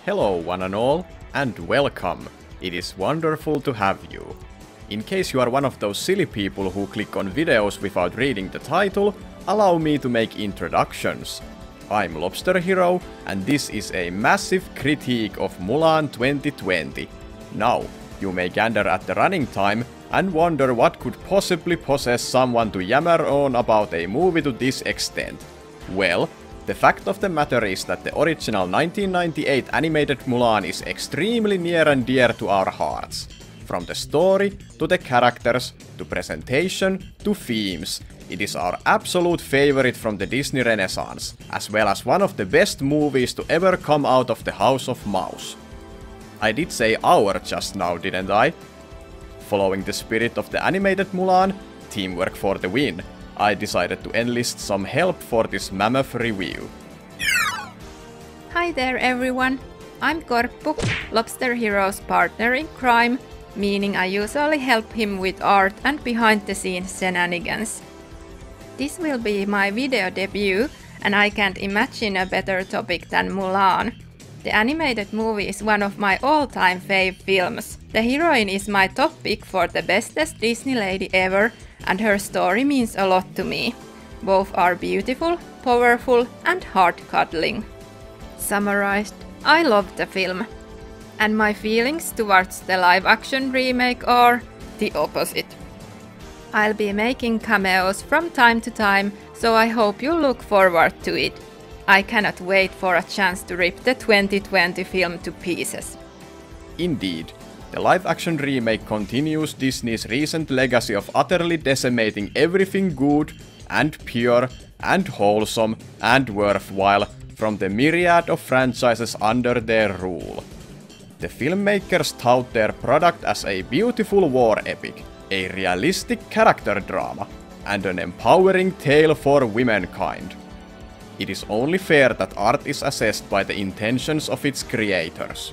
Hello one and all, and welcome. It is wonderful to have you. In case you are one of those silly people who click on videos without reading the title, allow me to make introductions. I'm LobsterHero, and this is a massive critique of Mulan 2020. Now, you may gander at the running time and wonder what could possibly possess someone to yammer on about a movie to this extent. Well, the fact of the matter is that the original 1998 animated Mulan is extremely near and dear to our hearts. From the story, to the characters, to presentation, to themes, it is our absolute favorite from the Disney Renaissance, as well as one of the best movies to ever come out of the House of Mouse. I did say our just now, didn't I? Following the spirit of the animated Mulan, teamwork for the win, I decided to enlist some help for this mammoth review. Hi there everyone, I'm Korppu, LobsterHero's partner in crime, meaning I usually help him with art and behind-the-scenes shenanigans. This will be my video debut, and I can't imagine a better topic than Mulan. The animated movie is one of my all-time fave films. The heroine is my top pick for the bestest Disney lady ever, and her story means a lot to me. Both are beautiful, powerful, and heart-cuddling. Summarized, I love the film. And my feelings towards the live-action remake are the opposite. I'll be making cameos from time to time, so I hope you look forward to it. I cannot wait for a chance to rip the 2020 film to pieces. Indeed, the live-action remake continues Disney's recent legacy of utterly decimating everything good, and pure, and wholesome, and worthwhile from the myriad of franchises under their rule. The filmmakers tout their product as a beautiful war epic, a realistic character drama, and an empowering tale for womankind. It is only fair that art is assessed by the intentions of its creators.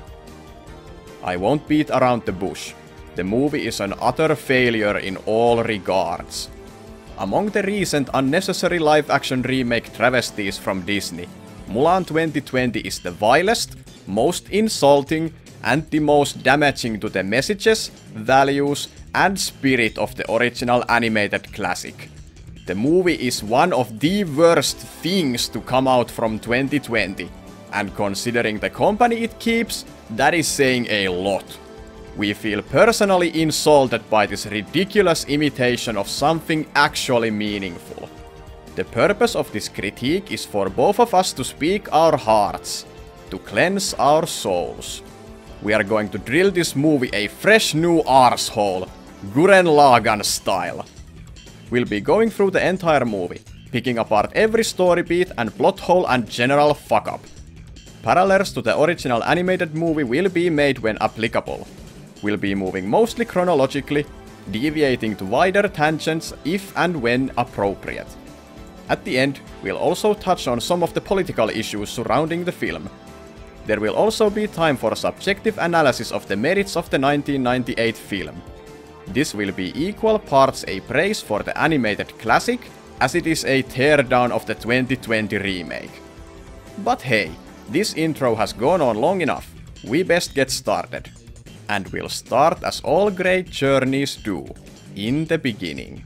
I won't beat around the bush. The movie is an utter failure in all regards. Among the recent unnecessary live-action remake travesties from Disney, Mulan 2020 is the vilest, most insulting, and the most damaging to the messages, values, and spirit of the original animated classic. The movie is one of the worst things to come out from 2020, and considering the company it keeps, that is saying a lot. We feel personally insulted by this ridiculous imitation of something actually meaningful. The purpose of this critique is for both of us to speak our hearts, to cleanse our souls. We are going to drill this movie a fresh new arsehole, Gurren Lagann style. We'll be going through the entire movie, picking apart every story beat and plot hole and general fuck up. Parallels to the original animated movie will be made when applicable. We'll be moving mostly chronologically, deviating to wider tangents if and when appropriate. At the end, we'll also touch on some of the political issues surrounding the film. There will also be time for a subjective analysis of the merits of the 1998 film. This will be equal parts a praise for the animated classic, as it is a teardown of the 2020 remake. But hey, this intro has gone on long enough. We best get started. And we'll start as all great journeys do, in the beginning.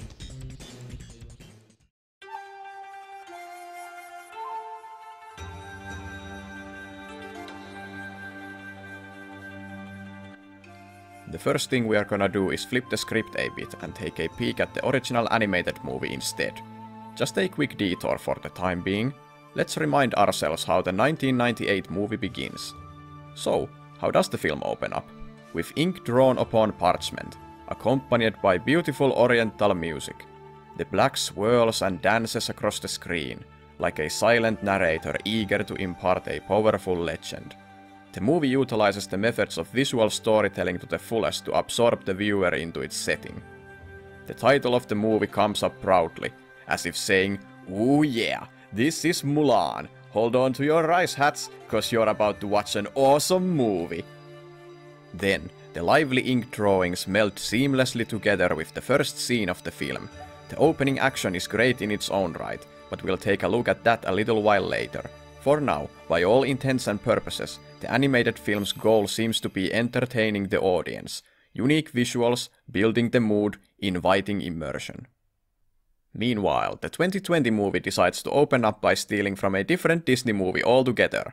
The first thing we are gonna do is flip the script a bit and take a peek at the original animated movie instead. Just a quick detour for the time being. Let's remind ourselves how the 1998 movie begins. So, how does the film open up? With ink drawn upon parchment, accompanied by beautiful oriental music. The black swirls and dances across the screen, like a silent narrator eager to impart a powerful legend. The movie utilizes the methods of visual storytelling to the fullest to absorb the viewer into its setting. The title of the movie comes up proudly, as if saying, "Ooh yeah, this is Mulan. Hold on to your rice hats, cause you're about to watch an awesome movie." Then, the lively ink drawings meld seamlessly together with the first scene of the film. The opening action is great in its own right, but we'll take a look at that a little while later. For now, by all intents and purposes, the animated film's goal seems to be entertaining the audience. Unique visuals, building the mood, inviting immersion. Meanwhile, the 2020 movie decides to open up by stealing from a different Disney movie altogether.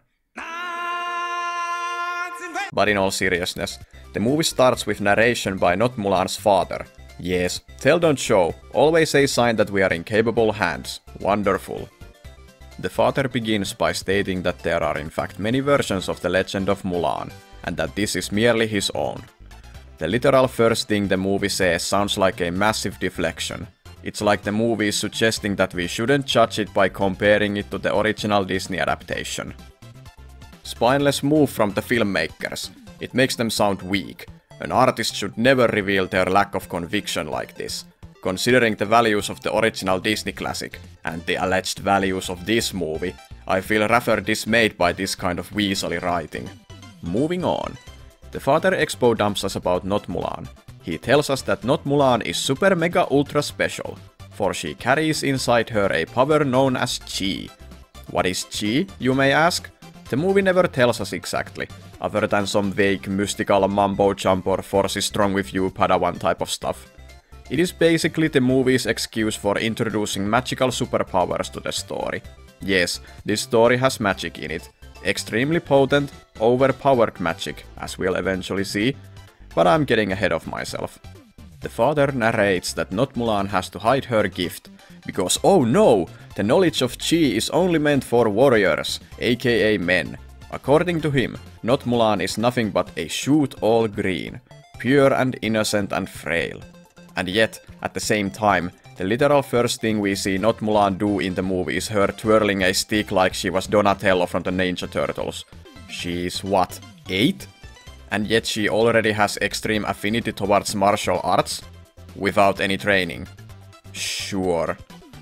But in all seriousness, the movie starts with narration by not Mulan's father. Yes, tell don't show, always a sign that we are in capable hands. Wonderful. The father begins by stating that there are in fact many versions of the legend of Mulan, and that this is merely his own. The literal first thing the movie says sounds like a massive deflection. It's like the movie is suggesting that we shouldn't judge it by comparing it to the original Disney adaptation. Spineless move from the filmmakers. It makes them sound weak. An artist should never reveal their lack of conviction like this. Considering the values of the original Disney classic, and the alleged values of this movie, I feel rather dismayed by this kind of weaselly writing. Moving on. The father expo dumps us about Not Mulan. He tells us that Not Mulan is super mega ultra special, for she carries inside her a power known as Chi. What is Chi, you may ask? The movie never tells us exactly, other than some vague mystical mumbo-jumbo force is strong with you Padawan type of stuff. It is basically the movie's excuse for introducing magical superpowers to the story. Yes, this story has magic in it. Extremely potent, overpowered magic, as we'll eventually see, but I'm getting ahead of myself. The father narrates that Not Mulan has to hide her gift, because oh no, the knowledge of Chi is only meant for warriors, aka men. According to him, Not Mulan is nothing but a shoot all green, pure and innocent and frail. And yet, at the same time, the literal first thing we see Not Mulan do in the movie is her twirling a stick like she was Donatello from the Ninja Turtles. She's what, 8? And yet she already has extreme affinity towards martial arts? Without any training. Sure.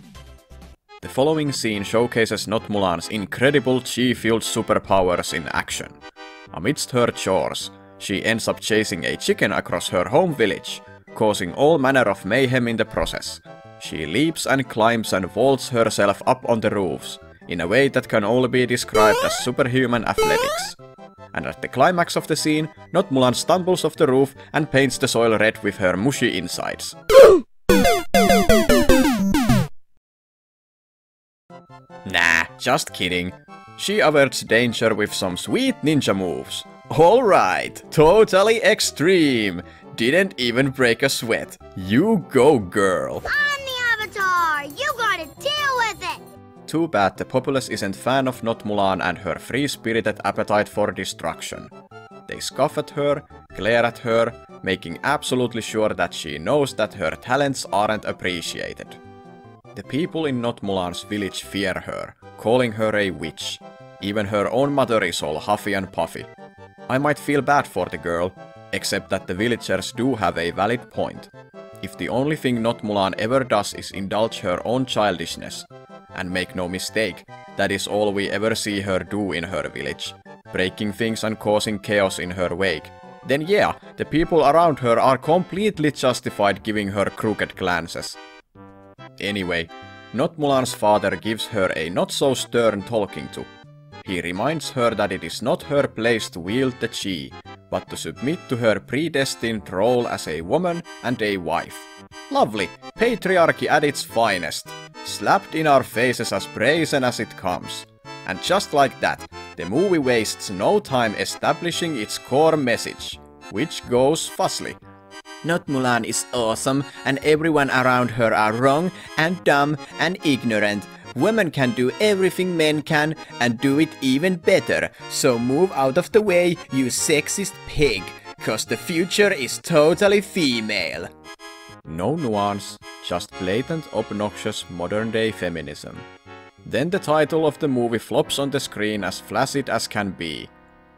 The following scene showcases Not Mulan's incredible chi-filled superpowers in action. Amidst her chores, she ends up chasing a chicken across her home village, causing all manner of mayhem in the process. She leaps and climbs and vaults herself up on the roofs, in a way that can only be described as superhuman athletics. And at the climax of the scene, Not Mulan stumbles off the roof and paints the soil red with her mushy insides. Nah, just kidding. She averts danger with some sweet ninja moves. Alright, totally extreme. Didn't even break a sweat. You go, girl. I'm the Avatar! You gotta deal with it! Too bad the populace isn't fan of Not Mulan and her free-spirited appetite for destruction. They scoff at her, glare at her, making absolutely sure that she knows that her talents aren't appreciated. The people in Not Mulan's village fear her, calling her a witch. Even her own mother is all huffy and puffy. I might feel bad for the girl, except that the villagers do have a valid point. If the only thing Not Mulan ever does is indulge her own childishness, and make no mistake, that is all we ever see her do in her village, breaking things and causing chaos in her wake, then yeah, the people around her are completely justified giving her crooked glances. Anyway, Not Mulan's father gives her a not-so-stern talking to. He reminds her that it is not her place to wield the chi, but to submit to her predestined role as a woman and a wife. Lovely, patriarchy at its finest, slapped in our faces as brazen as it comes. And just like that, the movie wastes no time establishing its core message, which goes thusly. Not Mulan is awesome, and everyone around her are wrong and dumb and ignorant. Women can do everything men can, and do it even better, so move out of the way, you sexist pig, cause the future is totally female. No nuance, just blatant, obnoxious modern-day feminism. Then the title of the movie flops on the screen as flaccid as can be.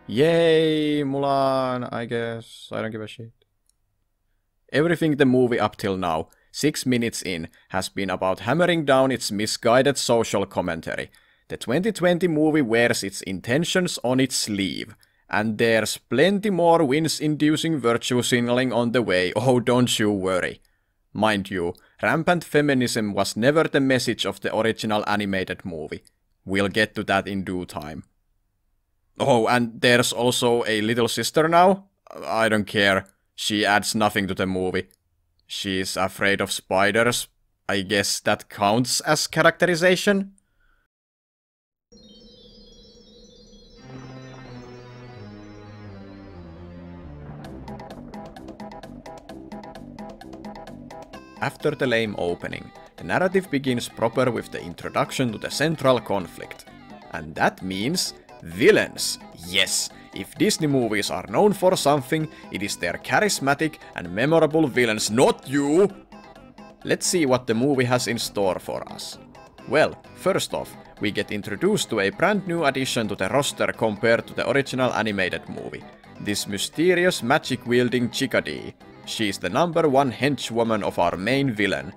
Yay, Mulan, I guess. I don't give a shit. Everything the movie up till now, 6 minutes in, has been about hammering down its misguided social commentary. The 2020 movie wears its intentions on its sleeve. And there's plenty more wins-inducing virtue signaling on the way, oh don't you worry. Mind you, rampant feminism was never the message of the original animated movie. We'll get to that in due time. Oh, and there's also a little sister now? I don't care. She adds nothing to the movie. She's afraid of spiders. I guess that counts as characterization? After the lame opening, the narrative begins proper with the introduction to the central conflict. And that means villains. Yes, if Disney movies are known for something, it is their charismatic and memorable villains, not you! Let's see what the movie has in store for us. Well, first off, we get introduced to a brand new addition to the roster compared to the original animated movie. This mysterious magic-wielding Chickadee. She's the #1 henchwoman of our main villain,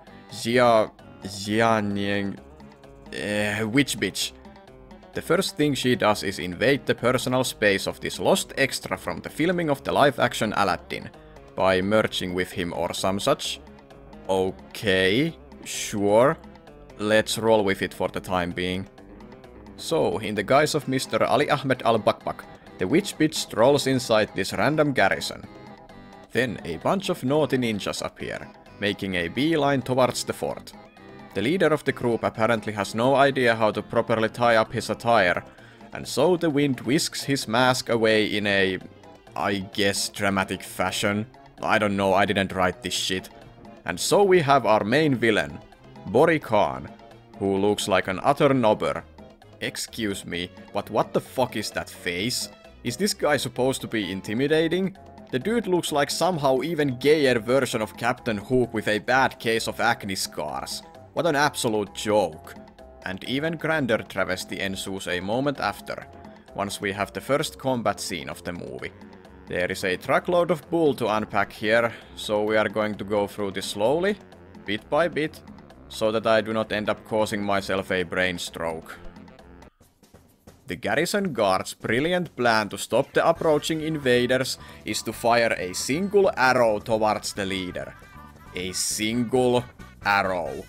Witch Bitch. The first thing she does is invade the personal space of this lost extra from the filming of the live-action Aladdin, by merging with him or some such. Okay, sure. Let's roll with it for the time being. So, in the guise of Mr. Ali Ahmed al-Bakbak, the Witch Bitch strolls inside this random garrison. Then a bunch of naughty ninjas appear, making a beeline towards the fort. The leader of the group apparently has no idea how to properly tie up his attire, and so the wind whisks his mask away in a, I guess, dramatic fashion. I don't know, I didn't write this shit. And so we have our main villain, Bori Khan, who looks like an utter knobber. Excuse me, but what the fuck is that face? Is this guy supposed to be intimidating? The dude looks like somehow even gayer version of Captain Hook with a bad case of acne scars. What an absolute joke. And even grander travesty ensues a moment after, once we have the first combat scene of the movie. There is a truckload of bull to unpack here, so we are going to go through this slowly, bit by bit, so that I do not end up causing myself a brain stroke. The garrison guard's brilliant plan to stop the approaching invaders is to fire a single arrow towards the leader. A single arrow.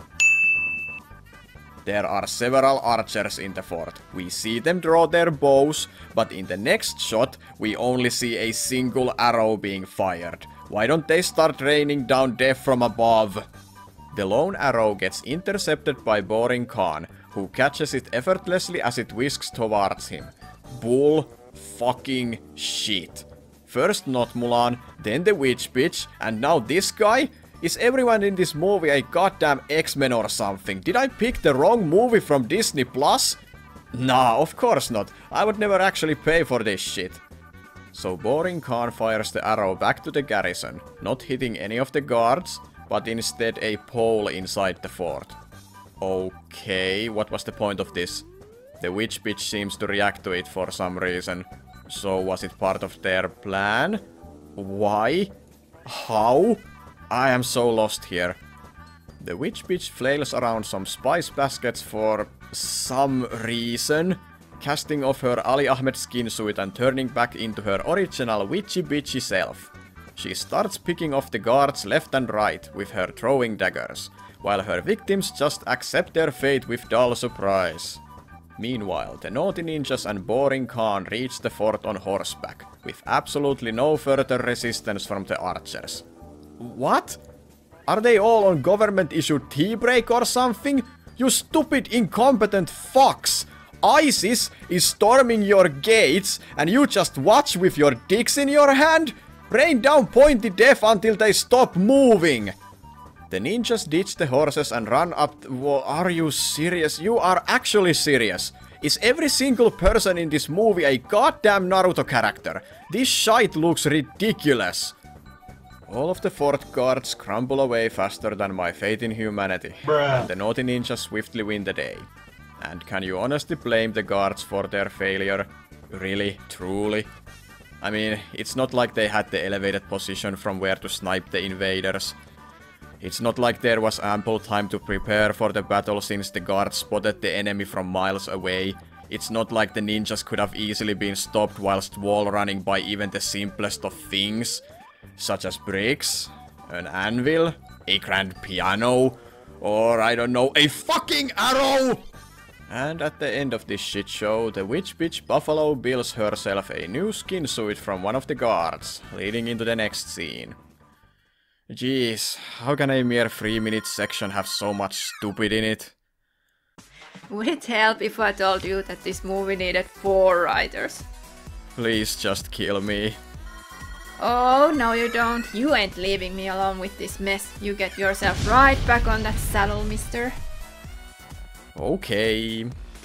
There are several archers in the fort. We see them draw their bows, but in the next shot we only see a single arrow being fired. Why don't they start raining down death from above? The lone arrow gets intercepted by Boring Khan, who catches it effortlessly as it whisks towards him. Bull fucking shit. First not Mulan, then the Witch Bitch, and now this guy? Is everyone in this movie a goddamn X-Men or something? Did I pick the wrong movie from Disney Plus? Nah, of course not. I would never actually pay for this shit. So Boring Khan fires the arrow back to the garrison, not hitting any of the guards, but instead a pole inside the fort. Okay, what was the point of this? The Witch Bitch seems to react to it for some reason. So was it part of their plan? Why? How? I am so lost here. The Witch Bitch flails around some spice baskets for some reason, casting off her Ali Ahmed skin suit and turning back into her original witchy bitchy self. She starts picking off the guards left and right with her throwing daggers, while her victims just accept their fate with dull surprise. Meanwhile, the naughty ninjas and Boring Khan reach the fort on horseback, with absolutely no further resistance from the archers. What? Are they all on government-issued tea break or something? You stupid incompetent fucks! ISIS is storming your gates and you just watch with your dicks in your hand? Rain down pointy death until they stop moving! The ninjas ditch the horses and run up... Are you serious? You are actually serious. Is every single person in this movie a goddamn Naruto character? This shite looks ridiculous. All of the fort guards crumble away faster than my faith in humanity. And the naughty ninjas swiftly win the day. And can you honestly blame the guards for their failure? Really? Truly? I mean, it's not like they had the elevated position from where to snipe the invaders. It's not like there was ample time to prepare for the battle since the guards spotted the enemy from miles away. It's not like the ninjas could have easily been stopped whilst wall running by even the simplest of things, such as bricks, an anvil, a grand piano, or I don't know, a fucking arrow! And at the end of this shit show, the witch bitch Buffalo builds herself a new skin suit from one of the guards, leading into the next scene. Jeez, how can a mere 3-minute section have so much stupid in it? Would it help if I told you that this movie needed 4 writers? Please just kill me. Oh, no you don't. You ain't leaving me alone with this mess. You get yourself right back on that saddle, mister. Okay.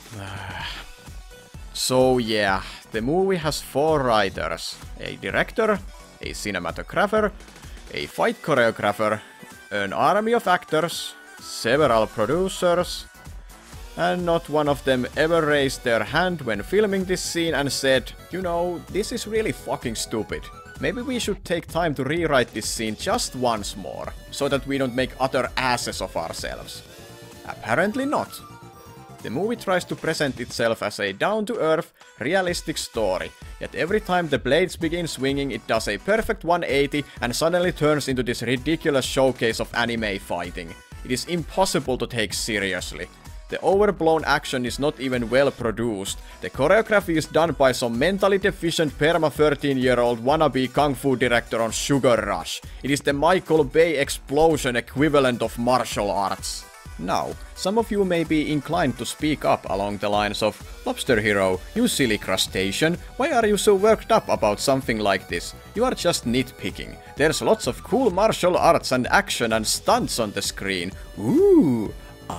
So yeah, the movie has 4 writers. A director, a cinematographer, a fight choreographer, an army of actors, several producers, and not one of them ever raised their hand when filming this scene and said, you know, this is really fucking stupid. Maybe we should take time to rewrite this scene just once more, so that we don't make utter asses of ourselves. Apparently not. The movie tries to present itself as a down-to-earth, realistic story, yet every time the blades begin swinging it does a perfect 180 and suddenly turns into this ridiculous showcase of anime fighting. It is impossible to take seriously. The overblown action is not even well produced. The choreography is done by some mentally deficient perma 13-year-old wannabe kung fu director on Sugar Rush. It is the Michael Bay explosion equivalent of martial arts. Now, some of you may be inclined to speak up along the lines of, LobsterHero, you silly crustacean, why are you so worked up about something like this? You are just nitpicking. There's lots of cool martial arts and action and stunts on the screen. Ooh!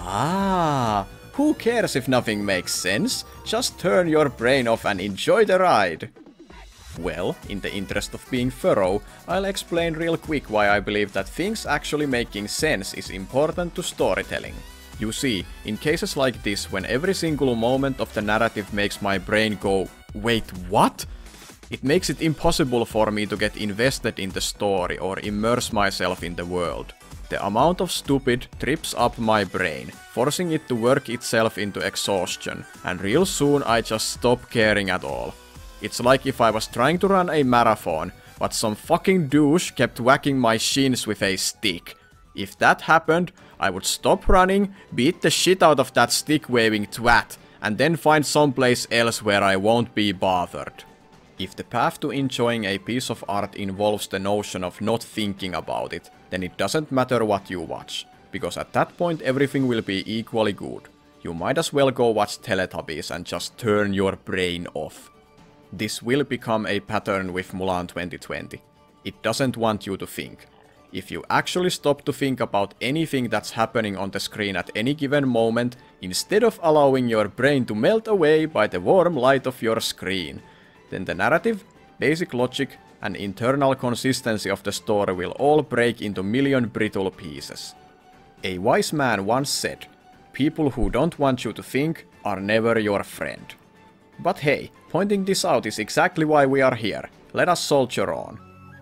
Ah, who cares if nothing makes sense? Just turn your brain off and enjoy the ride. Well, in the interest of being thorough, I'll explain real quick why I believe that things actually making sense is important to storytelling. You see, in cases like this, when every single moment of the narrative makes my brain go, wait, what? It makes it impossible for me to get invested in the story or immerse myself in the world. The amount of stupid trips up my brain, forcing it to work itself into exhaustion, and real soon I just stop caring at all. It's like if I was trying to run a marathon, but some fucking douche kept whacking my shins with a stick. If that happened, I would stop running, beat the shit out of that stick-waving twat, and then find someplace else where I won't be bothered. If the path to enjoying a piece of art involves the notion of not thinking about it, then it doesn't matter what you watch, because at that point everything will be equally good. You might as well go watch Teletubbies and just turn your brain off. This will become a pattern with Mulan 2020. It doesn't want you to think. If you actually stop to think about anything that's happening on the screen at any given moment, instead of allowing your brain to melt away by the warm light of your screen, then the narrative, basic logic, and internal consistency of the story will all break into a million brittle pieces. A wise man once said, people who don't want you to think are never your friend. But hey, pointing this out is exactly why we are here. Let us soldier on.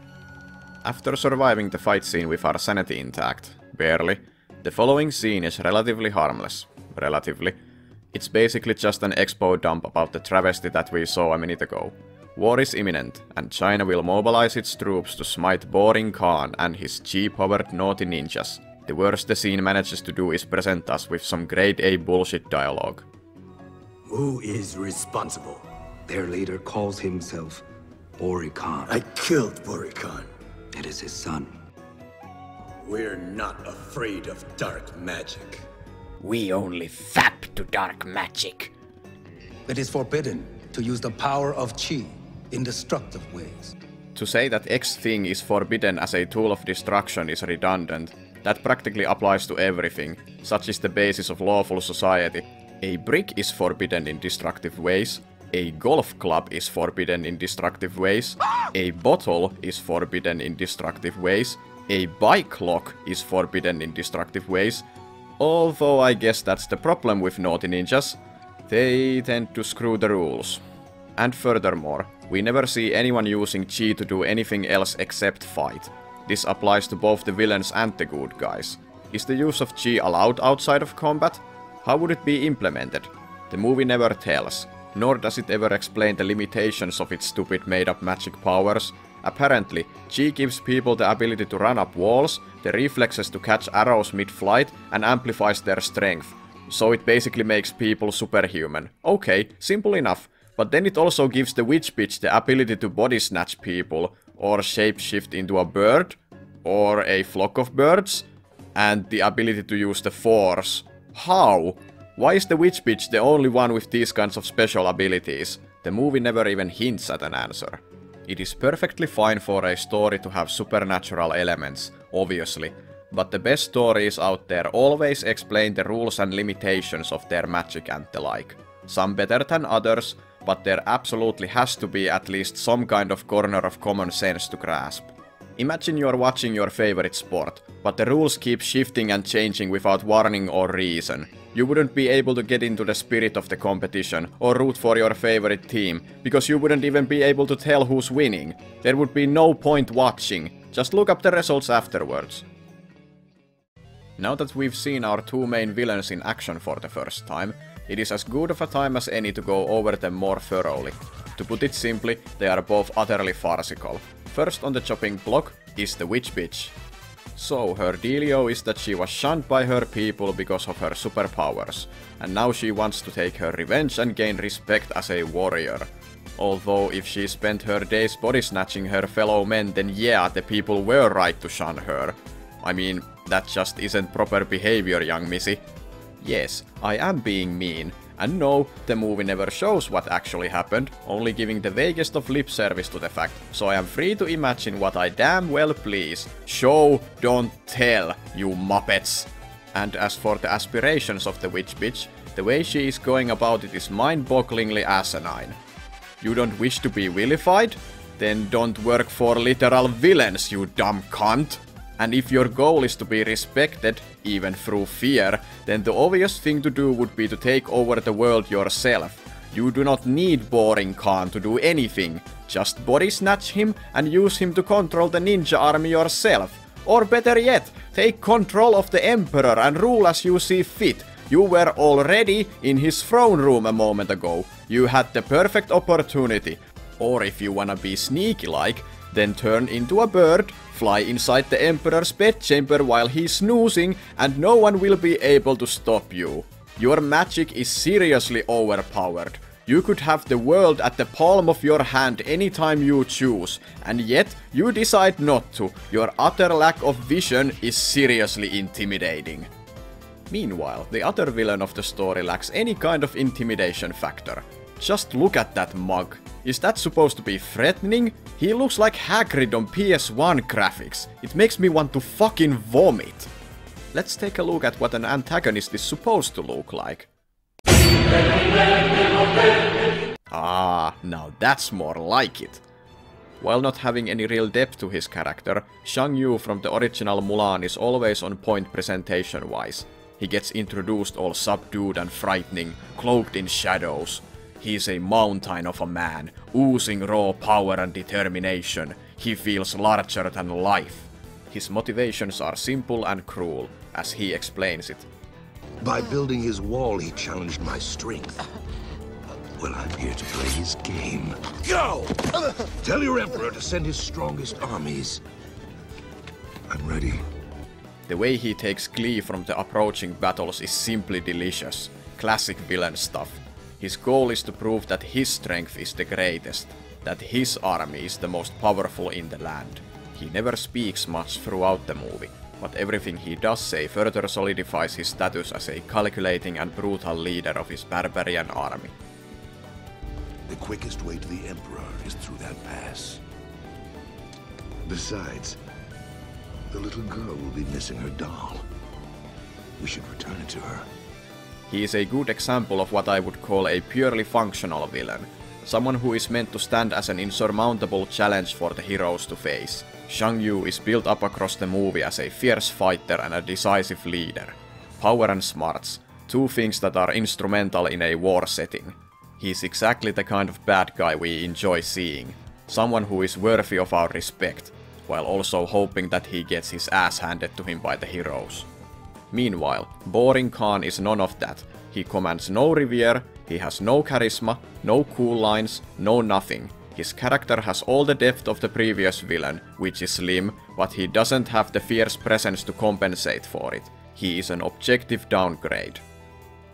After surviving the fight scene with our sanity intact, barely, the following scene is relatively harmless. Relatively. It's basically just an expo dump about the travesty that we saw a minute ago. War is imminent, and China will mobilize its troops to smite Boring Khan and his G-powered naughty ninjas. The worst the scene manages to do is present us with some grade A bullshit dialogue. Who is responsible? Their leader calls himself Khan. I killed Khan. It is his son. We're not afraid of dark magic. We only fap to dark magic. It is forbidden to use the power of Qi in destructive ways. To say that X thing is forbidden as a tool of destruction is redundant. That practically applies to everything. Such is the basis of lawful society. A brick is forbidden in destructive ways. A golf club is forbidden in destructive ways. A bottle is forbidden in destructive ways. A bike lock is forbidden in destructive ways. Although I guess that's the problem with naughty ninjas. They tend to screw the rules. And furthermore, we never see anyone using Qi to do anything else except fight. This applies to both the villains and the good guys. Is the use of Qi allowed outside of combat? How would it be implemented? The movie never tells, nor does it ever explain the limitations of its stupid made-up magic powers. Apparently, Qi gives people the ability to run up walls, the reflexes to catch arrows mid-flight, and amplifies their strength. so it basically makes people superhuman. Okay, simple enough. But then it also gives the witch bitch the ability to body snatch people, or shapeshift into a bird, or a flock of birds, and the ability to use the force. How? Why is the witch bitch the only one with these kinds of special abilities? The movie never even hints at an answer. It is perfectly fine for a story to have supernatural elements, obviously, but the best stories out there always explain the rules and limitations of their magic and the like. Some better than others, but there absolutely has to be at least some kind of corner of common sense to grasp. Imagine you're watching your favorite sport, but the rules keep shifting and changing without warning or reason. You wouldn't be able to get into the spirit of the competition or root for your favorite team, because you wouldn't even be able to tell who's winning. There would be no point watching, just look up the results afterwards. Now that we've seen our two main villains in action for the first time, it is as good of a time as any to go over them more thoroughly. To put it simply, they are both utterly farcical. First on the chopping block is the witch bitch. So, her dealio is that she was shunned by her people because of her superpowers, and now she wants to take her revenge and gain respect as a warrior. Although if she spent her days body snatching her fellow men, then yeah, the people were right to shun her. I mean, that just isn't proper behavior, young missy. Yes, I am being mean, and no, the movie never shows what actually happened, only giving the vaguest of lip service to the fact, so I am free to imagine what I damn well please. Show, don't tell, you muppets! And as for the aspirations of the witch bitch, the way she is going about it is mind-bogglingly asinine. You don't wish to be vilified? Then don't work for literal villains, you dumb cunt! And if your goal is to be respected, even through fear, then the obvious thing to do would be to take over the world yourself. You do not need Boring Khan to do anything. Just body snatch him and use him to control the ninja army yourself. Or better yet, take control of the Emperor and rule as you see fit. You were already in his throne room a moment ago. You had the perfect opportunity. Or if you wanna be sneaky-like, then turn into a bird, fly inside the Emperor's bedchamber while he's snoozing, and no one will be able to stop you. Your magic is seriously overpowered. You could have the world at the palm of your hand anytime you choose, and yet you decide not to. Your utter lack of vision is seriously intimidating. Meanwhile, the other villain of the story lacks any kind of intimidation factor. Just look at that mug. Is that supposed to be threatening? He looks like Hagrid on PS1 graphics. It makes me want to fucking vomit. Let's take a look at what an antagonist is supposed to look like. Ah, now that's more like it. While not having any real depth to his character, Shang Yu from the original Mulan is always on point presentation-wise. He gets introduced all subdued and frightening, cloaked in shadows. He's a mountain of a man, oozing raw power and determination. He feels larger than life. His motivations are simple and cruel, as he explains it. By building his wall, he challenged my strength. Well, I'm here to play his game. Go! Tell your emperor to send his strongest armies. I'm ready. The way he takes glee from the approaching battles is simply delicious. Classic villain stuff. His goal is to prove that his strength is the greatest, that his army is the most powerful in the land. He never speaks much throughout the movie, but everything he does say further solidifies his status as a calculating and brutal leader of his barbarian army. The quickest way to the Emperor is through that pass. Besides, the little girl will be missing her doll. We should return it to her. He is a good example of what I would call a purely functional villain. Someone who is meant to stand as an insurmountable challenge for the heroes to face. Shang Yu is built up across the movie as a fierce fighter and a decisive leader. Power and smarts, two things that are instrumental in a war setting. He's exactly the kind of bad guy we enjoy seeing. Someone who is worthy of our respect, while also hoping that he gets his ass handed to him by the heroes. Meanwhile, Boring Khan is none of that. He commands no revere, he has no charisma, no cool lines, no nothing. His character has all the depth of the previous villain, which is slim, but he doesn't have the fierce presence to compensate for it. He is an objective downgrade.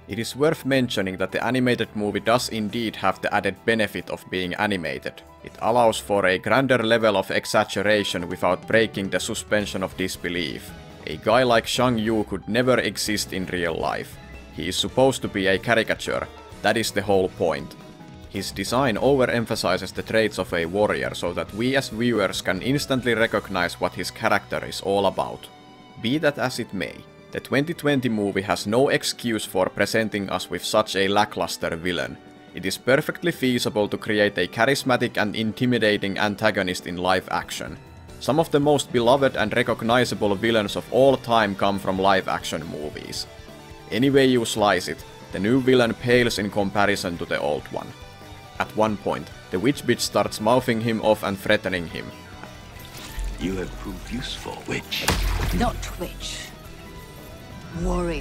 It is worth mentioning that the animated movie does indeed have the added benefit of being animated. It allows for a grander level of exaggeration without breaking the suspension of disbelief. A guy like Shang Yu could never exist in real life. He is supposed to be a caricature. That is the whole point. His design overemphasizes the traits of a warrior so that we as viewers can instantly recognize what his character is all about. Be that as it may, the 2020 movie has no excuse for presenting us with such a lackluster villain. It is perfectly feasible to create a charismatic and intimidating antagonist in live action. Some of the most beloved and recognizable villains of all time come from live action movies. Any way you slice it, the new villain pales in comparison to the old one. At one point, the witch bitch starts mouthing him off and threatening him. You have proved useful, witch. Not witch. Warrior.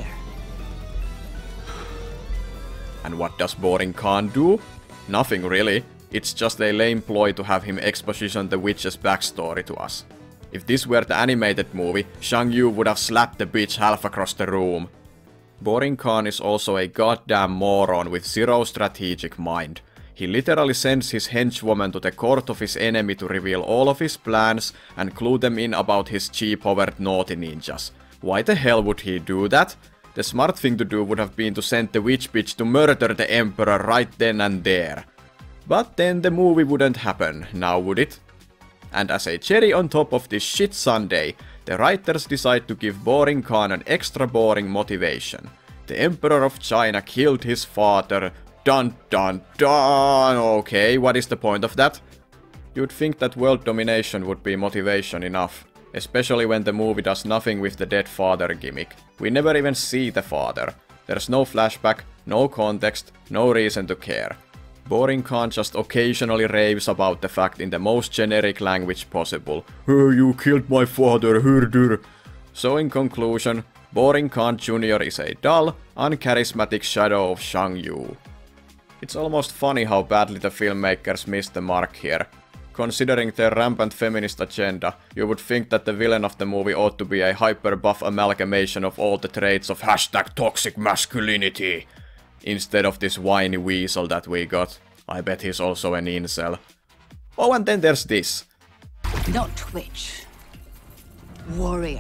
And what does Boring Khan do? Nothing really. It's just a lame ploy to have him exposition the witch's backstory to us. If this were the animated movie, Shang Yu would have slapped the bitch half across the room. Boring Khan is also a goddamn moron with zero strategic mind. He literally sends his henchwoman to the court of his enemy to reveal all of his plans and clue them in about his cheap-powered naughty ninjas. Why the hell would he do that? The smart thing to do would have been to send the witch bitch to murder the emperor right then and there. But then the movie wouldn't happen, now would it? And as a cherry on top of this shit sundae, the writers decide to give Boring Khan an extra boring motivation. The Emperor of China killed his father. Dun dun dun! Okay, what is the point of that? You'd think that world domination would be motivation enough. Especially when the movie does nothing with the dead father gimmick. We never even see the father. There's no flashback, no context, no reason to care. Boring Khan just occasionally raves about the fact in the most generic language possible. "Oh, you killed my father, hurdur." So in conclusion, Boring Khan Jr. is a dull, uncharismatic shadow of Shang Yu. It's almost funny how badly the filmmakers missed the mark here. Considering their rampant feminist agenda, you would think that the villain of the movie ought to be a hyper-buff amalgamation of all the traits of #toxic masculinity. Instead of this whiny weasel that we got. I bet he's also an incel. Oh, and then there's this. Not witch. Warrior.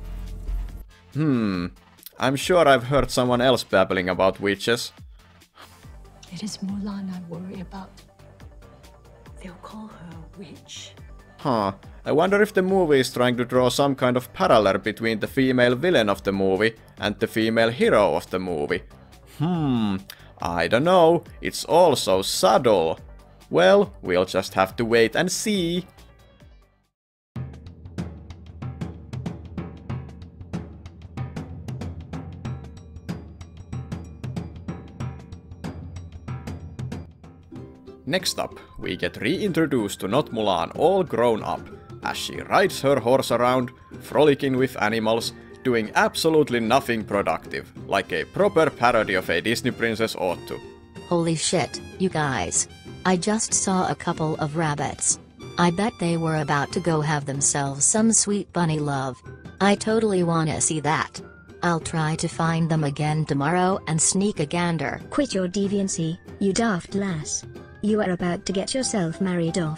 I'm sure I've heard someone else babbling about witches. It is Mulan I worry about. They'll call her a witch. Huh. I wonder if the movie is trying to draw some kind of parallel between the female villain of the movie and the female hero of the movie. I don't know. It's all so subtle. Well, we'll just have to wait and see. Next up, we get reintroduced to Not Mulan all grown up, as she rides her horse around, frolicking with animals, doing absolutely nothing productive, like a proper parody of a Disney princess ought to. Holy shit, you guys. I just saw a couple of rabbits. I bet they were about to go have themselves some sweet bunny love. I totally wanna see that. I'll try to find them again tomorrow and sneak a gander. Quit your deviancy, you daft lass. You are about to get yourself married off.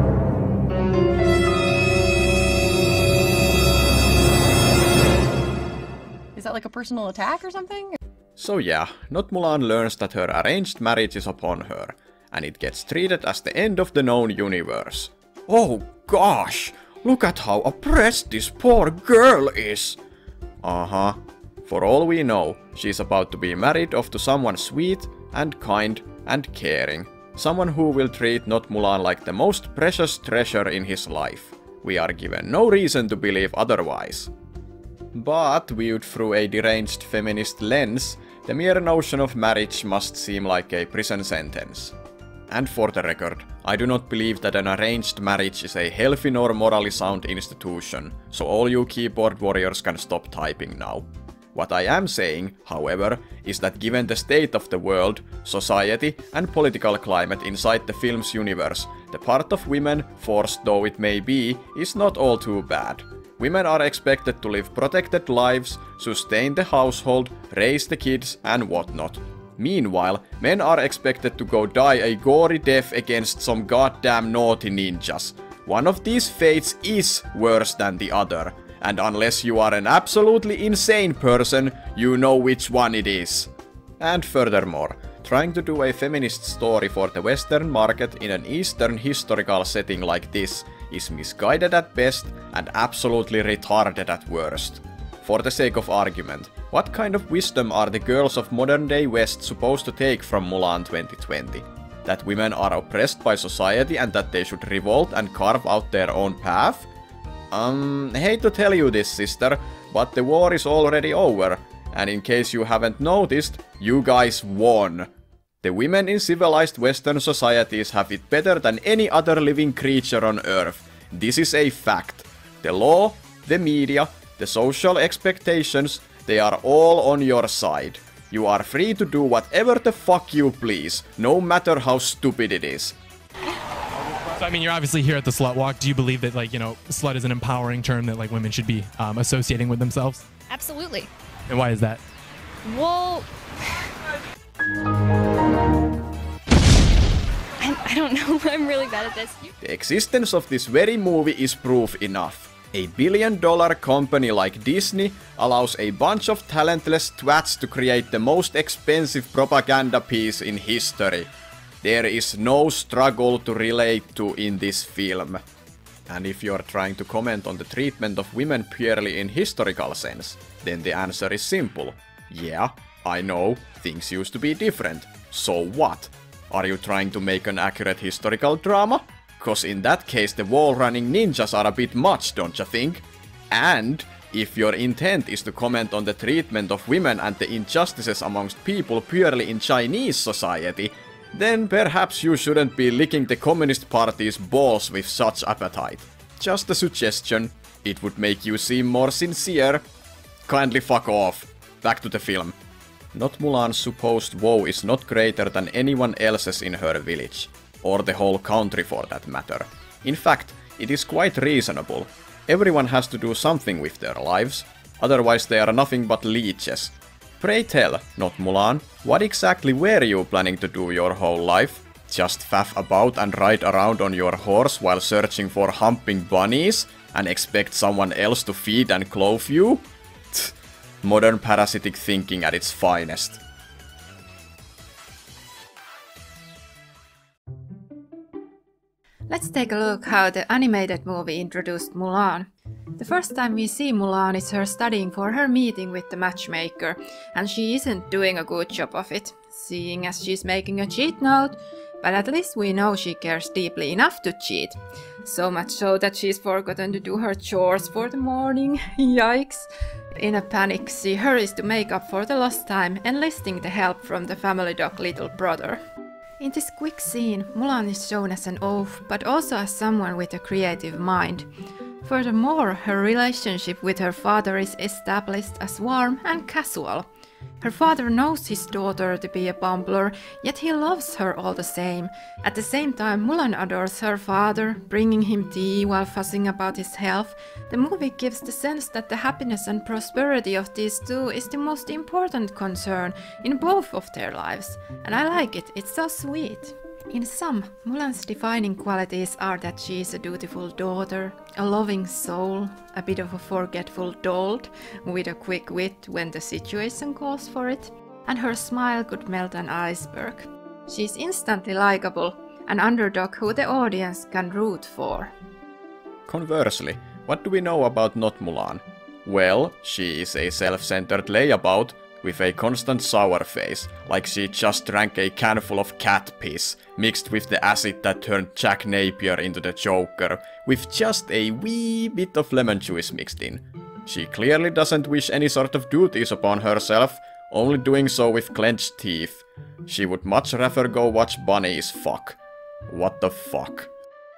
Is that like a personal attack or something? So yeah, Not Mulan learns that her arranged marriage is upon her, and it gets treated as the end of the known universe. Oh gosh, look at how oppressed this poor girl is! Uh-huh. For all we know, she's about to be married off to someone sweet and kind and caring. Someone who will treat Not Mulan like the most precious treasure in his life. We are given no reason to believe otherwise. But viewed through a deranged feminist lens, the mere notion of marriage must seem like a prison sentence. And for the record, I do not believe that an arranged marriage is a healthy nor morally sound institution, so all you keyboard warriors can stop typing now. What I am saying, however, is that given the state of the world, society, and political climate inside the film's universe, the part of women, forced though it may be, is not all too bad. women are expected to live protected lives, sustain the household, raise the kids, and whatnot. Meanwhile, men are expected to go die a gory death against some goddamn naughty ninjas. One of these fates is worse than the other, and unless you are an absolutely insane person, you know which one it is. And furthermore, trying to do a feminist story for the Western market in an Eastern historical setting like this is misguided at best and absolutely retarded at worst. For the sake of argument, what kind of wisdom are the girls of modern day West supposed to take from Mulan 2020? That women are oppressed by society and that they should revolt and carve out their own path? Hate to tell you this, sister, but the war is already over, and in case you haven't noticed, you guys won. The women in civilized Western societies have it better than any other living creature on Earth. This is a fact. The law, the media, the social expectations, they are all on your side. You are free to do whatever the fuck you please, no matter how stupid it is. So, I mean, you're obviously here at the Slut Walk. Do you believe that, like, you know, slut is an empowering term that, like, women should be associating with themselves? Absolutely. And why is that? Well, I don't know. I'm really bad at this. The existence of this very movie is proof enough. A billion-dollar company like Disney allows a bunch of talentless twats to create the most expensive propaganda piece in history. There is no struggle to relate to in this film. And if you're trying to comment on the treatment of women purely in historical sense, then the answer is simple. Yeah, I know, things used to be different. So what? Are you trying to make an accurate historical drama? Cause in that case the wall-running ninjas are a bit much, don't you think? And if your intent is to comment on the treatment of women and the injustices amongst people purely in Chinese society, then perhaps you shouldn't be licking the Communist Party's balls with such appetite. Just a suggestion. It would make you seem more sincere. Kindly fuck off. Back to the film. Not Mulan's supposed woe is not greater than anyone else's in her village. Or the whole country for that matter. In fact, it is quite reasonable. Everyone has to do something with their lives, otherwise they are nothing but leeches. Pray tell, not Mulan, what exactly were you planning to do your whole life? Just faff about and ride around on your horse while searching for humping bunnies, and expect someone else to feed and clothe you? Tch, modern parasitic thinking at its finest. Let's take a look how the animated movie introduced Mulan. The first time we see Mulan is her studying for her meeting with the matchmaker, and she isn't doing a good job of it, seeing as she's making a cheat note, but at least we know she cares deeply enough to cheat. So much so that she's forgotten to do her chores for the morning, yikes. In a panic, she hurries to make up for the lost time, enlisting the help from the family dog little brother. In this quick scene, Mulan is shown as an oaf, but also as someone with a creative mind. Furthermore, her relationship with her father is established as warm and casual. Her father knows his daughter to be a bumbler, yet he loves her all the same. At the same time, Mulan adores her father, bringing him tea while fussing about his health. The movie gives the sense that the happiness and prosperity of these two is the most important concern in both of their lives. And I like it, it's so sweet. In sum, Mulan's defining qualities are that she is a dutiful daughter, a loving soul, a bit of a forgetful dolt, with a quick wit when the situation calls for it, and her smile could melt an iceberg. She's instantly likable, an underdog who the audience can root for. Conversely, what do we know about not Mulan? Well, she is a self-centered layabout, with a constant sour face, like she just drank a can full of cat piss, mixed with the acid that turned Jack Napier into the Joker, with just a wee bit of lemon juice mixed in. She clearly doesn't wish any sort of duties upon herself, only doing so with clenched teeth. She would much rather go watch bunnies fuck. What the fuck?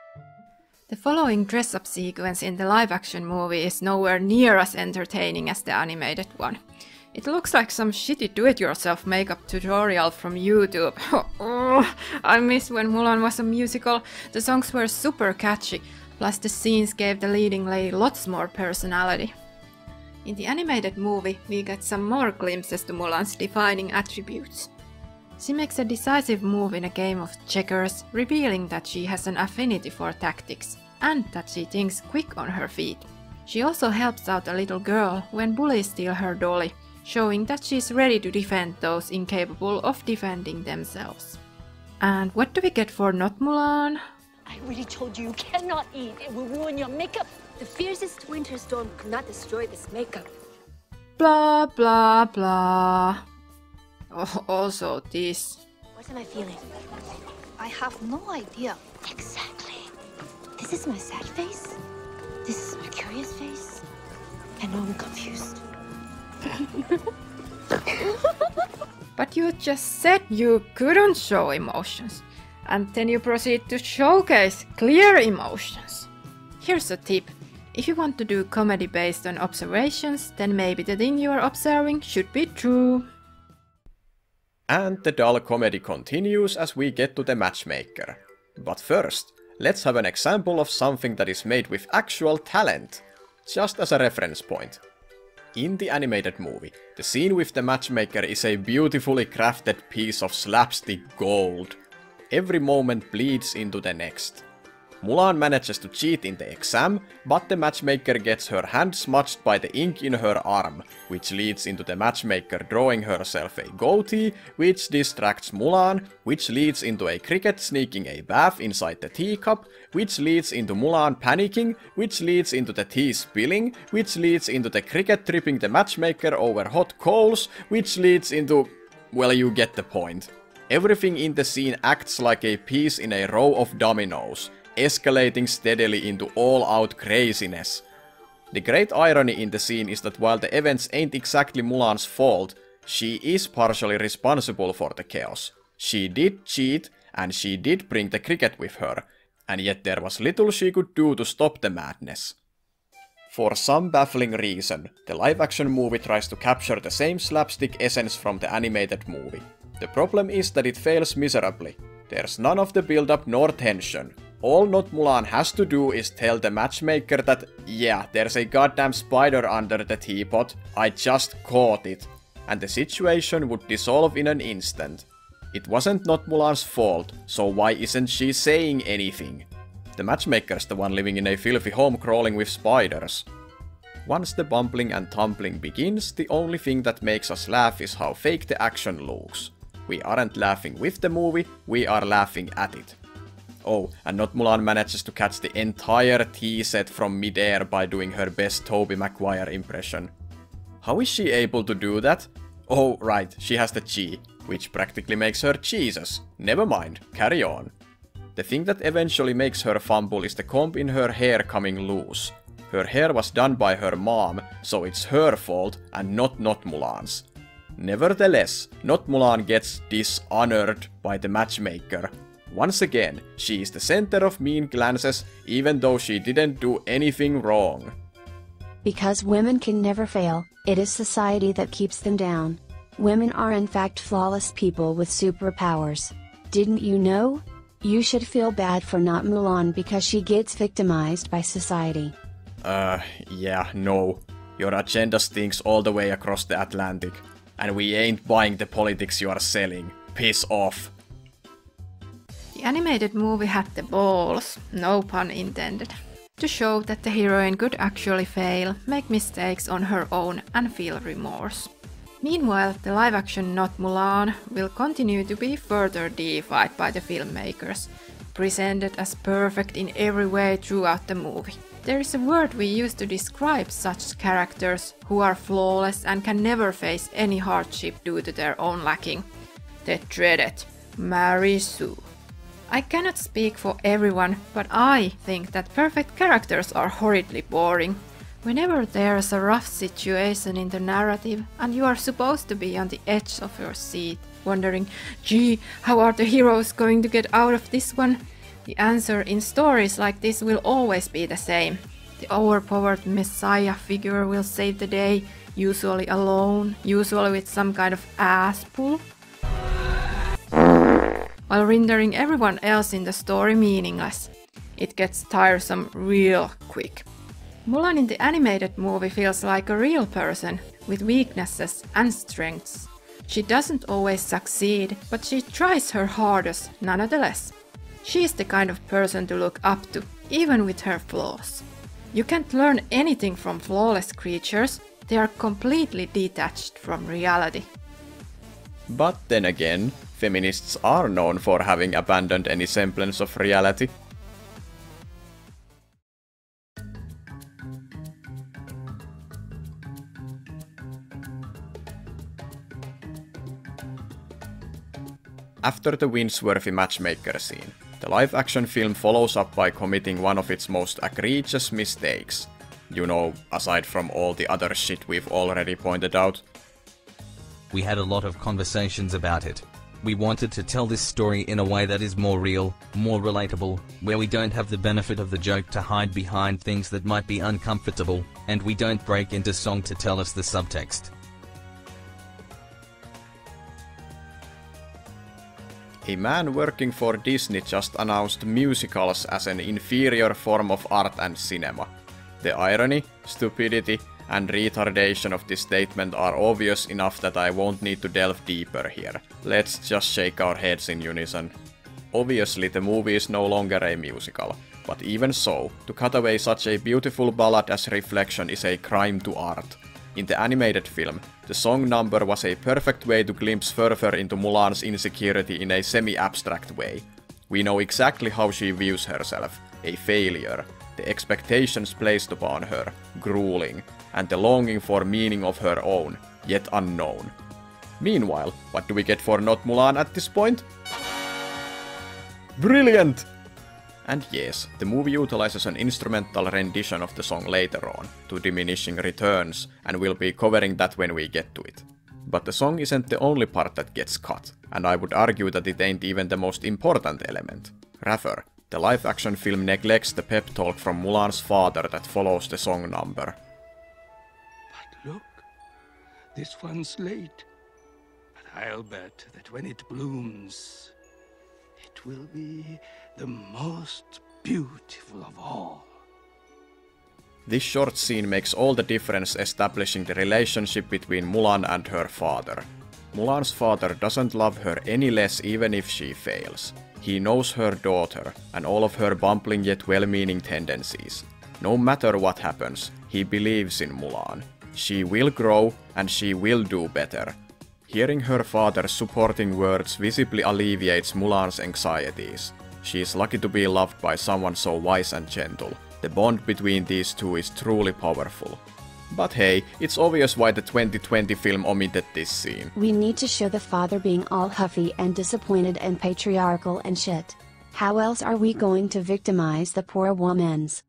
The following dress-up sequence in the live-action movie is nowhere near as entertaining as the animated one. It looks like some shitty do-it-yourself makeup tutorial from YouTube. I miss when Mulan was a musical. The songs were super catchy. Plus the scenes gave the leading lady lots more personality. In the animated movie, we get some more glimpses to Mulan's defining attributes. She makes a decisive move in a game of checkers, revealing that she has an affinity for tactics, and that she thinks quick on her feet. She also helps out a little girl when bullies steal her dolly, showing that she's ready to defend those incapable of defending themselves. And what do we get for not Mulan? I already told you cannot eat. It will ruin your makeup. The fiercest winter storm could not destroy this makeup. Blah blah blah. Oh, also this. What am I feeling? I have no idea. Exactly. This is my sad face. This is my curious face. And now I'm confused. But you just said you couldn't show emotions. And then you proceed to showcase clear emotions. Here's a tip. If you want to do comedy based on observations, then maybe the thing you are observing should be true. And the dull comedy continues as we get to the matchmaker. But first, let's have an example of something that is made with actual talent, just as a reference point. In the animated movie, the scene with the matchmaker is a beautifully crafted piece of slapstick gold. Every moment bleeds into the next. Mulan manages to cheat in the exam, but the matchmaker gets her hand smudged by the ink in her arm, which leads into the matchmaker drawing herself a goatee, which distracts Mulan, which leads into a cricket sneaking a bath inside the teacup, which leads into Mulan panicking, which leads into the tea spilling, which leads into the cricket tripping the matchmaker over hot coals, which leads into... well, you get the point. Everything in the scene acts like a piece in a row of dominoes, escalating steadily into all-out craziness. The great irony in the scene is that while the events ain't exactly Mulan's fault, she is partially responsible for the chaos. She did cheat, and she did bring the cricket with her, and yet there was little she could do to stop the madness. For some baffling reason, the live-action movie tries to capture the same slapstick essence from the animated movie. The problem is that it fails miserably. There's none of the build-up nor tension. All Not Mulan has to do is tell the matchmaker that, yeah, there's a goddamn spider under the teapot, I just caught it, and the situation would dissolve in an instant. It wasn't Not Mulan's fault, so why isn't she saying anything? The matchmaker's the one living in a filthy home crawling with spiders. Once the bumbling and tumbling begins, the only thing that makes us laugh is how fake the action looks. We aren't laughing with the movie, we are laughing at it. Oh, and Not Mulan manages to catch the entire tea set from midair by doing her best Tobey Maguire impression. How is she able to do that? Oh, right, she has the chi, which practically makes her Jesus. Never mind, carry on. The thing that eventually makes her fumble is the comb in her hair coming loose. Her hair was done by her mom, so it's her fault and not Mulan's. Nevertheless, Not Mulan gets dishonored by the matchmaker. Once again, she is the center of mean glances, even though she didn't do anything wrong. Because women can never fail, it is society that keeps them down. Women are in fact flawless people with superpowers. Didn't you know? You should feel bad for Not Mulan because she gets victimized by society. Yeah, no. Your agenda stinks all the way across the Atlantic. And we ain't buying the politics you are selling. Piss off. The animated movie had the balls, no pun intended, to show that the heroine could actually fail, make mistakes on her own and feel remorse. Meanwhile, the live-action Not Mulan will continue to be further deified by the filmmakers, presented as perfect in every way throughout the movie. There is a word we use to describe such characters who are flawless and can never face any hardship due to their own lacking. The dreaded Mary Sue. I cannot speak for everyone, but I think that perfect characters are horridly boring. Whenever there's a rough situation in the narrative and you are supposed to be on the edge of your seat, wondering, gee, how are the heroes going to get out of this one? The answer in stories like this will always be the same. The overpowered messiah figure will save the day, usually alone, usually with some kind of ass pull, while rendering everyone else in the story meaningless. It gets tiresome real quick. Mulan in the animated movie feels like a real person, with weaknesses and strengths. She doesn't always succeed, but she tries her hardest nonetheless. She is the kind of person to look up to, even with her flaws. You can't learn anything from flawless creatures, they are completely detached from reality. But then again, feminists are known for having abandoned any semblance of reality. After the Winsworthy matchmaker scene, the live-action film follows up by committing one of its most egregious mistakes. You know, aside from all the other shit we've already pointed out. We had a lot of conversations about it. We wanted to tell this story in a way that is more real, more relatable, where we don't have the benefit of the joke to hide behind things that might be uncomfortable, and we don't break into song to tell us the subtext. A man working for Disney just announced musicals as an inferior form of art and cinema. The irony, stupidity, and retardation of this statement are obvious enough that I won't need to delve deeper here. Let's just shake our heads in unison. Obviously the movie is no longer a musical, but even so, to cut away such a beautiful ballad as Reflection is a crime to art. In the animated film, the song number was a perfect way to glimpse further into Mulan's insecurity in a semi-abstract way. We know exactly how she views herself, a failure, the expectations placed upon her, grueling, and the longing for meaning of her own, yet unknown. Meanwhile, what do we get for Not Mulan at this point? Brilliant! And yes, the movie utilizes an instrumental rendition of the song later on, to diminishing returns, and we'll be covering that when we get to it. But the song isn't the only part that gets cut, and I would argue that it ain't even the most important element. Rather, the live-action film neglects the pep talk from Mulan's father that follows the song number. But look, this one's late. But I'll bet that when it blooms, it will be the most beautiful of all. This short scene makes all the difference establishing the relationship between Mulan and her father. Mulan's father doesn't love her any less even if she fails. He knows her daughter and all of her bumbling yet well-meaning tendencies. No matter what happens, he believes in Mulan. She will grow and she will do better. Hearing her father's supporting words visibly alleviates Mulan's anxieties. She is lucky to be loved by someone so wise and gentle. The bond between these two is truly powerful. But hey, it's obvious why the 2020 film omitted this scene. We need to show the father being all huffy and disappointed and patriarchal and shit. How else are we going to victimize the poor womans?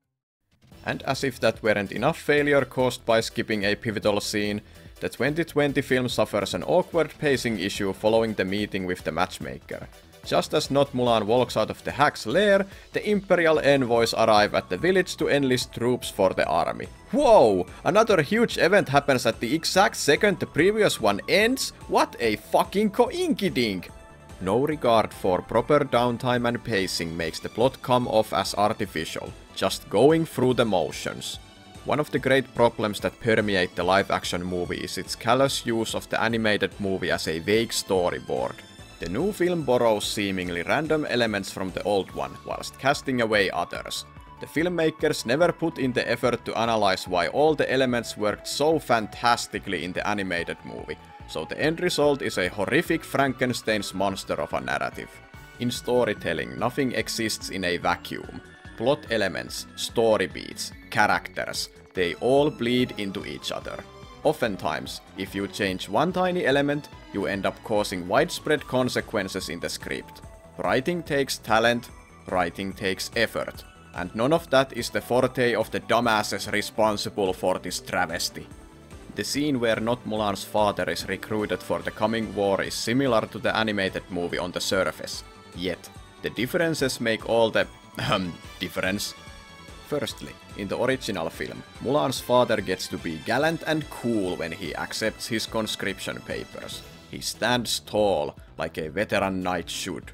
And as if that weren't enough failure caused by skipping a pivotal scene, the 2020 film suffers an awkward pacing issue following the meeting with the matchmaker. Just as Not Mulan walks out of the Hag's lair, the Imperial envoys arrive at the village to enlist troops for the army. Whoa! Another huge event happens at the exact second the previous one ends? What a fucking coinkydink! No regard for proper downtime and pacing makes the plot come off as artificial, just going through the motions. One of the great problems that permeate the live-action movie is its callous use of the animated movie as a vague storyboard. The new film borrows seemingly random elements from the old one, whilst casting away others. The filmmakers never put in the effort to analyze why all the elements worked so fantastically in the animated movie, so the end result is a horrific Frankenstein's monster of a narrative. In storytelling, nothing exists in a vacuum. Plot elements, story beats, characters, they all bleed into each other. Oftentimes, if you change one tiny element, you end up causing widespread consequences in the script. Writing takes talent, writing takes effort, and none of that is the forte of the dumbasses responsible for this travesty. The scene where Not Mulan's father is recruited for the coming war is similar to the animated movie on the surface, yet the differences make all the difference. Firstly, in the original film, Mulan's father gets to be gallant and cool when he accepts his conscription papers. He stands tall, like a veteran knight should.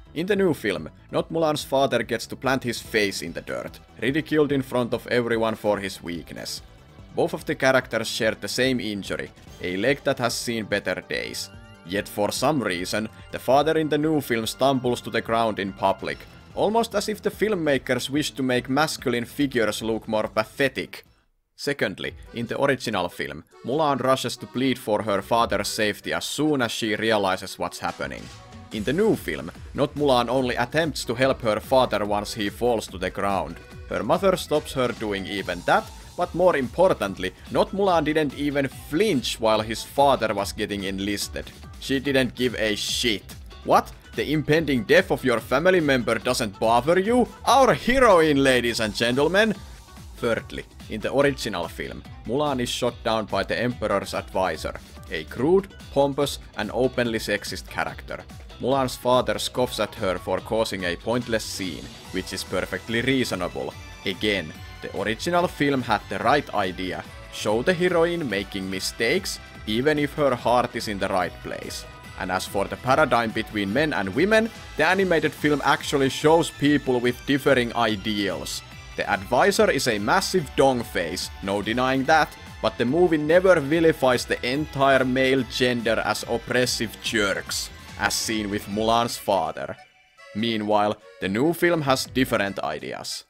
In the new film, not Mulan's father gets to plant his face in the dirt, ridiculed in front of everyone for his weakness. Both of the characters shared the same injury, a leg that has seen better days. Yet for some reason, the father in the new film stumbles to the ground in public, almost as if the filmmakers wished to make masculine figures look more pathetic. Secondly, in the original film, Mulan rushes to plead for her father's safety as soon as she realizes what's happening. In the new film, not Mulan only attempts to help her father once he falls to the ground. Her mother stops her doing even that, but more importantly, not Mulan didn't even flinch while his father was getting enlisted. She didn't give a shit. What? The impending death of your family member doesn't bother you? Our heroine, ladies and gentlemen! Thirdly, in the original film, Mulan is shot down by the Emperor's advisor, a crude, pompous, and openly sexist character. Mulan's father scoffs at her for causing a pointless scene, which is perfectly reasonable. Again, the original film had the right idea. Show the heroine making mistakes, even if her heart is in the right place. And as for the paradigm between men and women, the animated film actually shows people with differing ideals. The advisor is a massive dong face, no denying that, but the movie never vilifies the entire male gender as oppressive jerks, as seen with Mulan's father. Meanwhile, the new film has different ideas.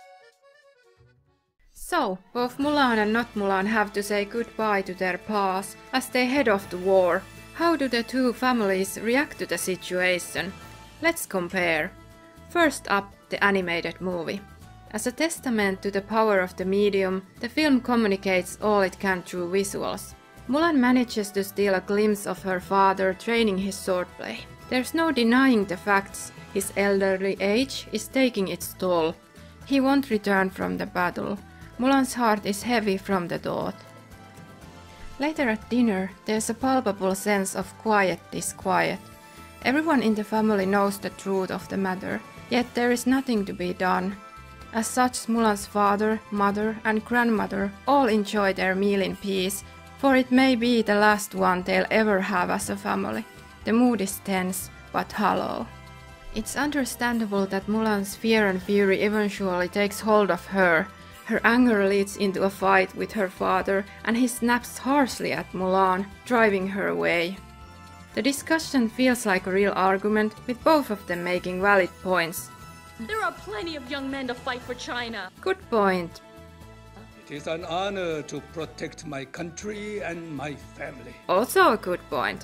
So, both Mulan and not Mulan have to say goodbye to their past as they head off to war. How do the two families react to the situation? Let's compare. First up, the animated movie. As a testament to the power of the medium, the film communicates all it can through visuals. Mulan manages to steal a glimpse of her father training his swordplay. There's no denying the facts, his elderly age is taking its toll. He won't return from the battle. Mulan's heart is heavy from the thought. Later at dinner, there's a palpable sense of quiet disquiet. Everyone in the family knows the truth of the matter, yet there is nothing to be done. As such, Mulan's father, mother and grandmother all enjoy their meal in peace, for it may be the last one they'll ever have as a family. The mood is tense, but hollow. It's understandable that Mulan's fear and fury eventually takes hold of her. Her anger leads into a fight with her father, and he snaps harshly at Mulan, driving her away. The discussion feels like a real argument, with both of them making valid points. There are plenty of young men to fight for China. Good point. It is an honor to protect my country and my family. Also a good point.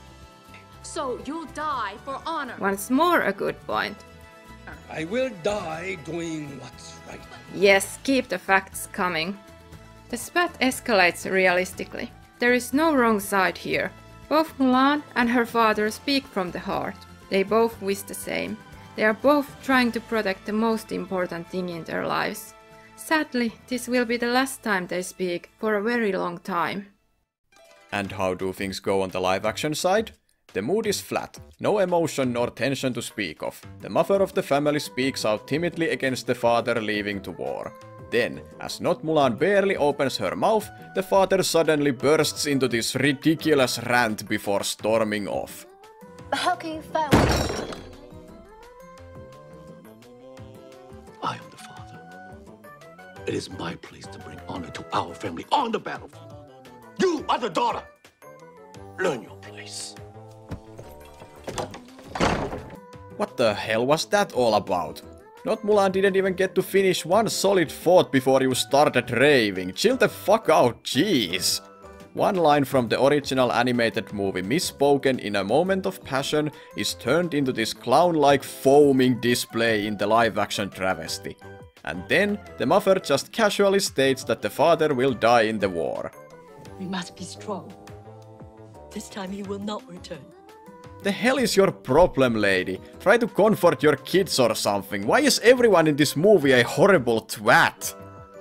So you'll die for honor. Once more a good point. I will die doing what's right. Yes, keep the facts coming. The spat escalates realistically. There is no wrong side here. Both Mulan and her father speak from the heart. They both wish the same. They are both trying to protect the most important thing in their lives. Sadly, this will be the last time they speak for a very long time. And how do things go on the live-action side? The mood is flat, no emotion nor tension to speak of. The mother of the family speaks out timidly against the father leaving to war. Then, as not Mulan barely opens her mouth, the father suddenly bursts into this ridiculous rant before storming off. How can you fight? I am the father. It is my place to bring honor to our family on the battlefield. You are the daughter. Learn your place. What the hell was that all about? Not Mulan didn't even get to finish one solid thought before you started raving. Chill the fuck out, jeez. One line from the original animated movie misspoken in a moment of passion is turned into this clown-like foaming display in the live-action travesty. And then the mother just casually states that the father will die in the war. We must be strong. This time he will not return. The hell is your problem, lady? Try to comfort your kids or something. Why is everyone in this movie a horrible twat?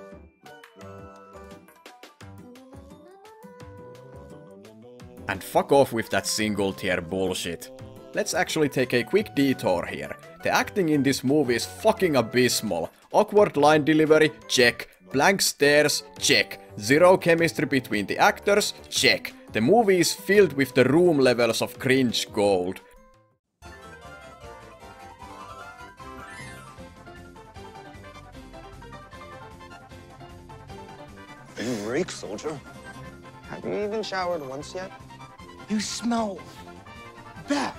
And fuck off with that single tier bullshit. Let's actually take a quick detour here. The acting in this movie is fucking abysmal. Awkward line delivery, check. Blank stares, check. Zero chemistry between the actors, check. The movie is filled with the room levels of cringe gold. You reek, soldier. Have you even showered once yet? You smell bad.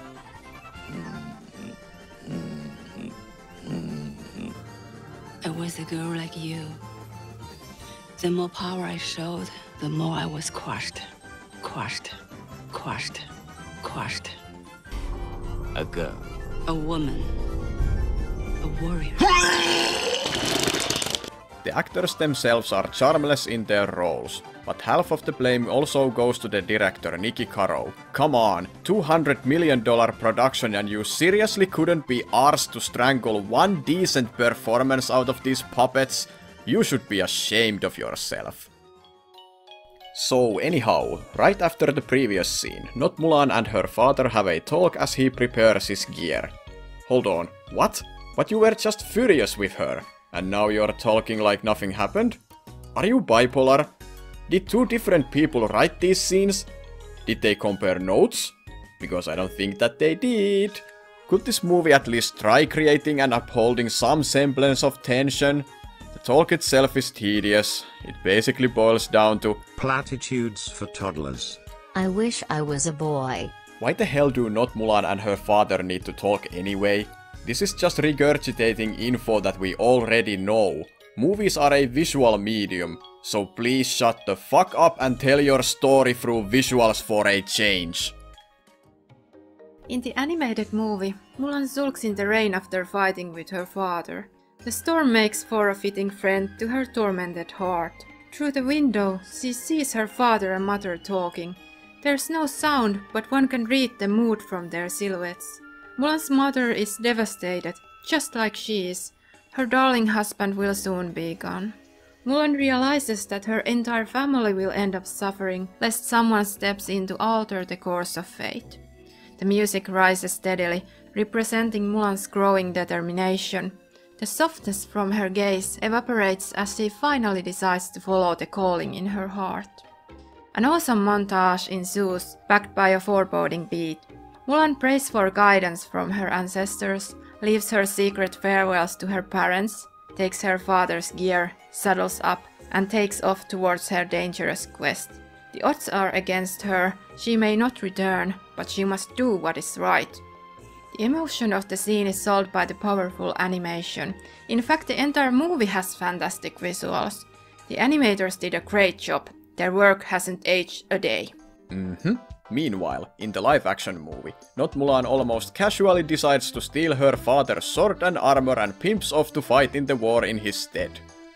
I was a girl like you. The more power I showed, the more I was crushed. Crushed. Crushed. Crushed. A girl. A woman. A warrior. The actors themselves are charmless in their roles, but half of the blame also goes to the director Nicky Caro. Come on, $200 million production and you seriously couldn't be arsed to strangle one decent performance out of these puppets? You should be ashamed of yourself. So anyhow, right after the previous scene, Not Mulan and her father have a talk as he prepares his gear. Hold on, what? But you were just furious with her. And now you're talking like nothing happened? Are you bipolar? Did two different people write these scenes? Did they compare notes? Because I don't think that they did. Could this movie at least try creating and upholding some semblance of tension? The talk itself is tedious. It basically boils down to platitudes for toddlers. I wish I was a boy. Why the hell do Not Mulan and her father need to talk anyway? This is just regurgitating info that we already know. Movies are a visual medium, so please shut the fuck up and tell your story through visuals for a change. In the animated movie, Mulan sulks in the rain after fighting with her father. The storm makes for a fitting friend to her tormented heart. Through the window, she sees her father and mother talking. There's no sound, but one can read the mood from their silhouettes. Mulan's mother is devastated, just like she is. Her darling husband will soon be gone. Mulan realizes that her entire family will end up suffering, lest someone steps in to alter the course of fate. The music rises steadily, representing Mulan's growing determination. The softness from her gaze evaporates as she finally decides to follow the calling in her heart. An awesome montage ensues, backed by a foreboding beat. Mulan prays for guidance from her ancestors, leaves her secret farewells to her parents, takes her father's gear, saddles up, and takes off towards her dangerous quest. The odds are against her, she may not return, but she must do what is right. The emotion of the scene is sold by the powerful animation. In fact, the entire movie has fantastic visuals. The animators did a great job. Their work hasn't aged a day. Meanwhile, in the live-action movie, Not Mulan almost casually decides to steal her father's sword and armor and pimps off to fight in the war in his stead.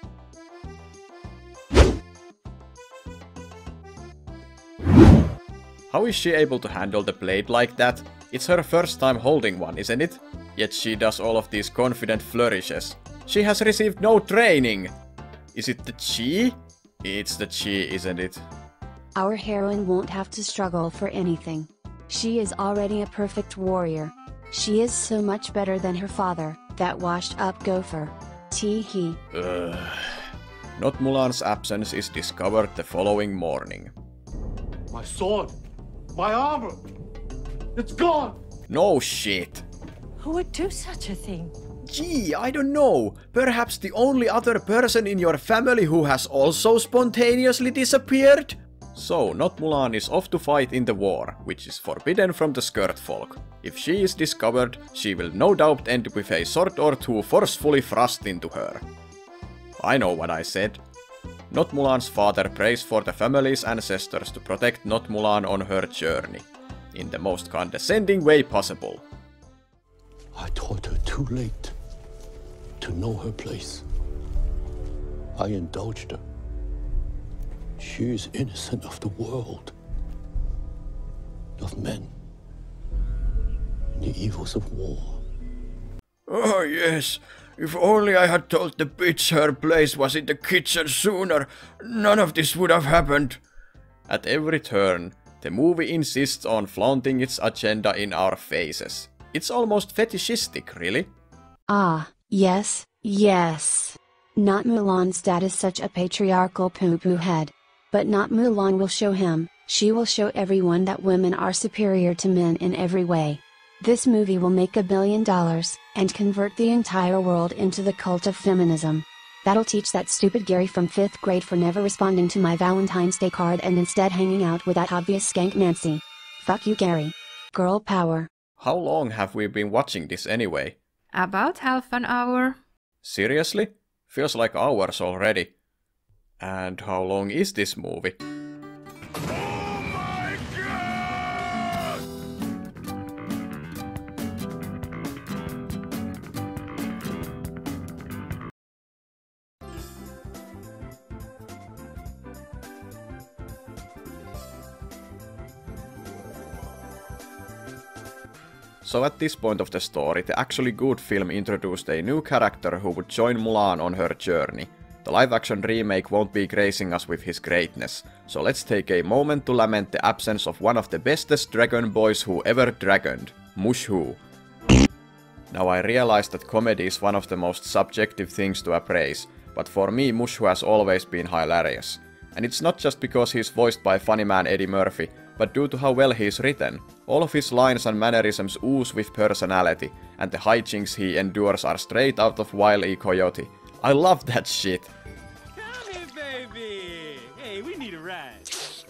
How is she able to handle the blade like that? It's her first time holding one, isn't it? Yet she does all of these confident flourishes. She has received no training! Is it the chi? It's the chi, isn't it? Our heroine won't have to struggle for anything. She is already a perfect warrior. She is so much better than her father, that washed-up gopher. Tee-hee. Not Mulan's absence is discovered the following morning. My sword! My armor! It's gone! No shit! Who would do such a thing? Gee, I don't know. Perhaps the only other person in your family who has also spontaneously disappeared? So, Not Mulan is off to fight in the war, which is forbidden from the skirt folk. If she is discovered, she will no doubt end with a sword or two forcefully thrust into her. I know what I said. Not Mulan's father prays for the family's ancestors to protect Not Mulan on her journey, in the most condescending way possible. I taught her too late to know her place. I indulged her. She is innocent of the world, of men, and the evils of war. Oh yes, if only I had told the bitch her place was in the kitchen sooner, none of this would have happened. At every turn, the movie insists on flaunting its agenda in our faces. It's almost fetishistic, really. Ah, yes, yes. Not Mulan's dad is such a patriarchal poo-poo head. But Not Mulan will show him, she will show everyone that women are superior to men in every way. This movie will make $1 billion, and convert the entire world into the cult of feminism. That'll teach that stupid Gary from 5th grade for never responding to my Valentine's Day card and instead hanging out with that obvious skank Nancy. Fuck you, Gary. Girl power. How long have we been watching this anyway? About half an hour. Seriously? Feels like hours already. And how long is this movie? So at this point of the story, the actually good film introduced a new character who would join Mulan on her journey. The live-action remake won't be gracing us with his greatness, so let's take a moment to lament the absence of one of the bestest dragon boys who ever dragoned, Mushu. Now I realize that comedy is one of the most subjective things to appraise, but for me Mushu has always been hilarious. And it's not just because he's voiced by funny man Eddie Murphy, but due to how well he's written. All of his lines and mannerisms ooze with personality, and the hijinks he endures are straight out of Wile E. Coyote. I love that shit. Come here, baby. Hey, we need a ride.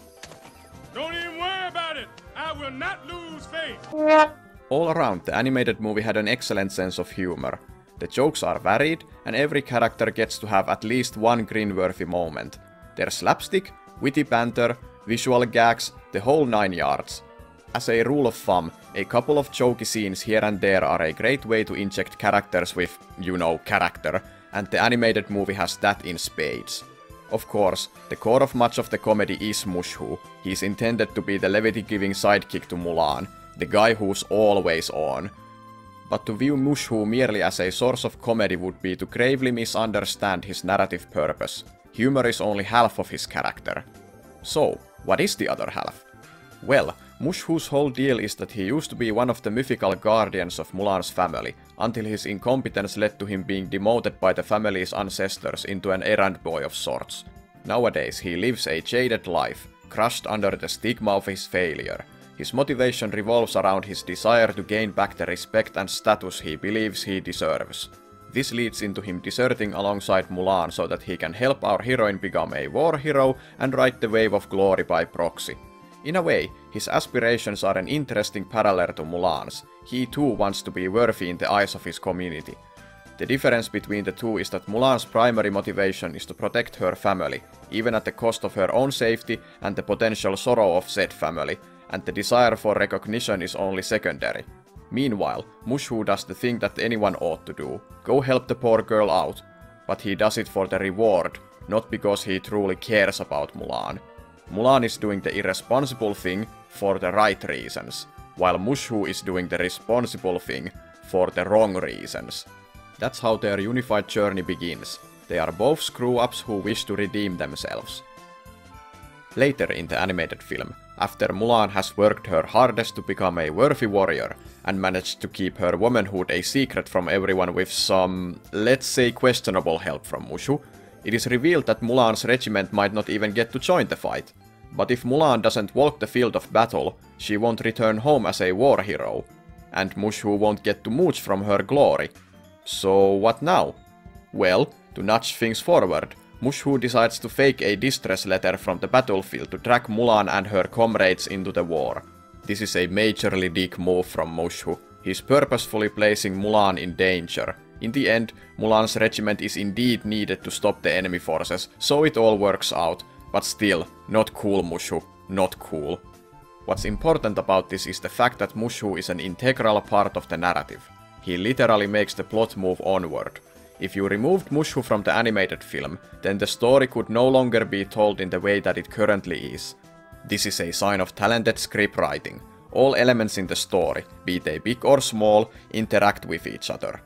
Don't even worry about it. I will not lose faith. All around, the animated movie had an excellent sense of humor. The jokes are varied, and every character gets to have at least one grin-worthy moment. There's slapstick, witty banter, visual gags, the whole 9 yards. As a rule of thumb, a couple of jokey scenes here and there are a great way to inject characters with, you know, character, and the animated movie has that in spades. Of course, the core of much of the comedy is Mushu. He's intended to be the levity-giving sidekick to Mulan, the guy who's always on. But to view Mushu merely as a source of comedy would be to gravely misunderstand his narrative purpose. Humor is only half of his character. So, what is the other half? Well, Mushu's whole deal is that he used to be one of the mythical guardians of Mulan's family, until his incompetence led to him being demoted by the family's ancestors into an errand boy of sorts. Nowadays he lives a jaded life, crushed under the stigma of his failure. His motivation revolves around his desire to gain back the respect and status he believes he deserves. This leads into him deserting alongside Mulan so that he can help our heroine become a war hero and ride the wave of glory by proxy. In a way, his aspirations are an interesting parallel to Mulan's. He too wants to be worthy in the eyes of his community. The difference between the two is that Mulan's primary motivation is to protect her family, even at the cost of her own safety and the potential sorrow of said family, and the desire for recognition is only secondary. Meanwhile, Mushu does the thing that anyone ought to do, go help the poor girl out, but he does it for the reward, not because he truly cares about Mulan. Mulan is doing the irresponsible thing for the right reasons, while Mushu is doing the responsible thing for the wrong reasons. That's how their unified journey begins. They are both screw-ups who wish to redeem themselves. Later in the animated film, after Mulan has worked her hardest to become a worthy warrior, and managed to keep her womanhood a secret from everyone with some, let's say, questionable help from Mushu, it is revealed that Mulan's regiment might not even get to join the fight. But if Mulan doesn't walk the field of battle, she won't return home as a war hero, and Mushu won't get to mooch from her glory. So what now? Well, to nudge things forward, Mushu decides to fake a distress letter from the battlefield to drag Mulan and her comrades into the war. This is a majorly dick move from Mushu. He's purposefully placing Mulan in danger. In the end, Mulan's regiment is indeed needed to stop the enemy forces, so it all works out. But still, not cool Mushu, not cool. What's important about this is the fact that Mushu is an integral part of the narrative. He literally makes the plot move onward. If you removed Mushu from the animated film, then the story could no longer be told in the way that it currently is. This is a sign of talented scriptwriting. All elements in the story, be they big or small, interact with each other.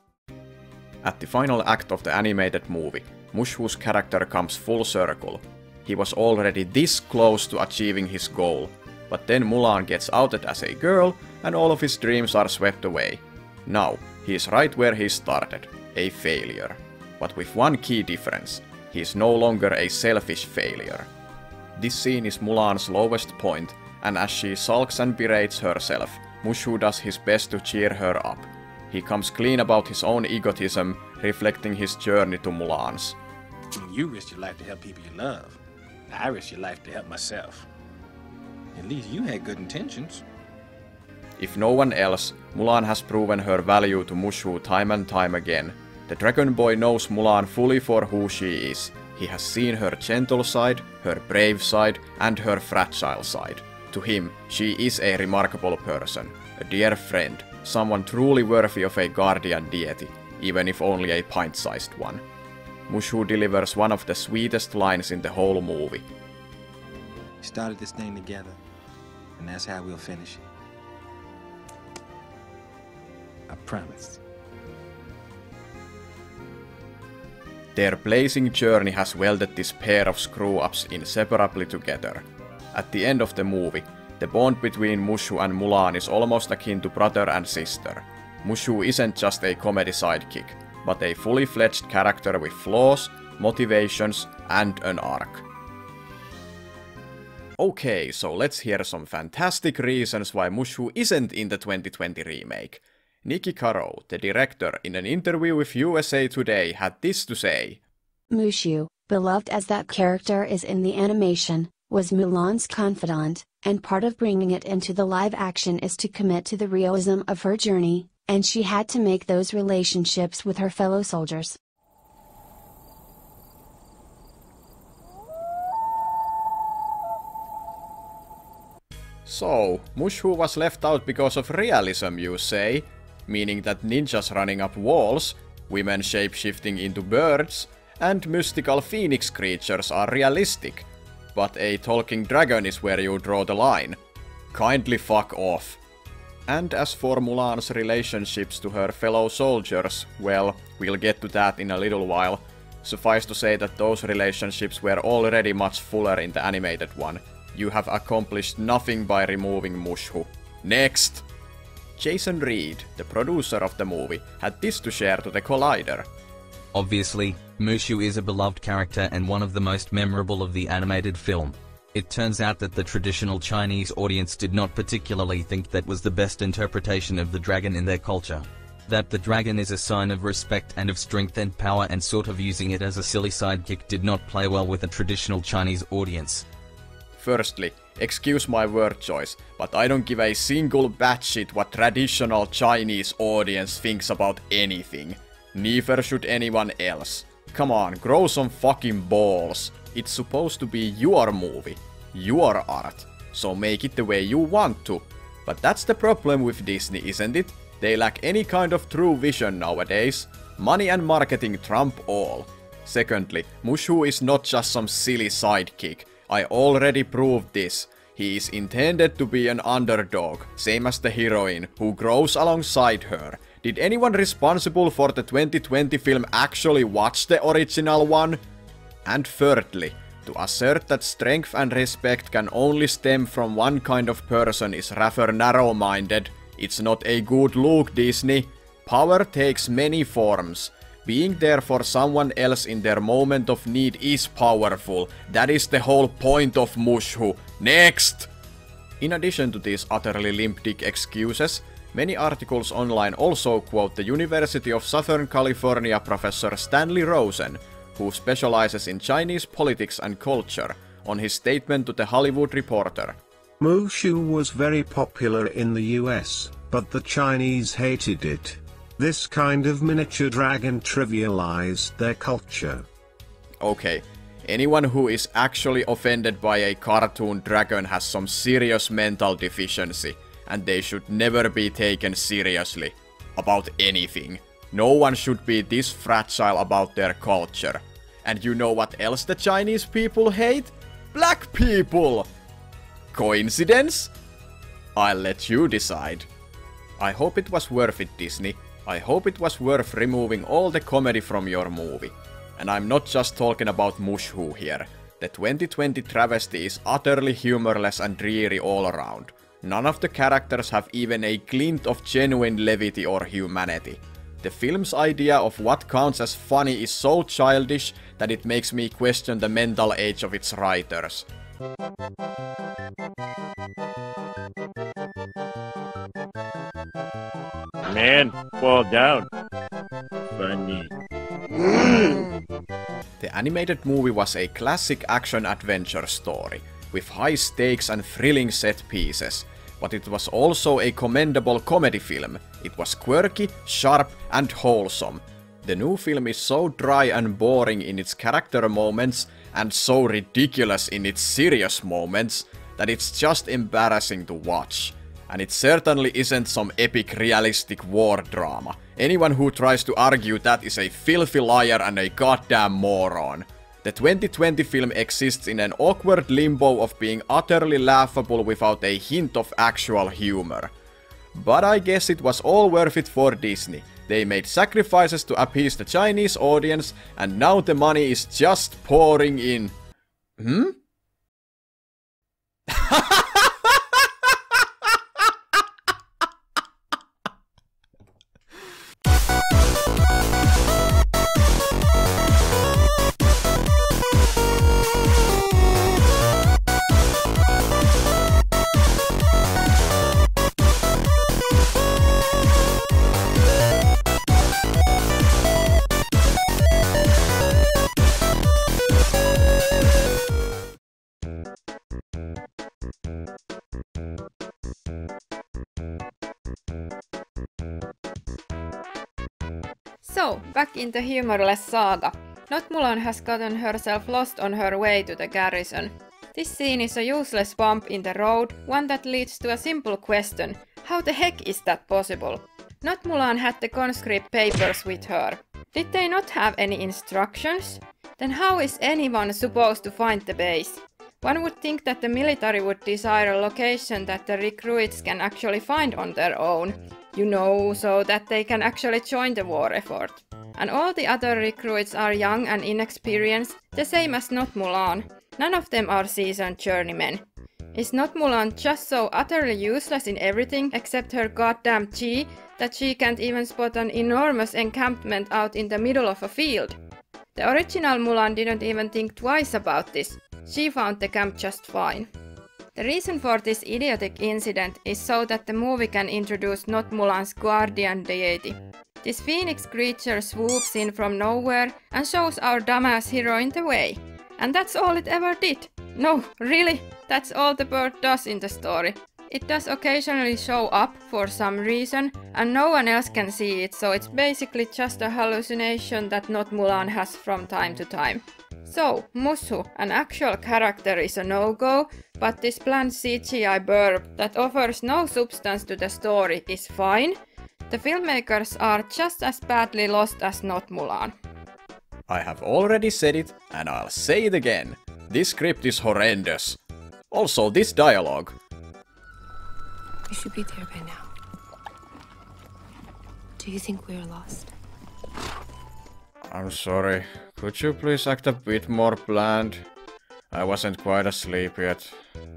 At the final act of the animated movie, Mushu's character comes full circle. He was already this close to achieving his goal, but then Mulan gets outed as a girl and all of his dreams are swept away. Now, he is right where he started, a failure. But with one key difference, he is no longer a selfish failure. This scene is Mulan's lowest point, and as she sulks and berates herself, Mushu does his best to cheer her up. He comes clean about his own egotism, reflecting his journey to Mulan's. You risked your life to help people you love. I risked your life to help myself. At least you had good intentions. If no one else, Mulan has proven her value to Mushu time and time again. The Dragon Boy knows Mulan fully for who she is. He has seen her gentle side, her brave side, and her fragile side. To him, she is a remarkable person, a dear friend, someone truly worthy of a guardian deity, even if only a pint-sized one. Mushu delivers one of the sweetest lines in the whole movie. We started this thing together, and that's how we'll finish it. I promise. Their blazing journey has welded this pair of screw-ups inseparably together. At the end of the movie, the bond between Mushu and Mulan is almost akin to brother and sister. Mushu isn't just a comedy sidekick, but a fully fledged character with flaws, motivations, and an arc. Okay, so let's hear some fantastic reasons why Mushu isn't in the 2020 remake. Nikki Caro, the director, in an interview with USA Today had this to say. Mushu, beloved as that character is in the animation, was Mulan's confidant, and part of bringing it into the live action is to commit to the realism of her journey, and she had to make those relationships with her fellow soldiers. So, Mushu was left out because of realism, you say? Meaning that ninjas running up walls, women shape-shifting into birds, and mystical phoenix creatures are realistic. But a talking dragon is where you draw the line. Kindly fuck off. And as for Mulan's relationships to her fellow soldiers, well, we'll get to that in a little while. Suffice to say that those relationships were already much fuller in the animated one. You have accomplished nothing by removing Mushu. Next! Jason Reed, the producer of the movie, had this to share to the Collider. Obviously, Mushu is a beloved character and one of the most memorable of the animated film. It turns out that the traditional Chinese audience did not particularly think that was the best interpretation of the dragon in their culture. That the dragon is a sign of respect and of strength and power, and sort of using it as a silly sidekick did not play well with a traditional Chinese audience. Firstly, excuse my word choice, but I don't give a single batshit what traditional Chinese audience thinks about anything. Neither should anyone else. Come on, grow some fucking balls. It's supposed to be your movie, your art, so make it the way you want to. But that's the problem with Disney, isn't it? They lack any kind of true vision nowadays. Money and marketing trump all. Secondly, Mushu is not just some silly sidekick. I already proved this. He is intended to be an underdog, same as the heroine, who grows alongside her. Did anyone responsible for the 2020 film actually watch the original one? And thirdly, to assert that strength and respect can only stem from one kind of person is rather narrow-minded. It's not a good look, Disney. Power takes many forms. Being there for someone else in their moment of need is powerful. That is the whole point of Mushu. Next! In addition to these utterly limp dick excuses, many articles online also quote the University of Southern California professor Stanley Rosen, who specializes in Chinese politics and culture, on his statement to the Hollywood Reporter. Mushu was very popular in the US, but the Chinese hated it. This kind of miniature dragon trivialized their culture. Okay, anyone who is actually offended by a cartoon dragon has some serious mental deficiency, and they should never be taken seriously. About anything. No one should be this fragile about their culture. And you know what else the Chinese people hate? Black people! Coincidence? I'll let you decide. I hope it was worth it, Disney. I hope it was worth removing all the comedy from your movie. And I'm not just talking about Mushu here. The 2020 travesty is utterly humorless and dreary all around. None of the characters have even a glint of genuine levity or humanity. The film's idea of what counts as funny is so childish that it makes me question the mental age of its writers. man. Fall down. Funny. The animated movie was a classic action-adventure story, with high stakes and thrilling set pieces, but it was also a commendable comedy film. It was quirky, sharp, and wholesome. The new film is so dry and boring in its character moments, and so ridiculous in its serious moments, that it's just embarrassing to watch. And it certainly isn't some epic realistic war drama. Anyone who tries to argue that is a filthy liar and a goddamn moron. The 2020 film exists in an awkward limbo of being utterly laughable without a hint of actual humor. But I guess it was all worth it for Disney. They made sacrifices to appease the Chinese audience, and now the money is just pouring in. So, back in the humorless saga. Not Mulan has gotten herself lost on her way to the garrison. This scene is a useless bump in the road, one that leads to a simple question. How the heck is that possible? Not Mulan had the conscript papers with her. Did they not have any instructions? Then how is anyone supposed to find the base? One would think that the military would desire a location that the recruits can actually find on their own. You know, so that they can actually join the war effort. And all the other recruits are young and inexperienced, the same as Not Mulan. None of them are seasoned journeymen. Is Not Mulan just so utterly useless in everything except her goddamn chi that she can't even spot an enormous encampment out in the middle of a field? The original Mulan didn't even think twice about this. She found the camp just fine. The reason for this idiotic incident is so that the movie can introduce Not Mulan's guardian deity. This phoenix creature swoops in from nowhere and shows our dumbass heroine the way. And that's all it ever did. No, really, that's all the bird does in the story. It does occasionally show up for some reason, and no one else can see it, so it's basically just a hallucination that Not Mulan has from time to time. So, Mushu, an actual character, is a no-go, but this bland CGI burb that offers no substance to the story is fine. The filmmakers are just as badly lost as Not Mulan. I have already said it, and I'll say it again. This script is horrendous. Also, this dialogue. We should be there by now. Do you think we're lost? I'm sorry. Could you please act a bit more bland? I wasn't quite asleep yet.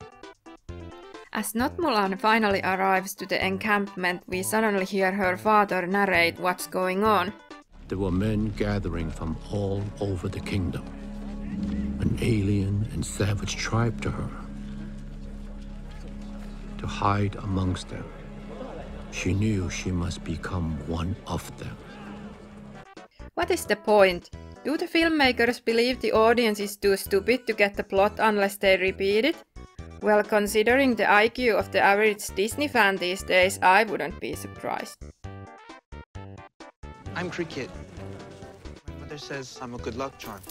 As Not Mulan finally arrives to the encampment, we suddenly hear her father narrate what's going on. There were men gathering from all over the kingdom. An alien and savage tribe to her. To hide amongst them. She knew she must become one of them. What is the point? Do the filmmakers believe the audience is too stupid to get the plot unless they repeat it? Well, considering the IQ of the average Disney fan these days, I wouldn't be surprised. I'm Cricket. My mother says I'm a good luck charm.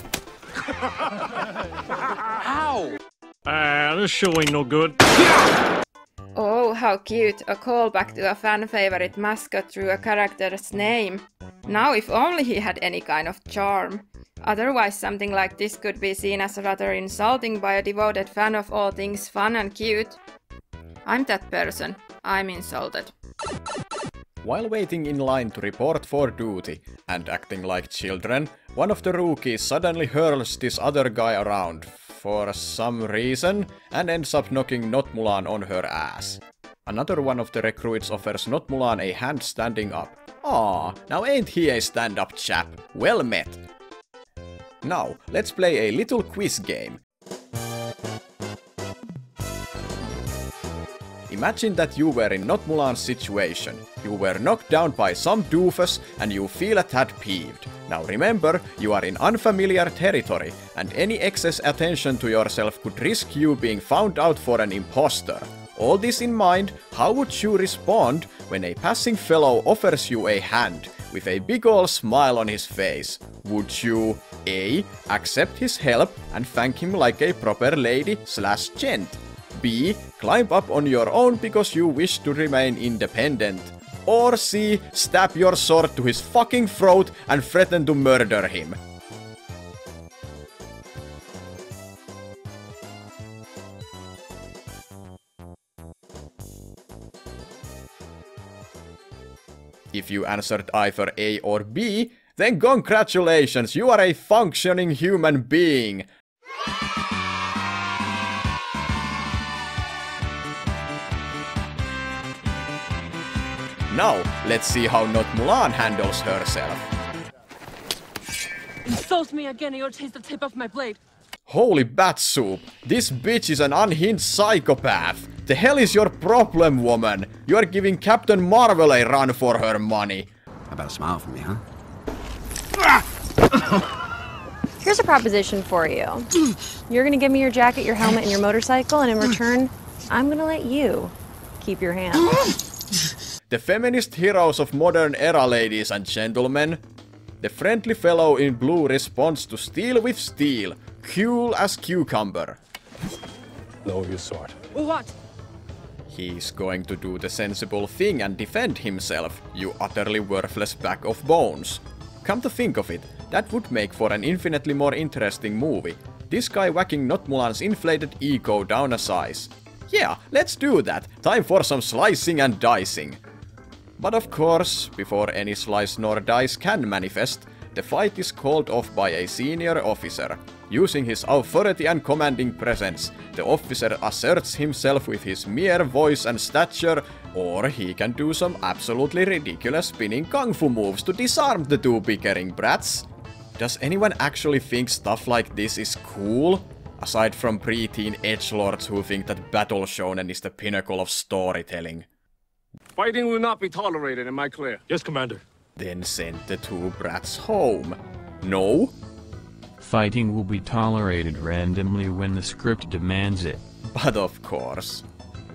Ow! This show ain't no good. Oh, how cute, a callback to a fan-favorite mascot through a character's name. Now if only he had any kind of charm. Otherwise something like this could be seen as rather insulting by a devoted fan of all things fun and cute. I'm that person. I'm insulted. While waiting in line to report for duty, and acting like children, one of the rookies suddenly hurls this other guy around, for some reason, and ends up knocking Not Mulan on her ass. Another one of the recruits offers Not Mulan a hand standing up. Aw, now ain't he a stand-up chap? Well met! Now, let's play a little quiz game. Imagine that you were in Not Mulan's situation. You were knocked down by some doofus and you feel a tad peeved. Now remember, you are in unfamiliar territory, and any excess attention to yourself could risk you being found out for an imposter. All this in mind, how would you respond when a passing fellow offers you a hand with a big ol' smile on his face? Would you A. accept his help and thank him like a proper lady/gent? B. climb up on your own because you wish to remain independent? Or C. stab your sword to his fucking throat and threaten to murder him? If you answered either A or B, then congratulations, you are a functioning human being! Now, let's see how not Mulan handles herself. Insult me again and you'll taste the tip of my blade. Holy bat soup, this bitch is an unhinged psychopath. The hell is your problem, woman? You are giving Captain Marvel a run for her money. How about a smile for me, huh? Here's a proposition for you. You're gonna give me your jacket, your helmet, and your motorcycle, and in return, I'm gonna let you keep your hand. The feminist heroes of modern era, ladies and gentlemen. The friendly fellow in blue responds to steel with steel, cool as cucumber. Lower your sword. What? He's going to do the sensible thing and defend himself, you utterly worthless bag of bones. Come to think of it, that would make for an infinitely more interesting movie. This guy whacking not Mulan's inflated ego down a size. Yeah, let's do that. Time for some slicing and dicing. But of course, before any slice nor dice can manifest, the fight is called off by a senior officer. Using his authority and commanding presence, the officer asserts himself with his mere voice and stature, or he can do some absolutely ridiculous spinning kung fu moves to disarm the two bickering brats. Does anyone actually think stuff like this is cool? Aside from preteen edgelords who think that battle shonen is the pinnacle of storytelling. Fighting will not be tolerated, am I clear? Yes, Commander. Then send the two brats home. No? Fighting will be tolerated randomly when the script demands it. But of course.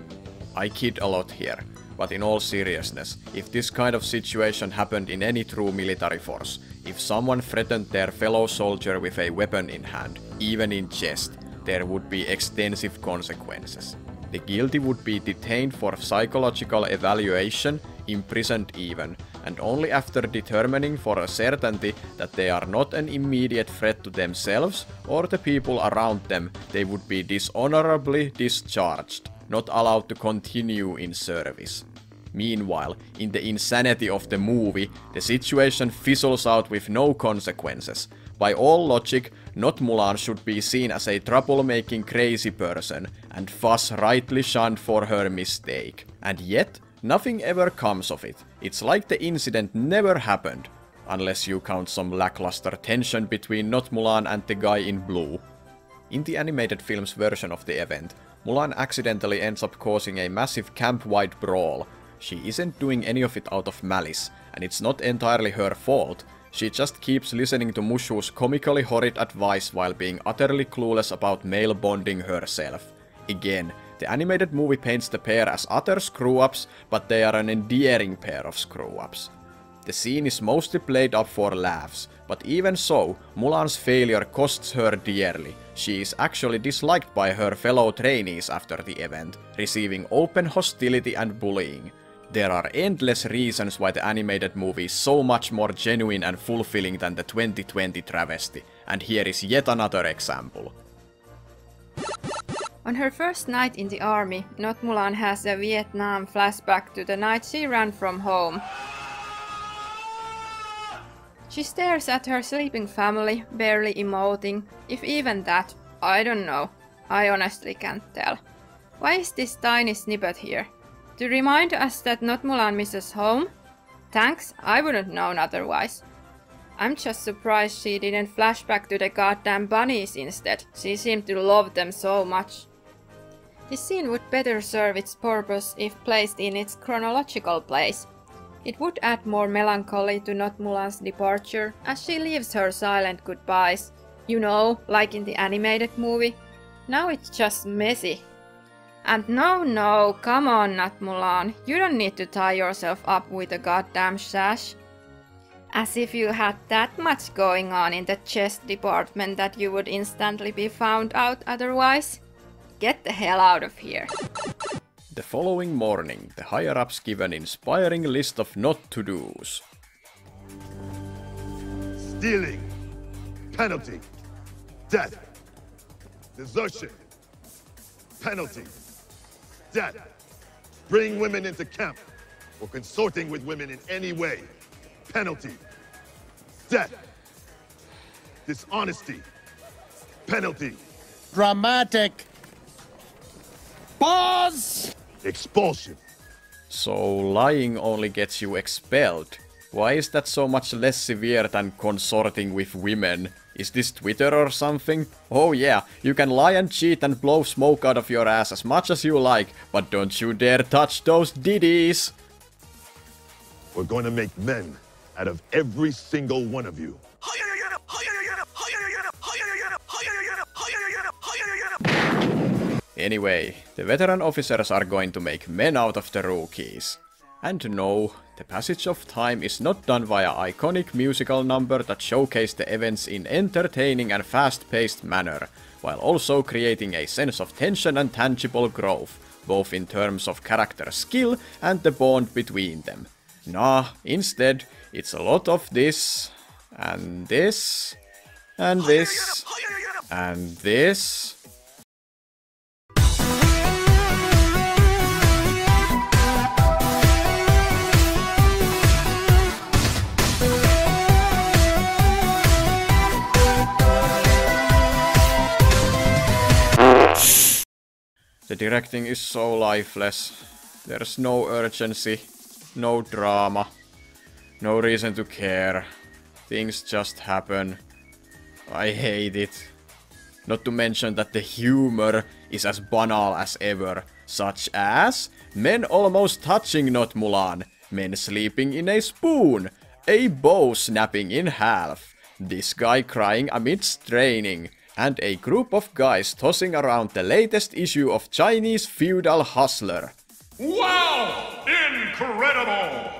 I kid a lot here, but in all seriousness, if this kind of situation happened in any true military force, if someone threatened their fellow soldier with a weapon in hand, even in jest, there would be extensive consequences. The guilty would be detained for psychological evaluation, imprisoned even, and only after determining for a certainty that they are not an immediate threat to themselves or the people around them, they would be dishonorably discharged, not allowed to continue in service. Meanwhile, in the insanity of the movie, the situation fizzles out with no consequences. By all logic, not Mulan should be seen as a troublemaking crazy person, and thus rightly shunned for her mistake. And yet, nothing ever comes of it. It's like the incident never happened. Unless you count some lackluster tension between not Mulan and the guy in blue. In the animated film's version of the event, Mulan accidentally ends up causing a massive camp-wide brawl. She isn't doing any of it out of malice, and it's not entirely her fault. She just keeps listening to Mushu's comically horrid advice while being utterly clueless about male bonding herself. Again, the animated movie paints the pair as utter screw-ups, but they are an endearing pair of screw-ups. The scene is mostly played up for laughs, but even so, Mulan's failure costs her dearly. She is actually disliked by her fellow trainees after the event, receiving open hostility and bullying. There are endless reasons why the animated movie is so much more genuine and fulfilling than the 2020 travesty, and here is yet another example. On her first night in the army, Not Mulan has a Vietnam flashback to the night she ran from home. She stares at her sleeping family, barely emoting, if even that. I don't know. I honestly can't tell. Why is this tiny snippet here? To remind us that Not Mulan misses home? Thanks, I wouldn't known otherwise. I'm just surprised she didn't flash back to the goddamn bunnies instead. She seemed to love them so much. This scene would better serve its purpose if placed in its chronological place. It would add more melancholy to not Mulan's departure, as she leaves her silent goodbyes. You know, like in the animated movie. Now it's just messy. And no, come on, Not Mulan. You don't need to tie yourself up with a goddamn sash. As if you had that much going on in the chest department that you would instantly be found out otherwise. Get the hell out of here. The following morning, the higher-ups give an inspiring list of not-to-dos. Stealing. Penalty. Death. Desertion. Penalty. Death. Bring women into camp or consorting with women in any way. Penalty. Death. Dishonesty. Penalty. Dramatic. Pause! Expulsion. So lying only gets you expelled. Why is that so much less severe than consorting with women? Is this Twitter or something? Oh yeah, you can lie and cheat and blow smoke out of your ass as much as you like, but don't you dare touch those diddies! We're going to make men out of every single one of you. Anyway, the veteran officers are going to make men out of the rookies. And no, the passage of time is not done via iconic musical number that showcase the events in entertaining and fast-paced manner, while also creating a sense of tension and tangible growth, both in terms of character skill and the bond between them. Nah, instead, it's a lot of this, and this, and this, and this. The directing is so lifeless. There's no urgency, no drama, no reason to care. Things just happen. I hate it. Not to mention that the humor is as banal as ever, such as men almost touching Not Mulan, men sleeping in a spoon, a bow snapping in half, this guy crying amidst training, and a group of guys tossing around the latest issue of Chinese Feudal Hustler. Wow! Incredible!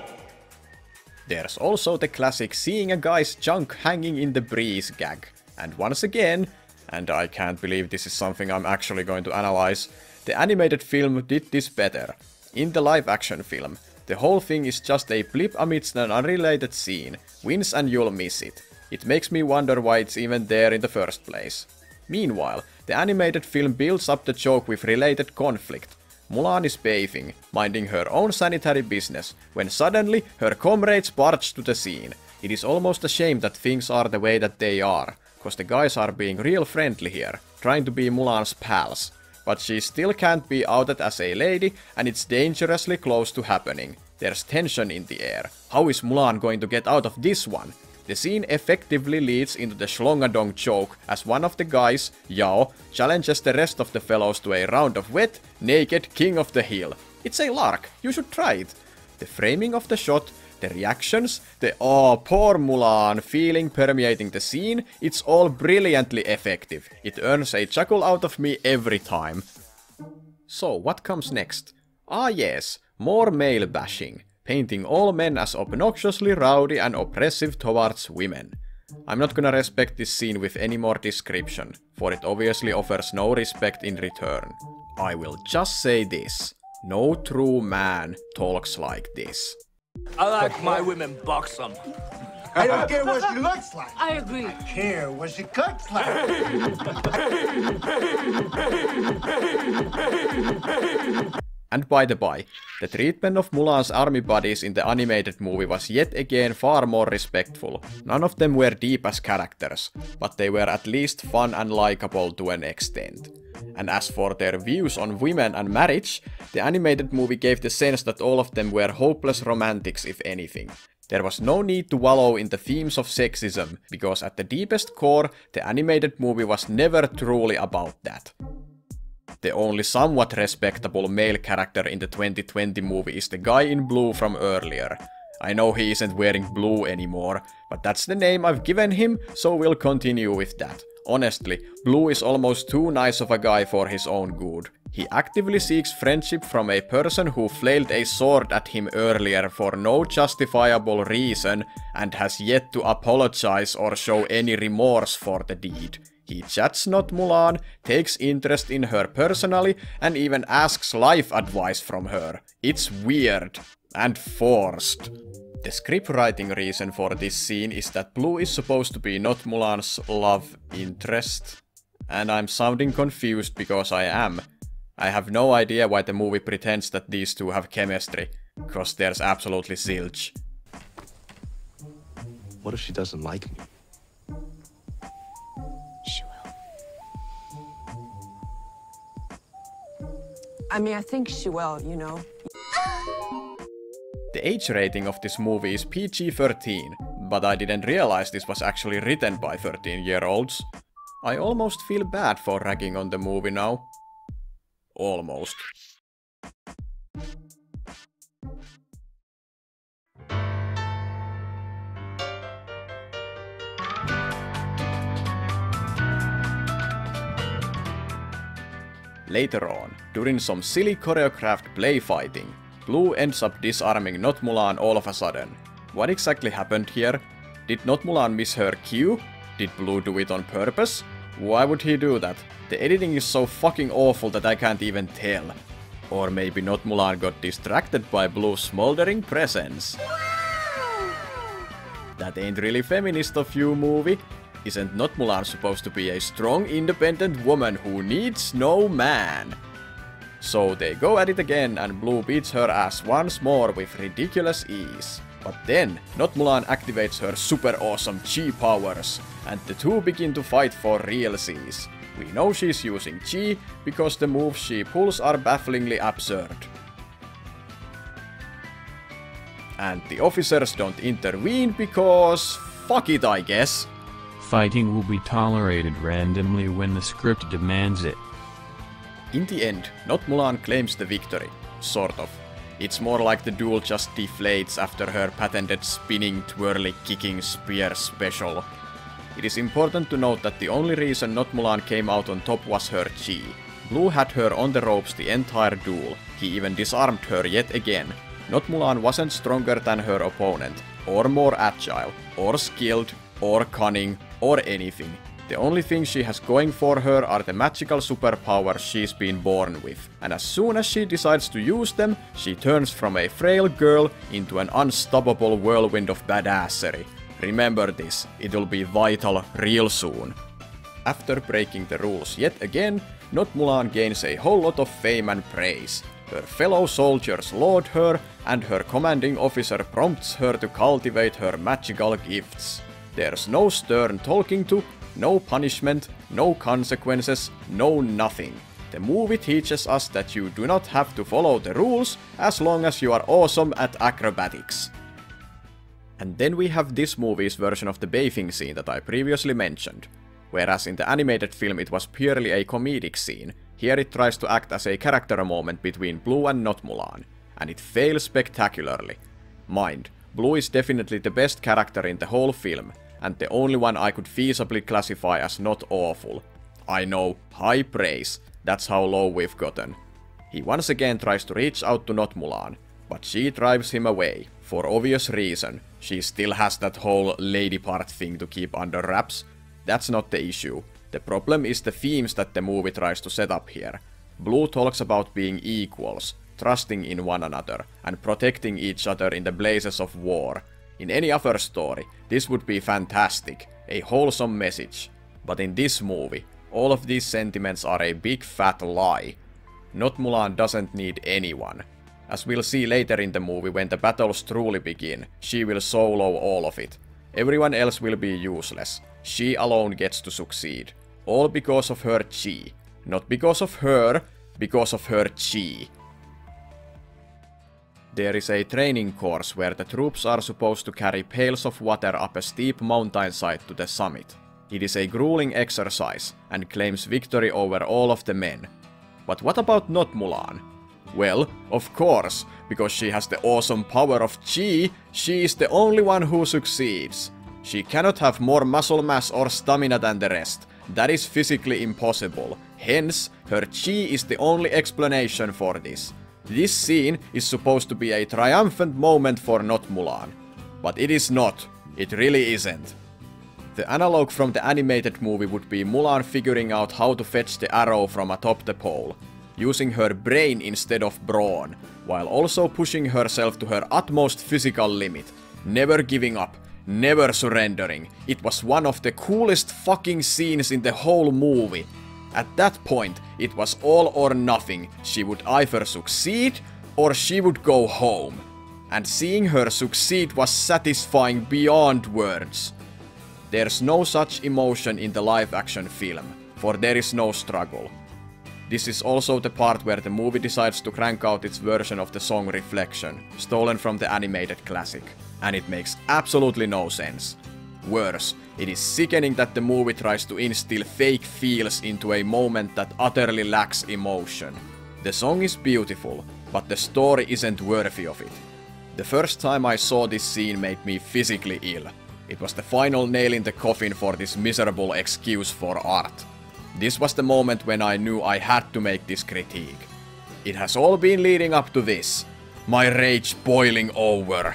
There's also the classic seeing a guy's junk hanging in the breeze gag. And once again, and I can't believe this is something I'm actually going to analyze, the animated film did this better. In the live-action film, the whole thing is just a blip amidst an unrelated scene. Wins and you'll miss it. It makes me wonder why it's even there in the first place. Meanwhile, the animated film builds up the joke with related conflict. Mulan is bathing, minding her own sanitary business, when suddenly her comrades barge to the scene. It is almost a shame that things are the way that they are, cause the guys are being real friendly here, trying to be Mulan's pals. But she still can't be outed as a lady, and it's dangerously close to happening. There's tension in the air. How is Mulan going to get out of this one? The scene effectively leads into the Schlongadong joke as one of the guys, Yao, challenges the rest of the fellows to a round of wet, naked King of the Hill. It's a lark, you should try it. The framing of the shot, the reactions, the "oh, poor Mulan" feeling permeating the scene, it's all brilliantly effective. It earns a chuckle out of me every time. So, what comes next? Ah yes, more male bashing. Painting all men as obnoxiously rowdy and oppressive towards women. I'm not gonna respect this scene with any more description, for it obviously offers no respect in return. I will just say this. No true man talks like this. I like my women buxom. I don't care what she looks like. I agree. I care what she cooks like. And by the by, the treatment of Mulan's army buddies in the animated movie was yet again far more respectful. None of them were deep as characters, but they were at least fun and likable to an extent. And as for their views on women and marriage, the animated movie gave the sense that all of them were hopeless romantics if anything. There was no need to wallow in the themes of sexism, because at the deepest core, the animated movie was never truly about that. The only somewhat respectable male character in the 2020 movie is the guy in blue from earlier. I know he isn't wearing blue anymore, but that's the name I've given him, so we'll continue with that. Honestly, Blue is almost too nice of a guy for his own good. He actively seeks friendship from a person who flailed a sword at him earlier for no justifiable reason and has yet to apologize or show any remorse for the deed. He chats Not Mulan, takes interest in her personally, and even asks life advice from her. It's weird. And forced. The scriptwriting reason for this scene is that Blue is supposed to be Not Mulan's love interest. And I'm sounding confused because I am. I have no idea why the movie pretends that these two have chemistry, cause there's absolutely zilch. What if she doesn't like me? She will. I mean, I think she will, you know. The age rating of this movie is PG-13, but I didn't realize this was actually written by 13-year-olds. I almost feel bad for ragging on the movie now. Almost. Later on, during some silly choreographed play fighting, Blue ends up disarming Not Mulan all of a sudden. What exactly happened here? Did Not Mulan miss her cue? Did Blue do it on purpose? Why would he do that? The editing is so fucking awful that I can't even tell. Or maybe Not Mulan got distracted by Blue's smoldering presence. That ain't really feminist of you, movie. Isn't Not Mulan supposed to be a strong, independent woman who needs no man? So they go at it again and Blue beats her ass once more with ridiculous ease. But then, Not Mulan activates her super awesome chi powers, and the two begin to fight for realsies. We know she's using chi, because the moves she pulls are bafflingly absurd. And the officers don't intervene because... fuck it, I guess. Fighting will be tolerated randomly when the script demands it. In the end, Not Mulan claims the victory. Sort of. It's more like the duel just deflates after her patented spinning, twirly, kicking spear special. It is important to note that the only reason Not Mulan came out on top was her chi. Blue had her on the ropes the entire duel. He even disarmed her yet again. Not Mulan wasn't stronger than her opponent, or more agile, or skilled, or cunning, or anything. The only thing she has going for her are the magical superpowers she's been born with, and as soon as she decides to use them, she turns from a frail girl into an unstoppable whirlwind of badassery. Remember this, it'll be vital real soon. After breaking the rules yet again, Not Mulan gains a whole lot of fame and praise. Her fellow soldiers laud her, and her commanding officer prompts her to cultivate her magical gifts. There's no stern talking to, no punishment, no consequences, no nothing. The movie teaches us that you do not have to follow the rules as long as you are awesome at acrobatics. And then we have this movie's version of the bathing scene that I previously mentioned. Whereas in the animated film it was purely a comedic scene, here it tries to act as a character moment between Blue and Not Mulan, and it fails spectacularly. Mind, Blue is definitely the best character in the whole film, and the only one I could feasibly classify as not awful. I know, high praise, that's how low we've gotten. He once again tries to reach out to Not Mulan, but she drives him away, for obvious reason. She still has that whole lady part thing to keep under wraps. That's not the issue. The problem is the themes that the movie tries to set up here. Blue talks about being equals, trusting in one another, and protecting each other in the blazes of war. In any other story, this would be fantastic, a wholesome message. But in this movie, all of these sentiments are a big fat lie. Not Mulan doesn't need anyone. As we'll see later in the movie when the battles truly begin, she will solo all of it. Everyone else will be useless. She alone gets to succeed. All because of her chi. Not because of her, because of her chi. There is a training course where the troops are supposed to carry pails of water up a steep mountainside to the summit. It is a grueling exercise, and claims victory over all of the men. But what about Not Mulan? Well, of course, because she has the awesome power of Chi, she is the only one who succeeds. She cannot have more muscle mass or stamina than the rest. That is physically impossible. Hence, her Chi is the only explanation for this. This scene is supposed to be a triumphant moment for not Mulan. But it is not. It really isn't. The analog from the animated movie would be Mulan figuring out how to fetch the arrow from atop the pole, using her brain instead of brawn, while also pushing herself to her utmost physical limit, never giving up, never surrendering. It was one of the coolest fucking scenes in the whole movie. At that point, it was all or nothing. She would either succeed, or she would go home. And seeing her succeed was satisfying beyond words. There's no such emotion in the live-action film, for there is no struggle. This is also the part where the movie decides to crank out its version of the song Reflection, stolen from the animated classic, and it makes absolutely no sense. Worse, it is sickening that the movie tries to instill fake feels into a moment that utterly lacks emotion. The song is beautiful, but the story isn't worthy of it. The first time I saw this scene made me physically ill. It was the final nail in the coffin for this miserable excuse for art. This was the moment when I knew I had to make this critique. It has all been leading up to this. My rage boiling over.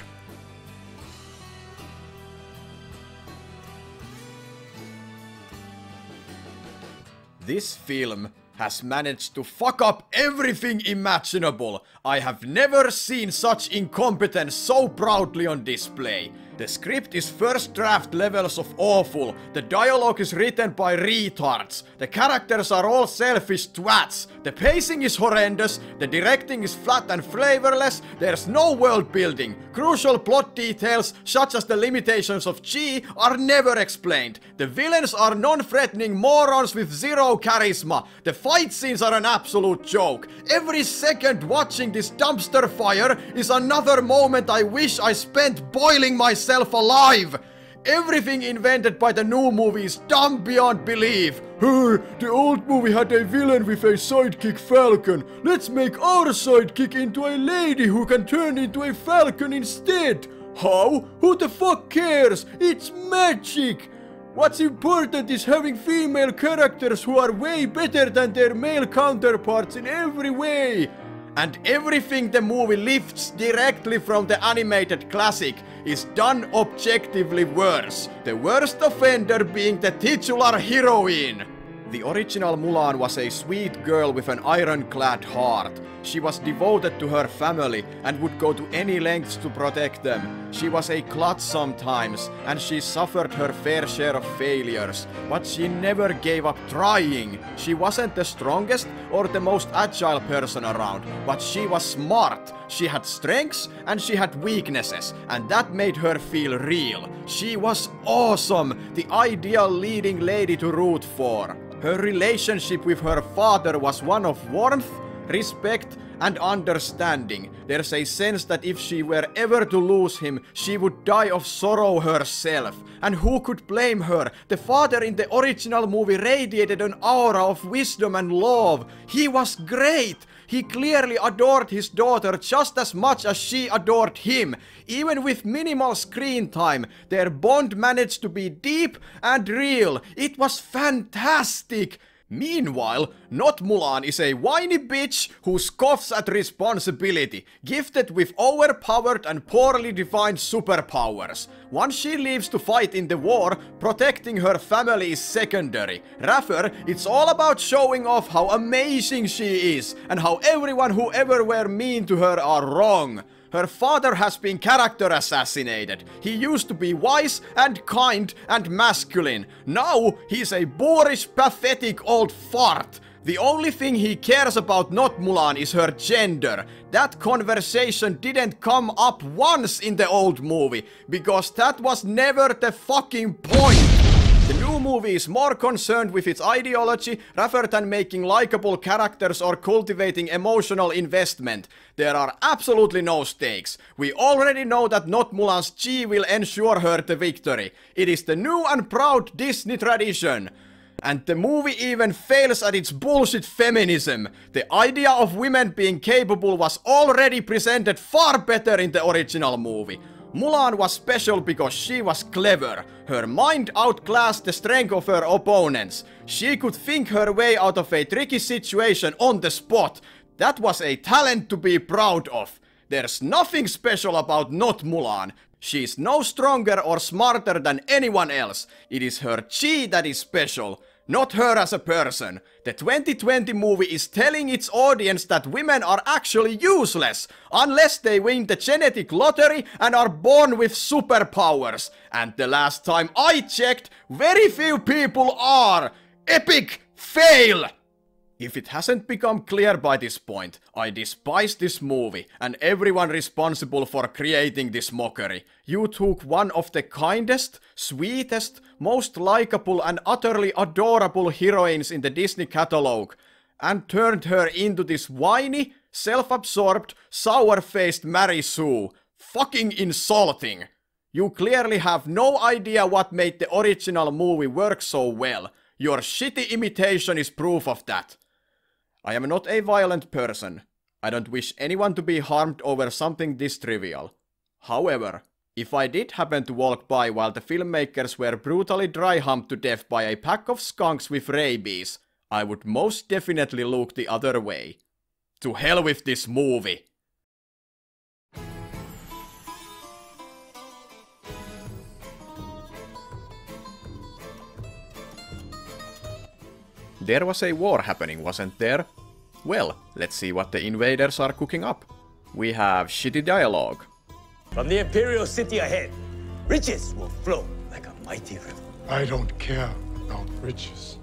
This film has managed to fuck up everything imaginable. I have never seen such incompetence so proudly on display. The script is first draft levels of awful, the dialogue is written by retards, the characters are all selfish twats, the pacing is horrendous, the directing is flat and flavorless, there's no world building, crucial plot details such as the limitations of Chi are never explained, the villains are non-threatening morons with zero charisma, the fight scenes are an absolute joke, every second watching this dumpster fire is another moment I wish I spent boiling myself alive! Everything invented by the new movie is dumb beyond belief! The old movie had a villain with a sidekick falcon. Let's make our sidekick into a lady who can turn into a falcon instead! How? Who the fuck cares? It's magic! What's important is having female characters who are way better than their male counterparts in every way! And everything the movie lifts directly from the animated classic is done objectively worse. The worst offender being the titular heroine. The original Mulan was a sweet girl with an ironclad heart. She was devoted to her family and would go to any lengths to protect them. She was a klutz sometimes, and she suffered her fair share of failures, but she never gave up trying. She wasn't the strongest or the most agile person around, but she was smart. She had strengths and she had weaknesses, and that made her feel real. She was awesome, the ideal leading lady to root for. Her relationship with her father was one of warmth, respect, and understanding. There's a sense that if she were ever to lose him, she would die of sorrow herself. And who could blame her? The father in the original movie radiated an aura of wisdom and love. He was great! He clearly adored his daughter just as much as she adored him. Even with minimal screen time, their bond managed to be deep and real. It was fantastic! Meanwhile, not Mulan is a whiny bitch who scoffs at responsibility, gifted with overpowered and poorly defined superpowers. Once she leaves to fight in the war, protecting her family is secondary. Rather, it's all about showing off how amazing she is, and how everyone who ever were mean to her are wrong. Her father has been character assassinated. He used to be wise and kind and masculine. Now he's a boorish, pathetic old fart. The only thing he cares about not Mulan is her gender. That conversation didn't come up once in the old movie, because that was never the fucking point. The new movie is more concerned with its ideology rather than making likable characters or cultivating emotional investment. There are absolutely no stakes. We already know that not Mulan's Chi will ensure her the victory. It is the new and proud Disney tradition. And the movie even fails at its bullshit feminism. The idea of women being capable was already presented far better in the original movie. Mulan was special because she was clever. Her mind outclassed the strength of her opponents. She could think her way out of a tricky situation on the spot. That was a talent to be proud of. There's nothing special about not Mulan. She's no stronger or smarter than anyone else. It is her chi that is special, not her as a person. The 2020 movie is telling its audience that women are actually useless, unless they win the genetic lottery and are born with superpowers. And the last time I checked, very few people are. Epic fail! If it hasn't become clear by this point, I despise this movie and everyone responsible for creating this mockery. You took one of the kindest, sweetest, most likable and utterly adorable heroines in the Disney catalogue and turned her into this whiny, self-absorbed, sour-faced Mary Sue. Fucking insulting! You clearly have no idea what made the original movie work so well. Your shitty imitation is proof of that. I am not a violent person. I don't wish anyone to be harmed over something this trivial. However, if I did happen to walk by while the filmmakers were brutally dry-humped to death by a pack of skunks with rabies, I would most definitely look the other way. To hell with this movie! There was a war happening, wasn't there? Well, let's see what the invaders are cooking up. We have shitty dialogue. From the Imperial City ahead, riches will flow like a mighty river. I don't care about riches.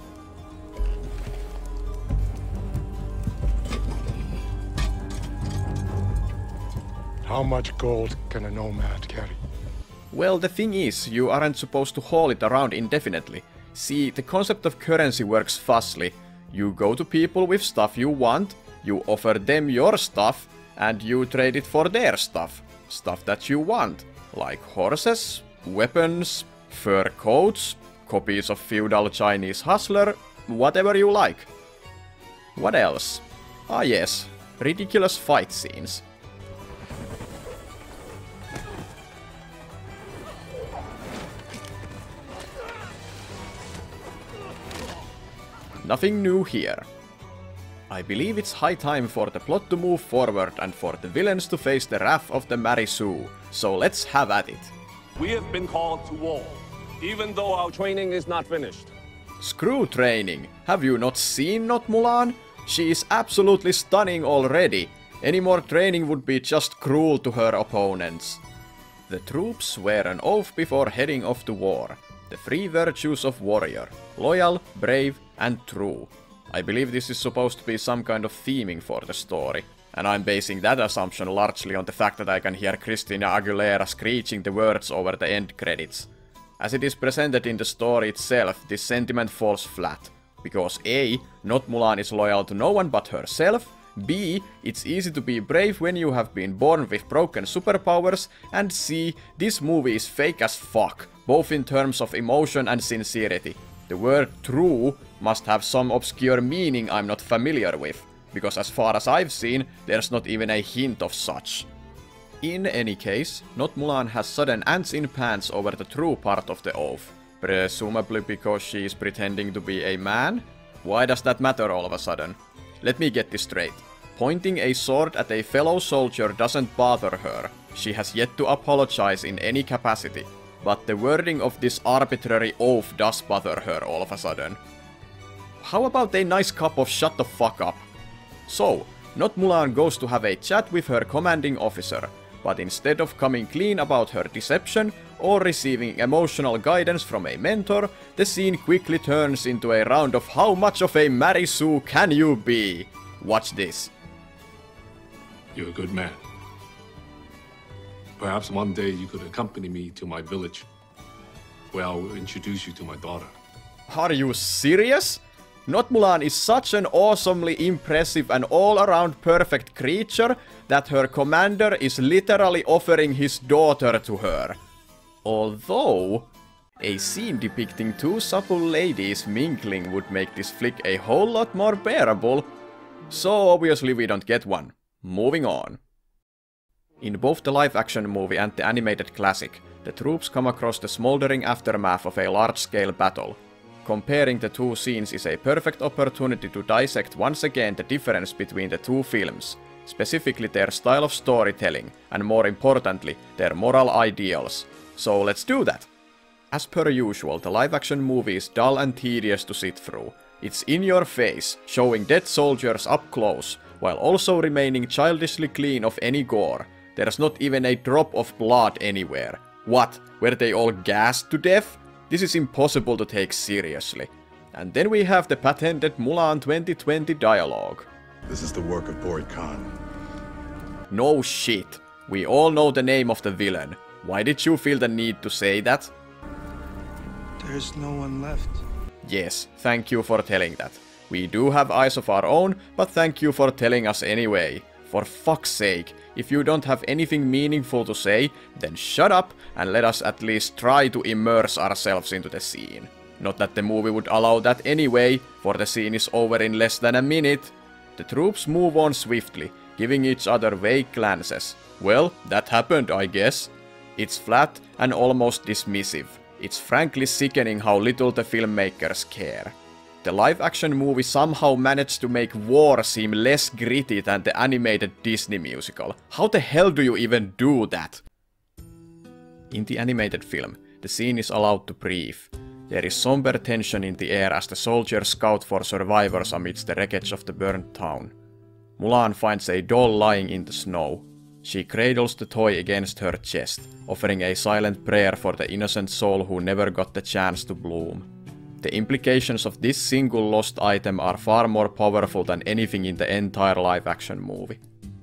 How much gold can a nomad carry? Well, the thing is, you aren't supposed to haul it around indefinitely. See, the concept of currency works fuzzily. You go to people with stuff you want, you offer them your stuff, and you trade it for their stuff. Stuff that you want. Like horses, weapons, fur coats, copies of feudal Chinese hustler, whatever you like. What else? Ah yes, ridiculous fight scenes. Nothing new here. I believe it's high time for the plot to move forward and for the villains to face the wrath of the Mary Sue, so let's have at it. We have been called to war, even though our training is not finished. Screw training. Have you not seen Not Mulan? She is absolutely stunning already. Any more training would be just cruel to her opponents. The troops swear an oath before heading off to war. The three virtues of warrior: loyal, brave, and true. I believe this is supposed to be some kind of theming for the story, and I'm basing that assumption largely on the fact that I can hear Christina Aguilera screeching the words over the end credits. As it is presented in the story itself, this sentiment falls flat, because A. Not Mulan is loyal to no one but herself, B. It's easy to be brave when you have been born with broken superpowers, and C. This movie is fake as fuck, both in terms of emotion and sincerity. The word true must have some obscure meaning I'm not familiar with, because as far as I've seen, there's not even a hint of such. In any case, Not Mulan has sudden ants in pants over the true part of the oath. Presumably because she is pretending to be a man? Why does that matter all of a sudden? Let me get this straight. Pointing a sword at a fellow soldier doesn't bother her. She has yet to apologize in any capacity. But the wording of this arbitrary oath does bother her all of a sudden. How about a nice cup of shut the fuck up? So, Not Mulan goes to have a chat with her commanding officer, but instead of coming clean about her deception or receiving emotional guidance from a mentor, the scene quickly turns into a round of how much of a Mary Sue can you be? Watch this. You're a good man. Perhaps one day you could accompany me to my village, where I will introduce you to my daughter. Are you serious? Not Mulan is such an awesomely impressive and all-around perfect creature that her commander is literally offering his daughter to her. Although, A scene depicting two supple ladies mingling would make this flick a whole lot more bearable. So obviously we don't get one. Moving on. In both the live-action movie and the animated classic, the troops come across the smoldering aftermath of a large-scale battle. Comparing the two scenes is a perfect opportunity to dissect once again the difference between the two films, specifically their style of storytelling, and more importantly, their moral ideals. So let's do that! As per usual, the live-action movie is dull and tedious to sit through. It's in your face, showing dead soldiers up close, while also remaining childishly clean of any gore. There's not even a drop of blood anywhere. What? Were they all gassed to death? This is impossible to take seriously. And then we have the patented Mulan 2020 dialogue. This is the work of Boyd Khan. No shit. We all know the name of the villain. Why did you feel the need to say that? There's no one left. Yes, thank you for telling that. We do have eyes of our own, but thank you for telling us anyway. For fuck's sake, if you don't have anything meaningful to say, then shut up and let us at least try to immerse ourselves into the scene. Not that the movie would allow that anyway, for the scene is over in less than a minute. The troops move on swiftly, giving each other vague glances. Well, that happened, I guess. It's flat and almost dismissive. It's frankly sickening how little the filmmakers care. The live-action movie somehow managed to make war seem less gritty than the animated Disney musical. How the hell do you even do that? In the animated film, the scene is allowed to breathe. There is somber tension in the air as the soldiers scout for survivors amidst the wreckage of the burnt town. Mulan finds a doll lying in the snow. She cradles the toy against her chest, offering a silent prayer for the innocent soul who never got the chance to bloom. The implications of this single lost item are far more powerful than anything in the entire live-action movie.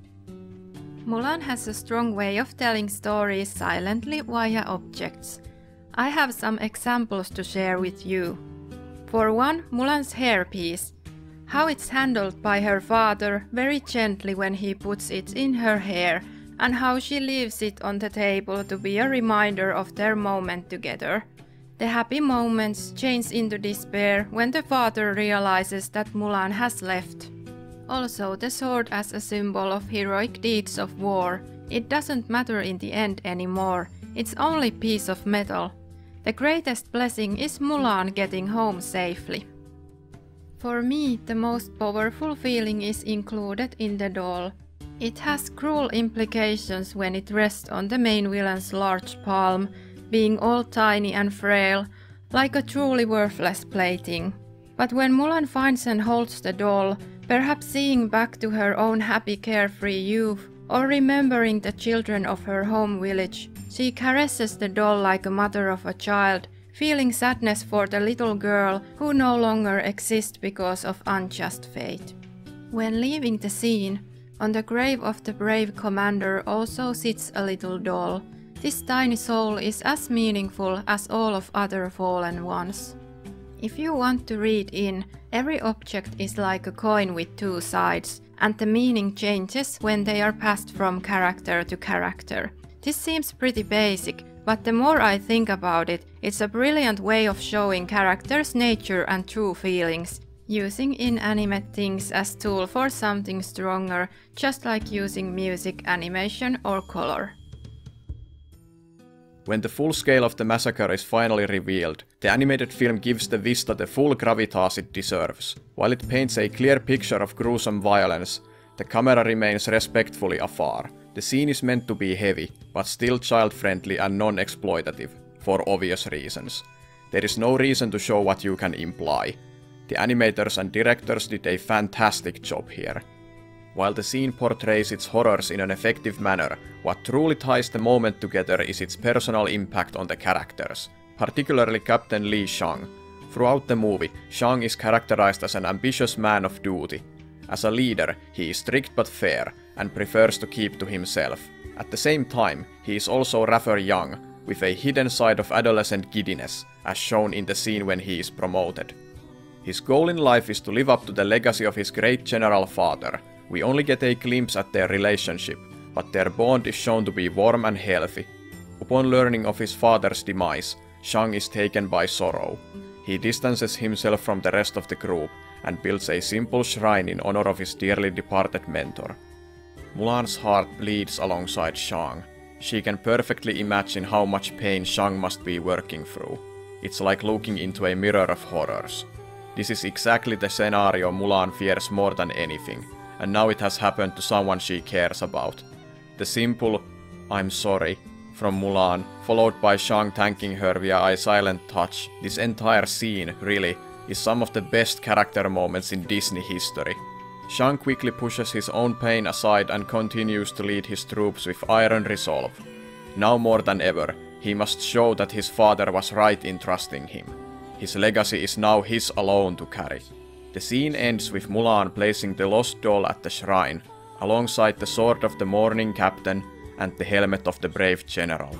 Mulan has a strong way of telling stories silently via objects. I have some examples to share with you. For one, Mulan's hairpiece. How it's handled by her father very gently when he puts it in her hair, and how she leaves it on the table to be a reminder of their moment together. The happy moments change into despair when the father realizes that Mulan has left. Also, the sword as a symbol of heroic deeds of war. It doesn't matter in the end anymore. It's only a piece of metal. The greatest blessing is Mulan getting home safely. For me, the most powerful feeling is included in the doll. It has cruel implications when it rests on the main villain's large palm, being all tiny and frail, like a truly worthless plaything. But when Mulan finds and holds the doll, perhaps seeing back to her own happy carefree youth, or remembering the children of her home village, she caresses the doll like a mother of a child, feeling sadness for the little girl who no longer exists because of unjust fate. When leaving the scene, on the grave of the brave commander also sits a little doll. This tiny soul is as meaningful as all of other fallen ones. If you want to read in, every object is like a coin with two sides, and the meaning changes when they are passed from character to character. This seems pretty basic, but the more I think about it, it's a brilliant way of showing characters' nature and true feelings, using inanimate things as tool for something stronger, just like using music, animation or color. When the full scale of the massacre is finally revealed, the animated film gives the vista the full gravitas it deserves. While it paints a clear picture of gruesome violence, the camera remains respectfully afar. The scene is meant to be heavy, but still child-friendly and non-exploitative, for obvious reasons. There is no reason to show what you can imply. The animators and directors did a fantastic job here. While the scene portrays its horrors in an effective manner, what truly ties the moment together is its personal impact on the characters, particularly Captain Li Shang. Throughout the movie, Shang is characterized as an ambitious man of duty. As a leader, he is strict but fair, and prefers to keep to himself. At the same time, he is also rather young, with a hidden side of adolescent giddiness, as shown in the scene when he is promoted. His goal in life is to live up to the legacy of his great general father. We only get a glimpse at their relationship, but their bond is shown to be warm and healthy. Upon learning of his father's demise, Shang is taken by sorrow. He distances himself from the rest of the group and builds a simple shrine in honor of his dearly departed mentor. Mulan's heart bleeds alongside Shang. She can perfectly imagine how much pain Shang must be working through. It's like looking into a mirror of horrors. This is exactly the scenario Mulan fears more than anything, and now it has happened to someone she cares about. The simple, "I'm sorry," from Mulan, followed by Shang thanking her via a silent touch, this entire scene, really, is some of the best character moments in Disney history. Shang quickly pushes his own pain aside and continues to lead his troops with iron resolve. Now more than ever, he must show that his father was right in trusting him. His legacy is now his alone to carry. The scene ends with Mulan placing the lost doll at the shrine, alongside the sword of the mourning captain and the helmet of the brave general.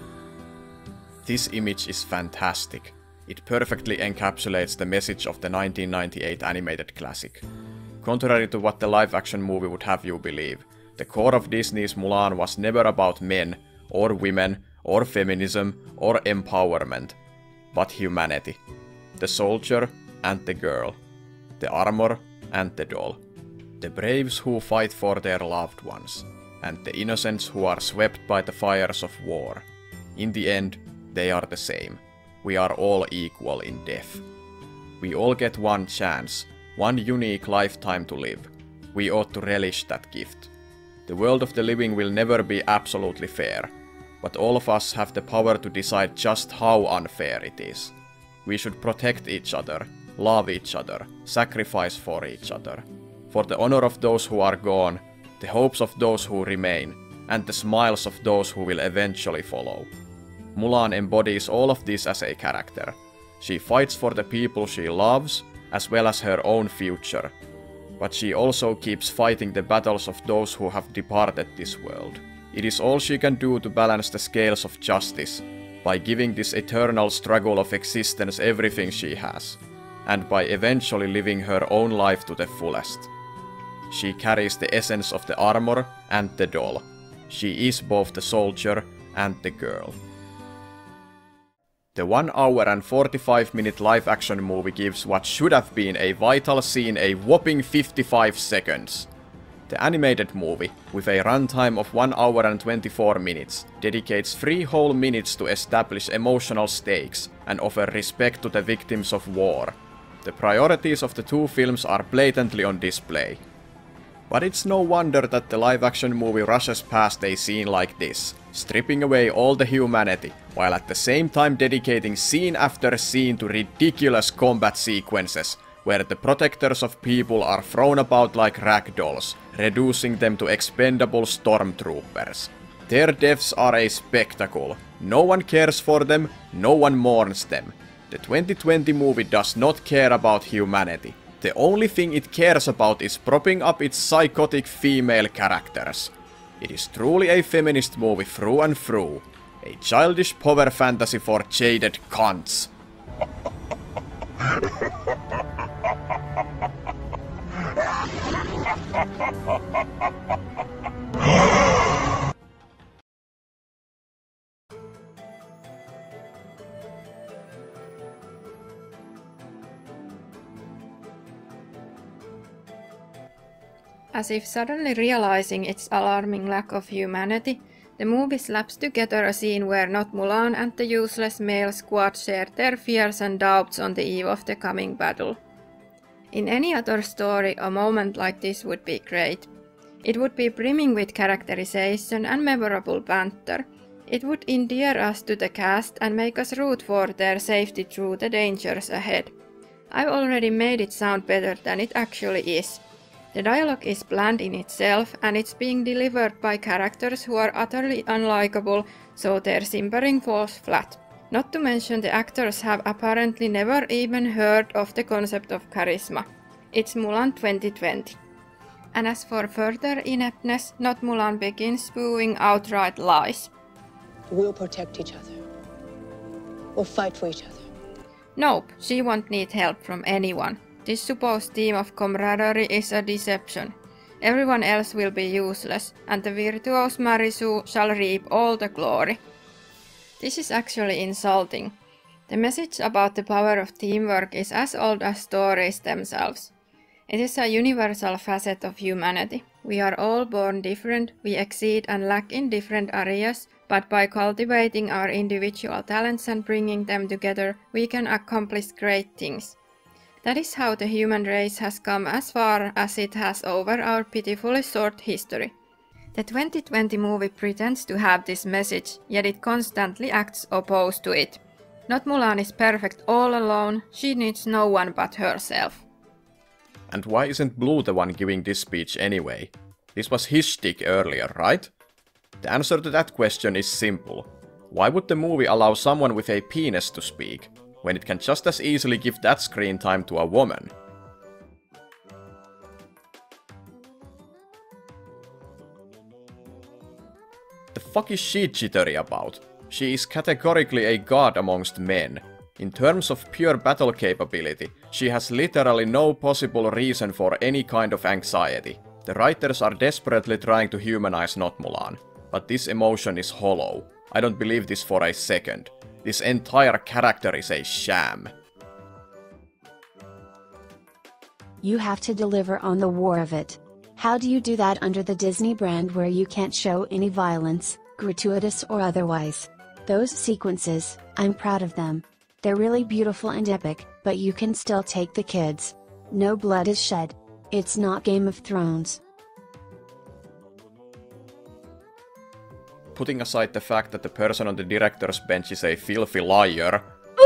This image is fantastic. It perfectly encapsulates the message of the 1998 animated classic. Contrary to what the live-action movie would have you believe, the core of Disney's Mulan was never about men, or women, or feminism, or empowerment, but humanity. The soldier and the girl. The armor and the doll. The braves who fight for their loved ones, and the innocents who are swept by the fires of war. In the end, they are the same. We are all equal in death. We all get one chance, one unique lifetime to live. We ought to relish that gift. The world of the living will never be absolutely fair, but all of us have the power to decide just how unfair it is. We should protect each other, love each other, sacrifice for each other. For the honor of those who are gone, the hopes of those who remain, and the smiles of those who will eventually follow. Mulan embodies all of this as a character. She fights for the people she loves, as well as her own future. But she also keeps fighting the battles of those who have departed this world. It is all she can do to balance the scales of justice, by giving this eternal struggle of existence everything she has, and by eventually living her own life to the fullest. She carries the essence of the armor and the doll. She is both the soldier and the girl. The 1 hour and 45-minute live-action movie gives what should have been a vital scene a whopping 55 seconds. The animated movie, with a runtime of 1 hour and 24 minutes, dedicates 3 whole minutes to establish emotional stakes and offer respect to the victims of war. The priorities of the two films are blatantly on display. But it's no wonder that the live-action movie rushes past a scene like this, stripping away all the humanity, while at the same time dedicating scene after scene to ridiculous combat sequences, where the protectors of people are thrown about like ragdolls, reducing them to expendable stormtroopers. Their deaths are a spectacle. No one cares for them, no one mourns them. The 2020 movie does not care about humanity. The only thing it cares about is propping up its psychotic female characters. It is truly a feminist movie through and through. A childish power fantasy for jaded cunts. As if suddenly realizing its alarming lack of humanity, the movie slaps together a scene where not Mulan and the useless male squad share their fears and doubts on the eve of the coming battle. In any other story, a moment like this would be great. It would be brimming with characterization and memorable banter. It would endear us to the cast and make us root for their safety through the dangers ahead. I've already made it sound better than it actually is. The dialogue is bland in itself, and it's being delivered by characters who are utterly unlikable, so their simpering falls flat. Not to mention the actors have apparently never even heard of the concept of charisma. It's Mulan 2020. And as for further ineptness, not Mulan begins spewing outright lies. We'll protect each other. We'll fight for each other. Nope, she won't need help from anyone. This supposed team of camaraderie is a deception. Everyone else will be useless, and the virtuose Marisu shall reap all the glory. This is actually insulting. The message about the power of teamwork is as old as stories themselves. It is a universal facet of humanity. We are all born different, we exceed and lack in different areas, but by cultivating our individual talents and bringing them together, we can accomplish great things. That is how the human race has come as far as it has over our pitifully short history. The 2020 movie pretends to have this message, yet it constantly acts opposed to it. Not Mulan is perfect all alone, she needs no one but herself. And why isn't Blue the one giving this speech anyway? This was his shtick earlier, right? The answer to that question is simple. Why would the movie allow someone with a penis to speak, when it can just as easily give that screen time to a woman? The fuck is she jittery about? She is categorically a god amongst men. In terms of pure battle capability, she has literally no possible reason for any kind of anxiety. The writers are desperately trying to humanize Not Mulan, but this emotion is hollow. I don't believe this for a second. This entire character is a sham. You have to deliver on the war of it. How do you do that under the Disney brand where you can't show any violence, gratuitous or otherwise? Those sequences, I'm proud of them. They're really beautiful and epic, but you can still take the kids. No blood is shed. It's not Game of Thrones. Putting aside the fact that the person on the director's bench is a filthy liar,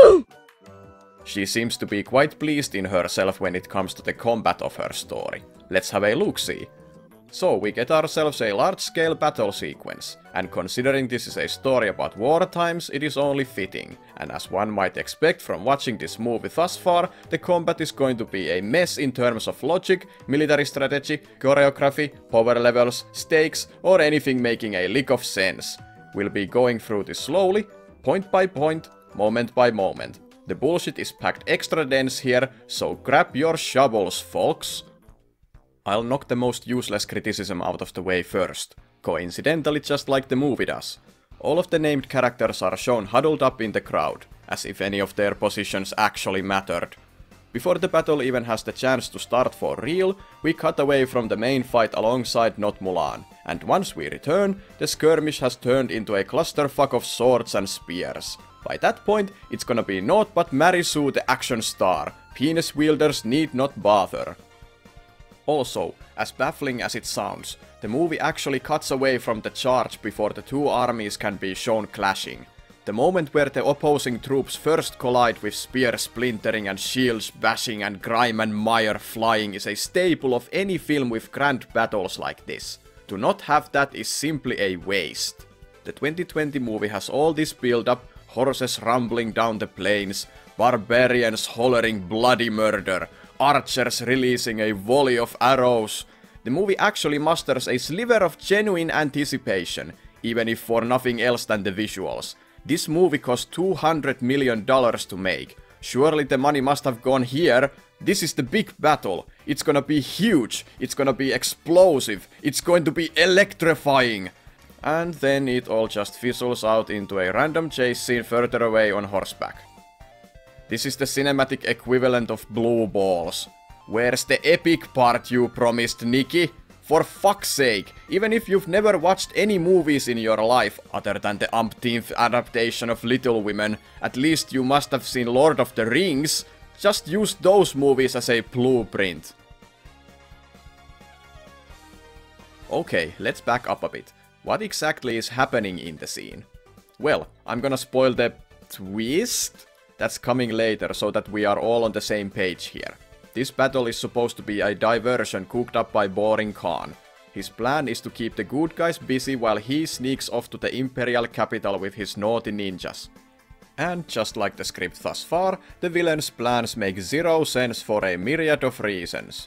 she seems to be quite pleased in herself when it comes to the combat of her story. Let's have a look-see. So we get ourselves a large-scale battle sequence, and considering this is a story about war times, it is only fitting. And as one might expect from watching this movie thus far, the combat is going to be a mess in terms of logic, military strategy, choreography, power levels, stakes, or anything making a lick of sense. We'll be going through this slowly, point by point, moment by moment. The bullshit is packed extra dense here, so grab your shovels, folks. I'll knock the most useless criticism out of the way first, coincidentally just like the movie does. All of the named characters are shown huddled up in the crowd, as if any of their positions actually mattered. Before the battle even has the chance to start for real, we cut away from the main fight alongside Not Mulan, and once we return, the skirmish has turned into a clusterfuck of swords and spears. By that point, it's gonna be naught but Marisu the action star. Penis wielders need not bother. Also, as baffling as it sounds, the movie actually cuts away from the charge before the two armies can be shown clashing. The moment where the opposing troops first collide with spears splintering and shields bashing and grime and mire flying is a staple of any film with grand battles like this. To not have that is simply a waste. The 2020 movie has all this build-up, horses rumbling down the plains, barbarians hollering bloody murder, archers releasing a volley of arrows. The movie actually musters a sliver of genuine anticipation, even if for nothing else than the visuals. This movie cost $200 million to make. Surely the money must have gone here. This is the big battle. It's gonna be huge. It's gonna be explosive. It's going to be electrifying. And then it all just fizzles out into a random chase scene further away on horseback. This is the cinematic equivalent of blue balls. Where's the epic part you promised, Nikki? For fuck's sake, even if you've never watched any movies in your life, other than the umpteenth adaptation of Little Women, at least you must have seen Lord of the Rings. Just use those movies as a blueprint. Okay, let's back up a bit. What exactly is happening in the scene? Well, I'm gonna spoil the twist? That's coming later, so that we are all on the same page here. This battle is supposed to be a diversion cooked up by Boring Khan. His plan is to keep the good guys busy while he sneaks off to the Imperial capital with his naughty ninjas. And just like the script thus far, the villain's plans make zero sense for a myriad of reasons.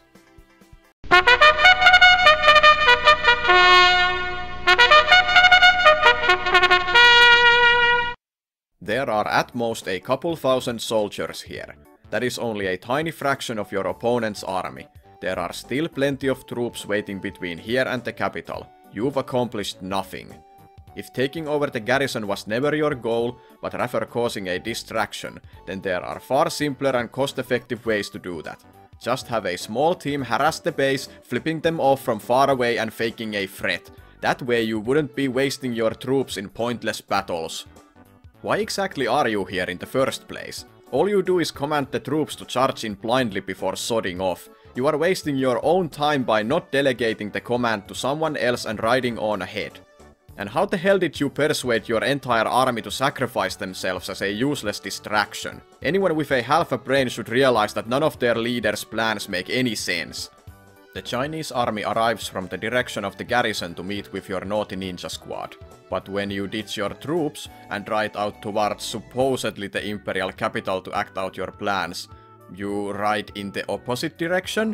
There are at most a couple thousand soldiers here. That is only a tiny fraction of your opponent's army. There are still plenty of troops waiting between here and the capital. You've accomplished nothing. If taking over the garrison was never your goal, but rather causing a distraction, then there are far simpler and cost-effective ways to do that. Just have a small team harass the base, flipping them off from far away and faking a threat. That way you wouldn't be wasting your troops in pointless battles. Why exactly are you here in the first place? All you do is command the troops to charge in blindly before sodding off. You are wasting your own time by not delegating the command to someone else and riding on ahead. And how the hell did you persuade your entire army to sacrifice themselves as a useless distraction? Anyone with a half a brain should realize that none of their leaders' plans make any sense. The Chinese army arrives from the direction of the garrison to meet with your naughty ninja squad. But when you ditch your troops and ride out towards supposedly the imperial capital to act out your plans, you ride in the opposite direction?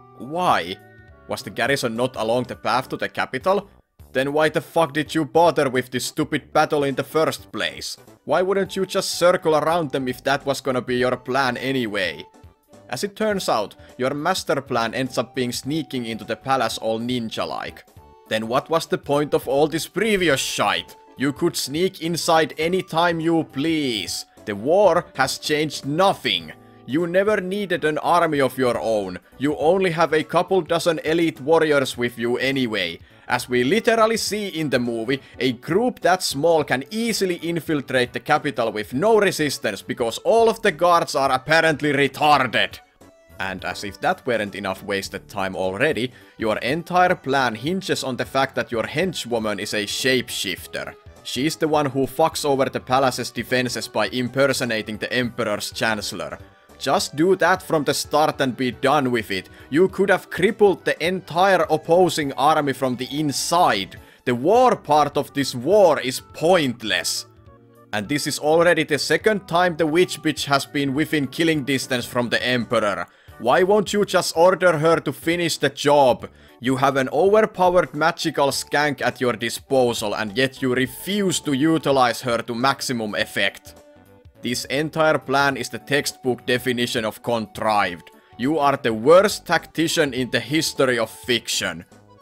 Why? Was the garrison not along the path to the capital? Then why the fuck did you bother with this stupid battle in the first place? Why wouldn't you just circle around them if that was gonna be your plan anyway? As it turns out, your master plan ends up being sneaking into the palace all ninja-like. Then what was the point of all this previous shite? You could sneak inside any time you please. The war has changed nothing. You never needed an army of your own. You only have a couple dozen elite warriors with you anyway. As we literally see in the movie, a group that small can easily infiltrate the capital with no resistance because all of the guards are apparently retarded. And as if that weren't enough wasted time already, your entire plan hinges on the fact that your henchwoman is a shapeshifter. She's the one who fucks over the palace's defenses by impersonating the Emperor's Chancellor. Just do that from the start and be done with it. You could have crippled the entire opposing army from the inside. The war part of this war is pointless. And this is already the second time the witch bitch has been within killing distance from the Emperor. Why won't you just order her to finish the job? You have an overpowered magical skank at your disposal and yet you refuse to utilize her to maximum effect. This entire plan is the textbook definition of contrived. You are the worst tactician in the history of fiction.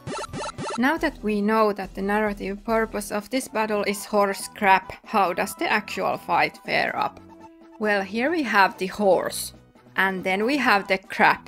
Now that we know that the narrative purpose of this battle is horse crap, how does the actual fight fare up? Well, here we have the horse. And then we have the crap.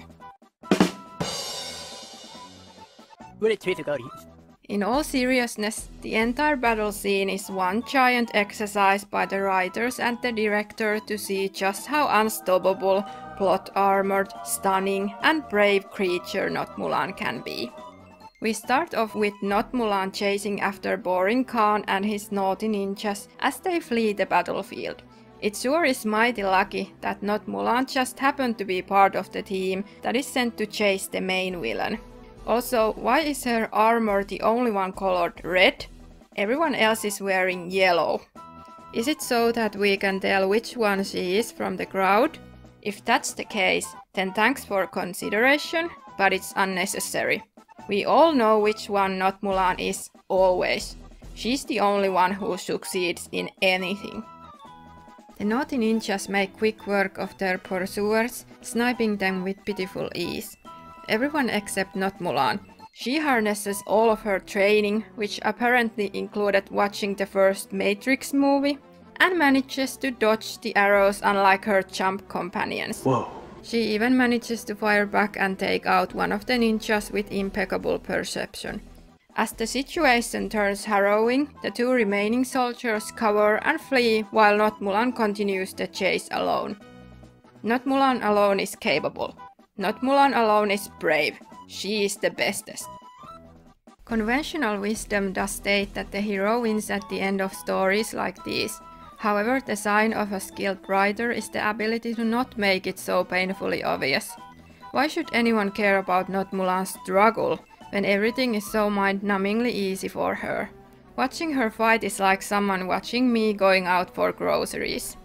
In all seriousness, the entire battle scene is one giant exercise by the writers and the director to see just how unstoppable, plot-armored, stunning and brave creature Not Mulan can be. We start off with Not Mulan chasing after boring Khan and his naughty ninjas as they flee the battlefield. It sure is mighty lucky that Not Mulan just happened to be part of the team that is sent to chase the main villain. Also, why is her armor the only one colored red? Everyone else is wearing yellow. Is it so that we can tell which one she is from the crowd? If that's the case, then thanks for consideration, but it's unnecessary. We all know which one Not Mulan is, always. She's the only one who succeeds in anything. The naughty ninjas make quick work of their pursuers, sniping them with pitiful ease. Everyone except Not Mulan. She harnesses all of her training, which apparently included watching the first Matrix movie, and manages to dodge the arrows unlike her chump companions. Whoa. She even manages to fire back and take out one of the ninjas with impeccable perception. As the situation turns harrowing, the two remaining soldiers cover and flee while Not Mulan continues the chase alone. Not Mulan alone is capable. Not Mulan alone is brave. She is the bestest. Conventional wisdom does state that the hero wins at the end of stories like these. However, the sign of a skilled writer is the ability to not make it so painfully obvious. Why should anyone care about Not Mulan's struggle when everything is so mind-numbingly easy for her? Watching her fight is like someone watching me going out for groceries.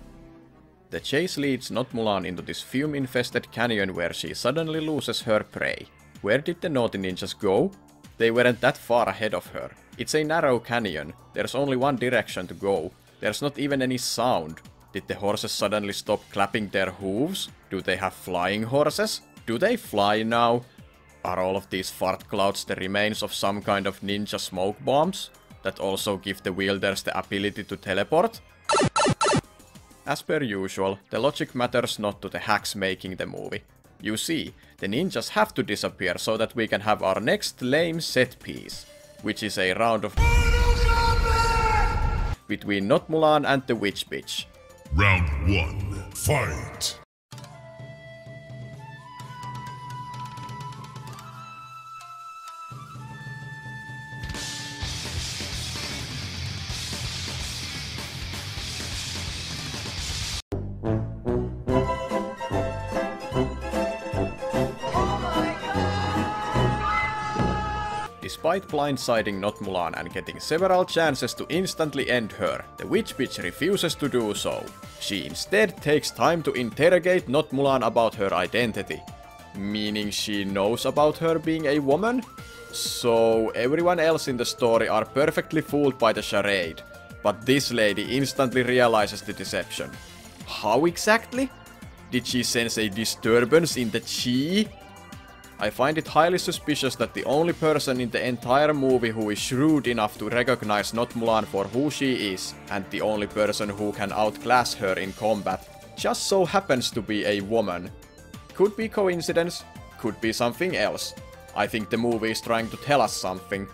The chase leads Not Mulan into this fume-infested canyon where she suddenly loses her prey. Where did the naughty ninjas go? They weren't that far ahead of her. It's a narrow canyon. There's only one direction to go. There's not even any sound. Did the horses suddenly stop clapping their hooves? Do they have flying horses? Do they fly now? Are all of these fart clouds the remains of some kind of ninja smoke bombs? that also give the wielders the ability to teleport? As per usual, the logic matters not to the hacks making the movie. You see, the ninjas have to disappear so that we can have our next lame set piece, which is a round of between Not Mulan and the Witch Bitch. Round 1, fight! Despite blindsiding Not Mulan and getting several chances to instantly end her, the Witch Bitch refuses to do so. She instead takes time to interrogate Not Mulan about her identity. Meaning she knows about her being a woman? So everyone else in the story are perfectly fooled by the charade, but this lady instantly realizes the deception. How exactly? Did she sense a disturbance in the chi? I find it highly suspicious that the only person in the entire movie who is shrewd enough to recognize Not Mulan for who she is, and the only person who can outclass her in combat, just so happens to be a woman. Could be coincidence, could be something else. I think the movie is trying to tell us something.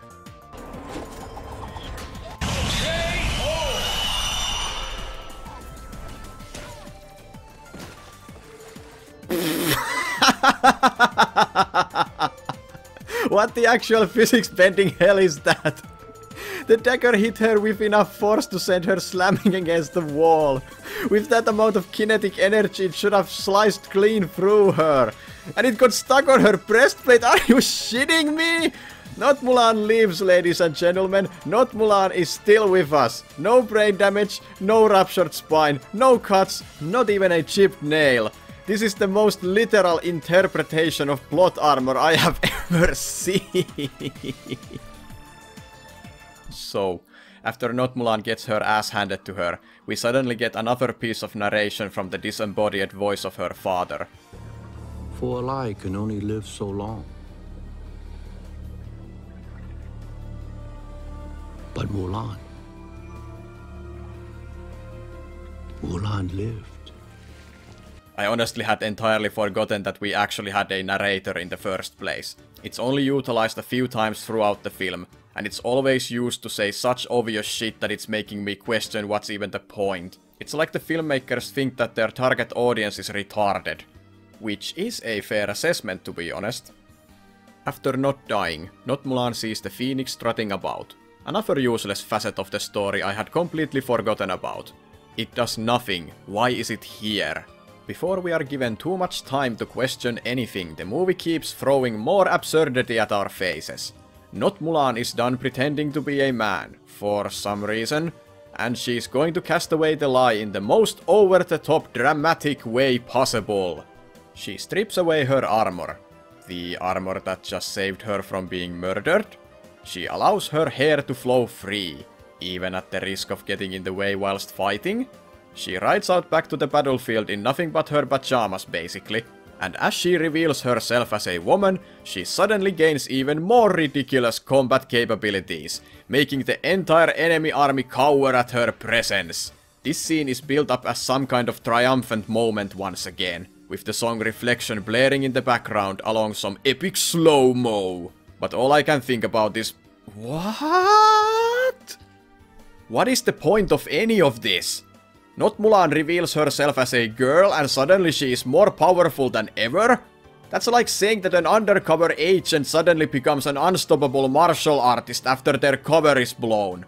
What the actual physics bending hell is that? The dagger hit her with enough force to send her slamming against the wall. With that amount of kinetic energy, it should have sliced clean through her. And it got stuck on her breastplate. Are you shitting me? Not Mulan lives, ladies and gentlemen. Not Mulan is still with us. No brain damage, no ruptured spine, no cuts, not even a chipped nail. This is the most literal interpretation of plot armor I have ever seen. So, after Not Mulan gets her ass handed to her, we suddenly get another piece of narration from the disembodied voice of her father. For a lie can only live so long. But Mulan lived. I honestly had entirely forgotten that we actually had a narrator in the first place. It's only utilized a few times throughout the film, and it's always used to say such obvious shit that it's making me question what's even the point. It's like the filmmakers think that their target audience is retarded. Which is a fair assessment, to be honest. After not dying, Not Mulan sees the phoenix strutting about. Another useless facet of the story I had completely forgotten about. It does nothing. Why is it here? Before we are given too much time to question anything, the movie keeps throwing more absurdity at our faces. Not Mulan is done pretending to be a man, for some reason, and she's going to cast away the lie in the most over-the-top dramatic way possible. She strips away her armor, the armor that just saved her from being murdered. She allows her hair to flow free, even at the risk of getting in the way whilst fighting. She rides out back to the battlefield in nothing but her pajamas, basically. And as she reveals herself as a woman, she suddenly gains even more ridiculous combat capabilities, making the entire enemy army cower at her presence. This scene is built up as some kind of triumphant moment once again, with the song Reflection blaring in the background along some epic slow-mo. But all I can think about is... what? What is the point of any of this? Not Mulan reveals herself as a girl and suddenly she is more powerful than ever? That's like saying that an undercover agent suddenly becomes an unstoppable martial artist after their cover is blown.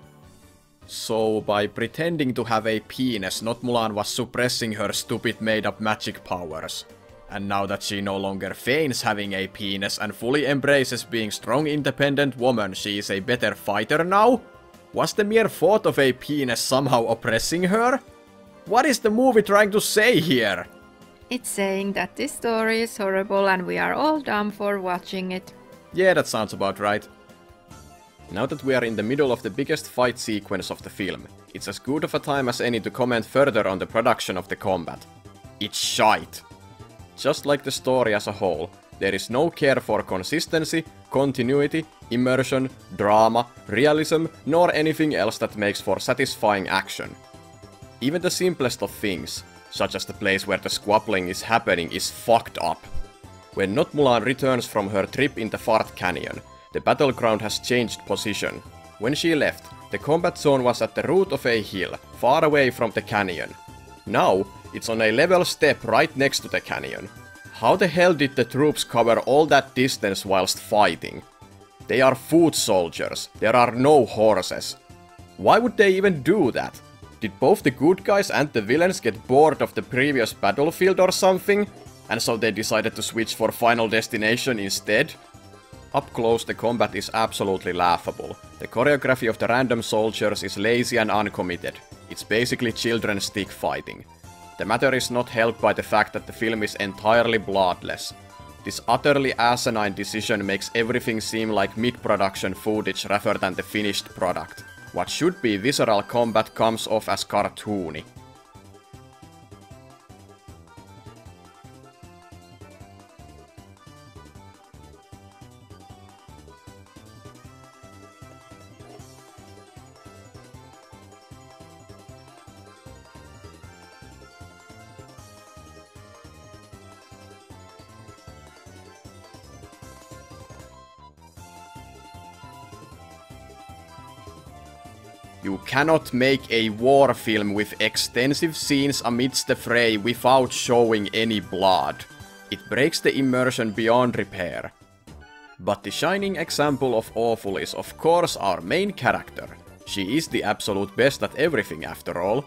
So by pretending to have a penis, Not Mulan was suppressing her stupid made-up magic powers. And now that she no longer feigns having a penis and fully embraces being strong independent woman, she is a better fighter now? Was the mere thought of a penis somehow oppressing her? What is the movie trying to say here? It's saying that this story is horrible and we are all dumb for watching it. Yeah, that sounds about right. Now that we are in the middle of the biggest fight sequence of the film, it's as good of a time as any to comment further on the production of the combat. It's shite. Just like the story as a whole, there is no care for consistency, continuity, immersion, drama, realism, nor anything else that makes for satisfying action. Even the simplest of things, such as the place where the squabbling is happening, is fucked up. When Not Mulan returns from her trip in the Fart Canyon, the battleground has changed position. When she left, the combat zone was at the root of a hill, far away from the canyon. Now, it's on a level step right next to the canyon. How the hell did the troops cover all that distance whilst fighting? They are foot soldiers, there are no horses. Why would they even do that? Did both the good guys and the villains get bored of the previous battlefield or something? And so they decided to switch for Final Destination instead? Up close, the combat is absolutely laughable. The choreography of the random soldiers is lazy and uncommitted. It's basically children's stick fighting. The matter is not helped by the fact that the film is entirely bloodless. This utterly asinine decision makes everything seem like mid-production footage rather than the finished product. What should be visceral combat comes off as cartoony. You cannot make a war film with extensive scenes amidst the fray without showing any blood. It breaks the immersion beyond repair. But the shining example of awful is of course our main character. She is the absolute best at everything after all.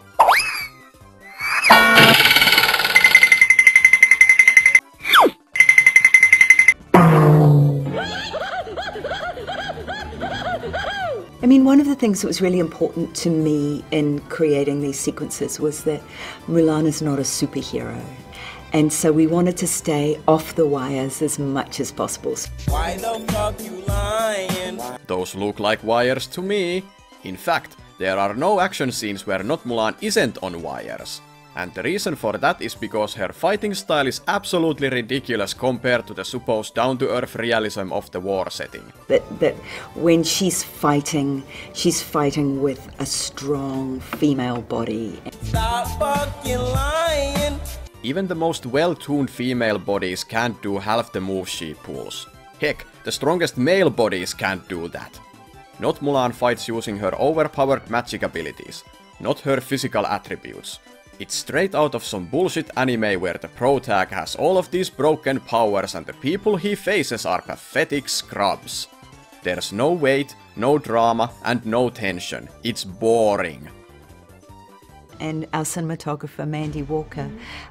I mean, one of the things that was really important to me in creating these sequences was that Mulan is not a superhero. And so we wanted to stay off the wires as much as possible. Why the fuck you lying? Those look like wires to me. In fact, there are no action scenes where Not Mulan isn't on wires. And the reason for that is because her fighting style is absolutely ridiculous compared to the supposed down-to-earth realism of the war setting. That when she's fighting with a strong female body. Stop fucking lying! Even the most well-tuned female bodies can't do half the moves she pulls. Heck, the strongest male bodies can't do that. Not Mulan fights using her overpowered magic abilities, not her physical attributes. It's straight out of some bullshit anime where the pro tag has all of these broken powers and the people he faces are pathetic scrubs. There's no weight, no drama, and no tension. It's boring. And our cinematographer, Mandy Walker,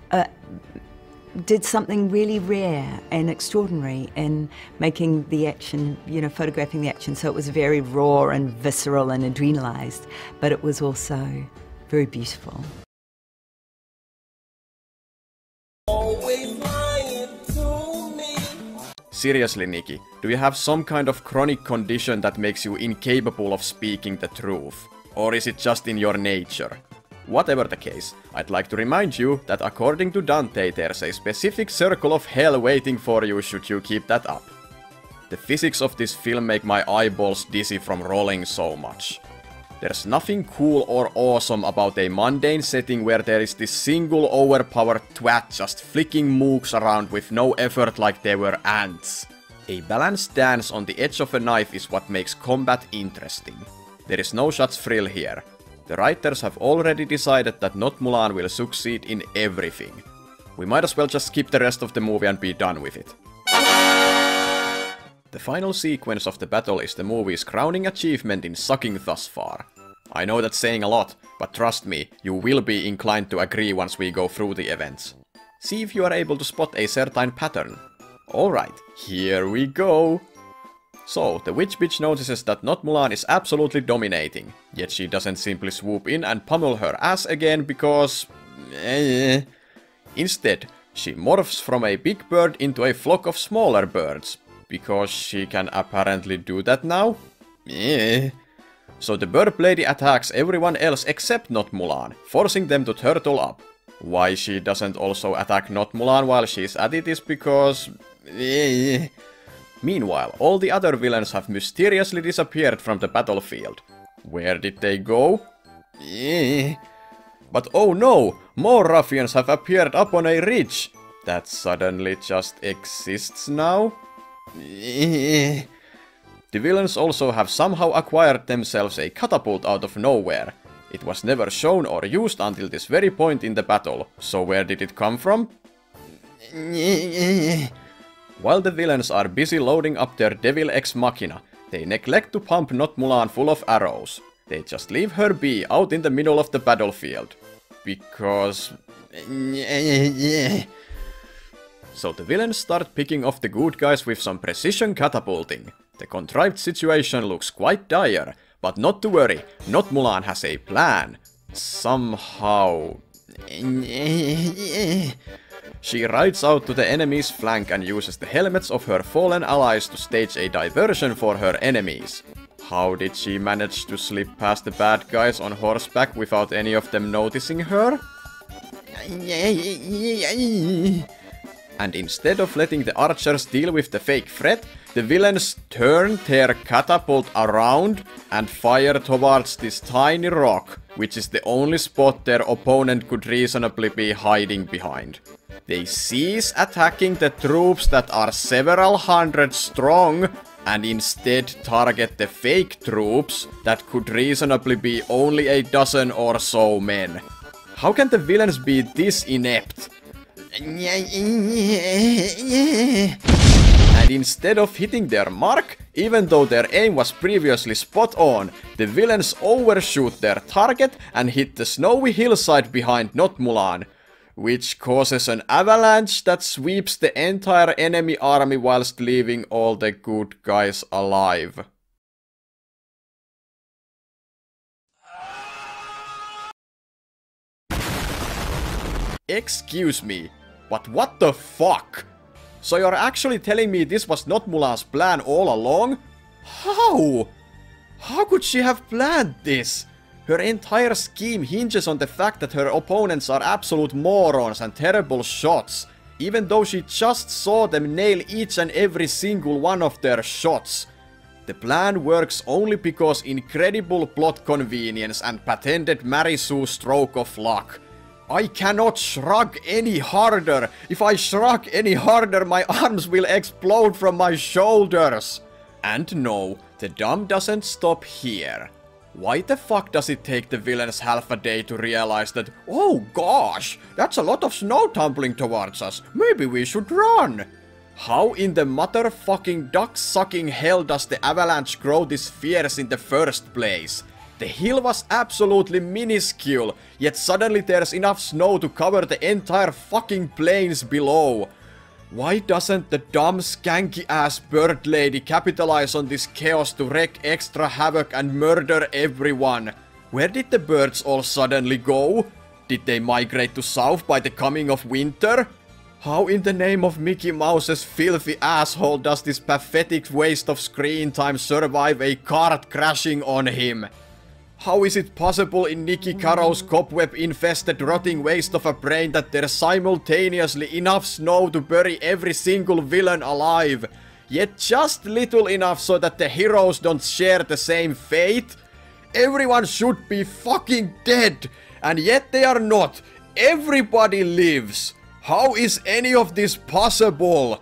did something really rare and extraordinary in making the action, photographing the action. So it was very raw and visceral and adrenalized, but it was also very beautiful. Seriously, Nikki, do you have some kind of chronic condition that makes you incapable of speaking the truth? Or is it just in your nature? Whatever the case, I'd like to remind you that according to Dante there's a specific circle of hell waiting for you should you keep that up. The physics of this film make my eyeballs dizzy from rolling so much. There's nothing cool or awesome about a mundane setting where there is this single overpowered twat just flicking mooks around with no effort like they were ants. A balanced dance on the edge of a knife is what makes combat interesting. There is no such thrill here. The writers have already decided that Not Mulan will succeed in everything. We might as well just skip the rest of the movie and be done with it. The final sequence of the battle is the movie's crowning achievement in sucking thus far. I know that's saying a lot, but trust me, you will be inclined to agree once we go through the events. See if you are able to spot a certain pattern. Alright, here we go! So, the witch bitch notices that Not Mulan is absolutely dominating, yet she doesn't simply swoop in and pummel her ass again because... Instead, she morphs from a big bird into a flock of smaller birds. Because she can apparently do that now? So the bird lady attacks everyone else except Not Mulan, forcing them to turtle up. Why she doesn't also attack Not Mulan while she's at it is because... Meanwhile, all the other villains have mysteriously disappeared from the battlefield. Where did they go? But oh no! More ruffians have appeared up on a ridge! That suddenly just exists now? The villains also have somehow acquired themselves a catapult out of nowhere. It was never shown or used until this very point in the battle, so where did it come from? While the villains are busy loading up their devil ex machina, they neglect to pump Not Mulan full of arrows. They just leave her be out in the middle of the battlefield. Because... So the villains start picking off the good guys with some precision catapulting. The contrived situation looks quite dire, but not to worry, Not Mulan has a plan. Somehow... She rides out to the enemy's flank and uses the helmets of her fallen allies to stage a diversion for her enemies. How did she manage to slip past the bad guys on horseback without any of them noticing her? And instead of letting the archers deal with the fake threat, the villains turn their catapult around and fire towards this tiny rock, which is the only spot their opponent could reasonably be hiding behind. They cease attacking the troops that are several hundred strong, and instead target the fake troops that could reasonably be only a dozen or so men. How can the villains be this inept? And instead of hitting their mark, even though their aim was previously spot on, the villains overshoot their target and hit the snowy hillside behind Not Mulan, which causes an avalanche that sweeps the entire enemy army whilst leaving all the good guys alive. Excuse me, but what the fuck? So you're actually telling me this was Not Mulan's plan all along? How? How could she have planned this? Her entire scheme hinges on the fact that her opponents are absolute morons and terrible shots, even though she just saw them nail each and every single one of their shots. The plan works only because incredible plot convenience and patented Marisou stroke of luck. I cannot shrug any harder. If I shrug any harder, my arms will explode from my shoulders. And no, the dumb doesn't stop here. Why the fuck does it take the villains half a day to realize that, oh gosh, that's a lot of snow tumbling towards us, maybe we should run? How in the motherfucking duck-sucking hell does the avalanche grow this fierce in the first place? The hill was absolutely minuscule, yet suddenly there's enough snow to cover the entire fucking plains below. Why doesn't the dumb skanky ass bird lady capitalize on this chaos to wreak extra havoc and murder everyone? Where did the birds all suddenly go? Did they migrate to south by the coming of winter? How in the name of Mickey Mouse's filthy asshole does this pathetic waste of screen time survive a cart crashing on him? How is it possible in Nicky Caro's cobweb-infested rotting waste of a brain that there's simultaneously enough snow to bury every single villain alive, yet just little enough so that the heroes don't share the same fate? Everyone should be fucking dead, and yet they are not. Everybody lives. How is any of this possible?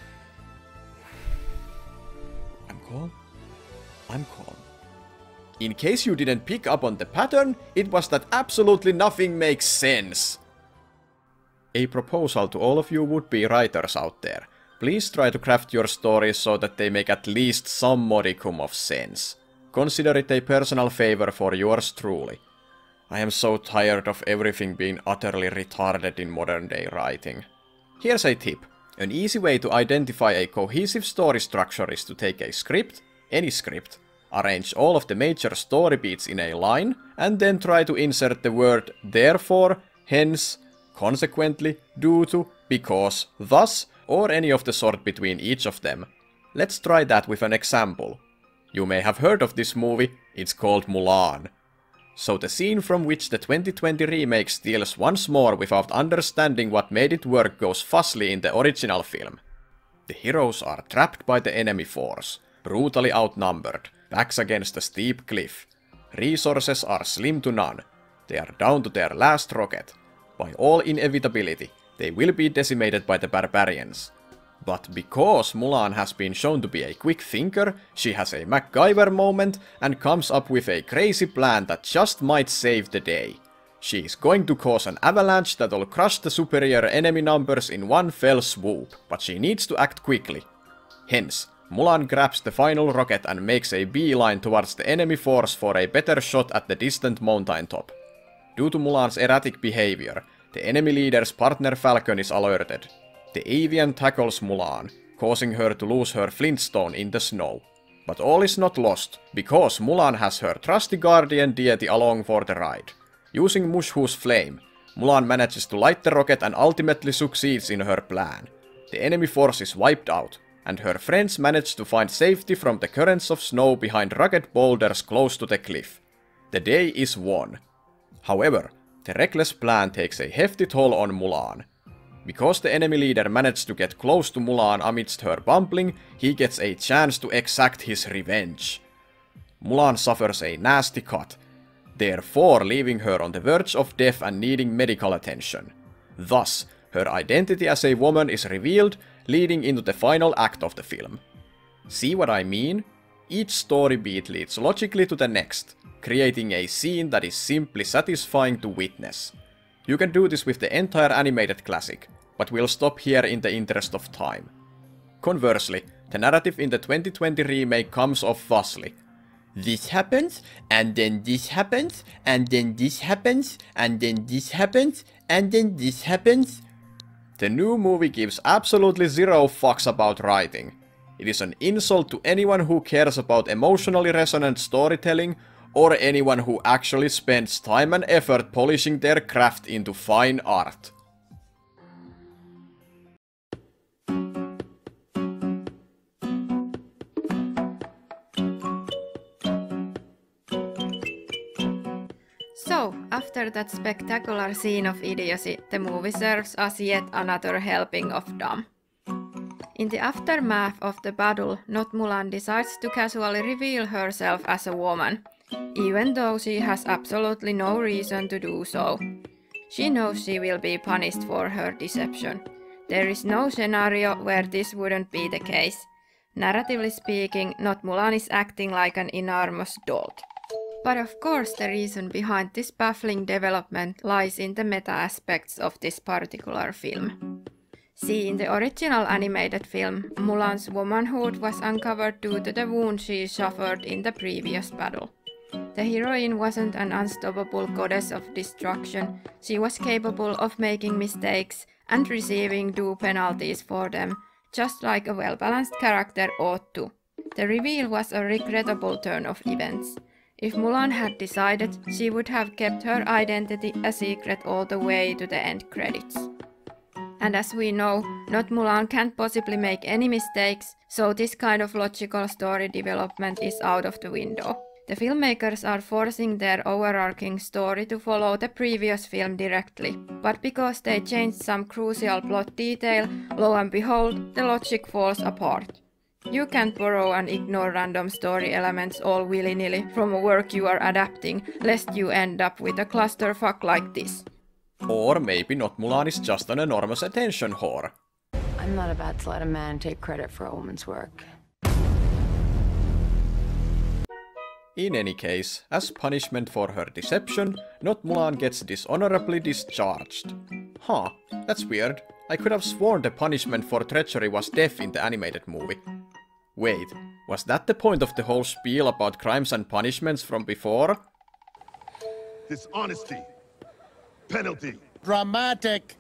I'm calm. I'm calm. In case you didn't pick up on the pattern, it was that absolutely nothing makes sense. A proposal to all of you would-be writers out there. Please try to craft your stories so that they make at least some modicum of sense. Consider it a personal favor for yours truly. I am so tired of everything being utterly retarded in modern day writing. Here's a tip. An easy way to identify a cohesive story structure is to take a script, any script, arrange all of the major story beats in a line, and then try to insert the word therefore, hence, consequently, due to, because, thus, or any of the sort between each of them. Let's try that with an example. You may have heard of this movie, it's called Mulan. So the scene from which the 2020 remake steals once more without understanding what made it work goes fuzzily in the original film. The heroes are trapped by the enemy force, brutally outnumbered, backs against a steep cliff. Resources are slim to none. They are down to their last rocket. By all inevitability, they will be decimated by the barbarians. But because Mulan has been shown to be a quick thinker, she has a MacGyver moment and comes up with a crazy plan that just might save the day. She is going to cause an avalanche that'll crush the superior enemy numbers in one fell swoop, but she needs to act quickly. Hence, Mulan grabs the final rocket and makes a beeline towards the enemy force for a better shot at the distant mountain top. Due to Mulan's erratic behavior, the enemy leader's partner Falcon is alerted. The avian tackles Mulan, causing her to lose her flintstone in the snow. But all is not lost, because Mulan has her trusty guardian deity along for the ride. Using Mushu's flame, Mulan manages to light the rocket and ultimately succeeds in her plan. The enemy force is wiped out, and her friends manage to find safety from the currents of snow behind rugged boulders close to the cliff. The day is won. However, the reckless plan takes a hefty toll on Mulan. Because the enemy leader managed to get close to Mulan amidst her bumbling, he gets a chance to exact his revenge. Mulan suffers a nasty cut, therefore leaving her on the verge of death and needing medical attention. Thus, her identity as a woman is revealed, leading into the final act of the film. See what I mean? Each story beat leads logically to the next, creating a scene that is simply satisfying to witness. You can do this with the entire animated classic, but we'll stop here in the interest of time. Conversely, the narrative in the 2020 remake comes off thusly. This happens, and then this happens, and then this happens, and then this happens, and then this happens. The new movie gives absolutely zero fucks about writing. It is an insult to anyone who cares about emotionally resonant storytelling, or anyone who actually spends time and effort polishing their craft into fine art. So, after that spectacular scene of idiocy, the movie serves us yet another helping of dumb. In the aftermath of the battle, Not Mulan decides to casually reveal herself as a woman, even though she has absolutely no reason to do so. She knows she will be punished for her deception. There is no scenario where this wouldn't be the case. Narratively speaking, Not Mulan is acting like an enormous dolt. But of course the reason behind this baffling development lies in the meta aspects of this particular film. See, in the original animated film, Mulan's womanhood was uncovered due to the wound she suffered in the previous battle. The heroine wasn't an unstoppable goddess of destruction, she was capable of making mistakes and receiving due penalties for them, just like a well-balanced character ought to. The reveal was a regrettable turn of events. If Mulan had decided, she would have kept her identity a secret all the way to the end credits. And as we know, Not Mulan can't possibly make any mistakes, so this kind of logical story development is out of the window. The filmmakers are forcing their overarching story to follow the previous film directly, but because they changed some crucial plot detail, lo and behold, the logic falls apart. You can't borrow and ignore random story elements all willy-nilly from a work you are adapting, lest you end up with a clusterfuck like this. Or maybe Not Mulan is just an enormous attention whore. I'm not about to let a man take credit for a woman's work. In any case, as punishment for her deception, Not Mulan gets dishonorably discharged. Huh, that's weird. I could have sworn the punishment for treachery was death in the animated movie. Wait, was that the point of the whole spiel about crimes and punishments from before? Dishonesty. Penalty. Dramatic.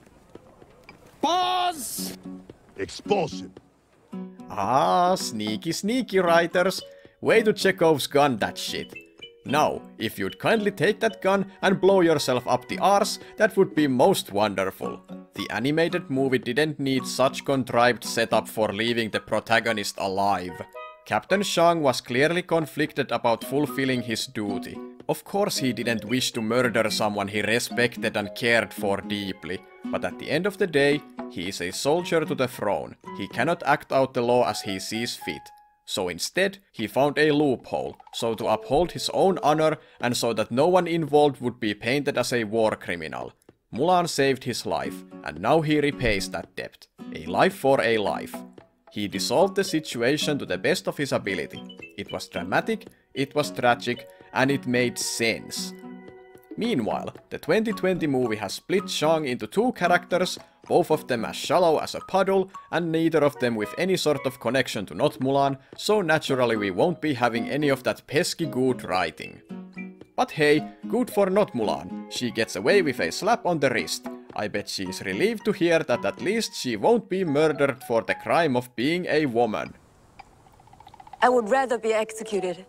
Pause! Expulsion. Ah, sneaky sneaky writers. Way to Chekhov's gun that shit. Now, if you'd kindly take that gun and blow yourself up the arse, that would be most wonderful. The animated movie didn't need such contrived setup for leaving the protagonist alive. Captain Shang was clearly conflicted about fulfilling his duty. Of course he didn't wish to murder someone he respected and cared for deeply, but at the end of the day, he is a soldier to the throne. He cannot act out the law as he sees fit. So instead, he found a loophole, so to uphold his own honor and so that no one involved would be painted as a war criminal. Mulan saved his life, and now he repays that debt. A life for a life. He dissolved the situation to the best of his ability. It was dramatic, it was tragic, and it made sense. Meanwhile, the 2020 movie has split Shang into two characters, both of them as shallow as a puddle, and neither of them with any sort of connection to not Mulan, so naturally we won't be having any of that pesky good writing. But hey, good for not Mulan, she gets away with a slap on the wrist. I bet she's relieved to hear that at least she won't be murdered for the crime of being a woman. I would rather be executed.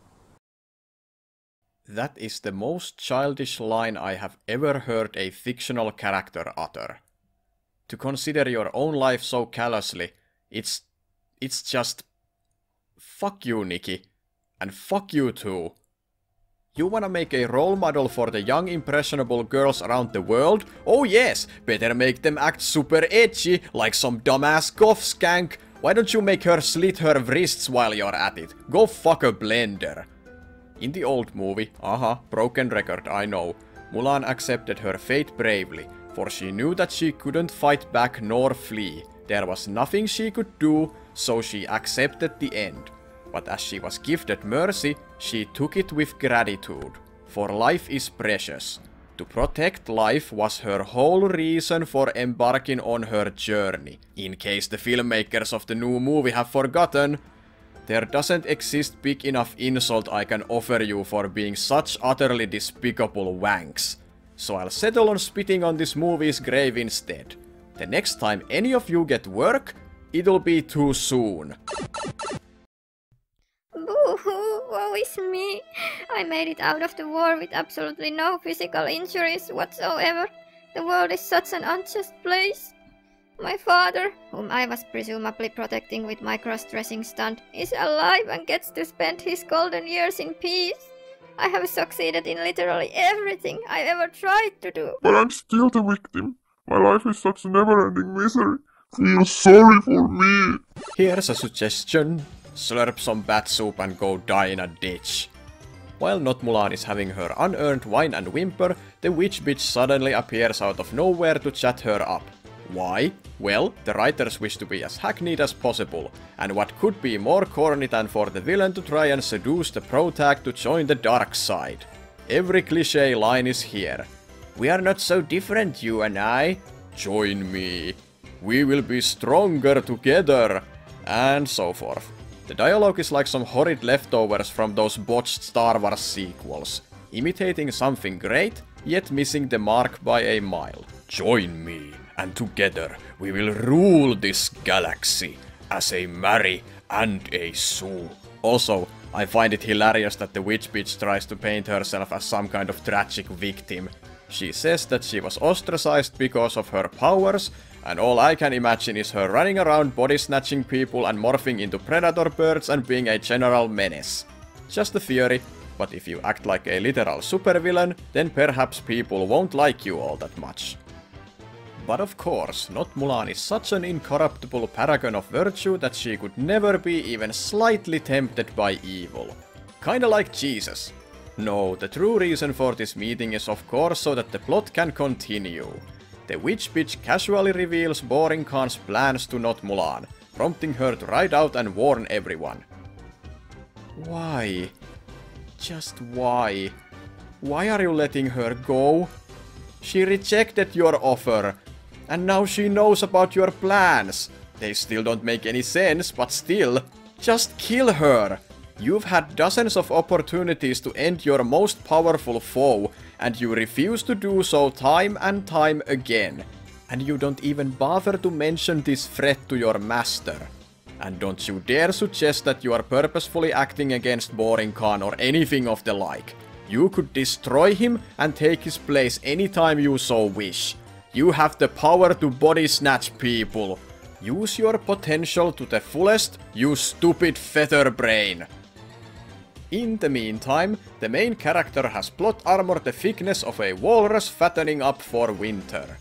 That is the most childish line I have ever heard a fictional character utter. To consider your own life so callously, it's just... Fuck you, Nikki. And fuck you too. You wanna make a role model for the young impressionable girls around the world? Oh yes, better make them act super edgy, like some dumbass goth skank. Why don't you make her slit her wrists while you're at it? Go fuck a blender. In the old movie, broken record, I know, Mulan accepted her fate bravely, for she knew that she couldn't fight back nor flee. There was nothing she could do, so she accepted the end. But as she was gifted mercy, she took it with gratitude, for life is precious. To protect life was her whole reason for embarking on her journey. In case the filmmakers of the new movie have forgotten, there doesn't exist big enough insult I can offer you for being such utterly despicable wanks. So I'll settle on spitting on this movie's grave instead. The next time any of you get work, it'll be too soon. Boo-hoo, woe is me. I made it out of the war with absolutely no physical injuries whatsoever. The world is such an unjust place. My father, whom I was presumably protecting with my cross-dressing stunt, is alive and gets to spend his golden years in peace. I have succeeded in literally everything I ever tried to do. But I'm still the victim. My life is such never-ending misery. Feel sorry for me. Here's a suggestion. Slurp some bat soup and go die in a ditch. While Not Mulan is having her unearned whine and whimper, the witch bitch suddenly appears out of nowhere to chat her up. Why? Well, the writers wish to be as hackneyed as possible, and what could be more corny than for the villain to try and seduce the protag to join the dark side? Every cliché line is here. We are not so different, you and I. Join me. We will be stronger together. And so forth. The dialogue is like some horrid leftovers from those botched Star Wars sequels, imitating something great, yet missing the mark by a mile. Join me, and together we will rule this galaxy as a Mary and a Sue. Also, I find it hilarious that the witch bitch tries to paint herself as some kind of tragic victim. She says that she was ostracized because of her powers, and all I can imagine is her running around body-snatching people and morphing into predator birds and being a general menace. Just a theory, but if you act like a literal supervillain, then perhaps people won't like you all that much. But of course, Not Mulan is such an incorruptible paragon of virtue that she could never be even slightly tempted by evil. Kinda like Jesus. No, the true reason for this meeting is of course so that the plot can continue. The witch bitch casually reveals Boring Khan's plans to Not Mulan, prompting her to ride out and warn everyone. Why? Just why? Why are you letting her go? She rejected your offer, and now she knows about your plans. They still don't make any sense, but still, just kill her. You've had dozens of opportunities to end your most powerful foe, and you refuse to do so time and time again. And you don't even bother to mention this threat to your master. And don't you dare suggest that you are purposefully acting against Boring Khan or anything of the like. You could destroy him and take his place anytime you so wish. You have the power to body snatch people. Use your potential to the fullest, you stupid feather brain. In the meantime, the main character has plot armor the thickness of a walrus fattening up for winter.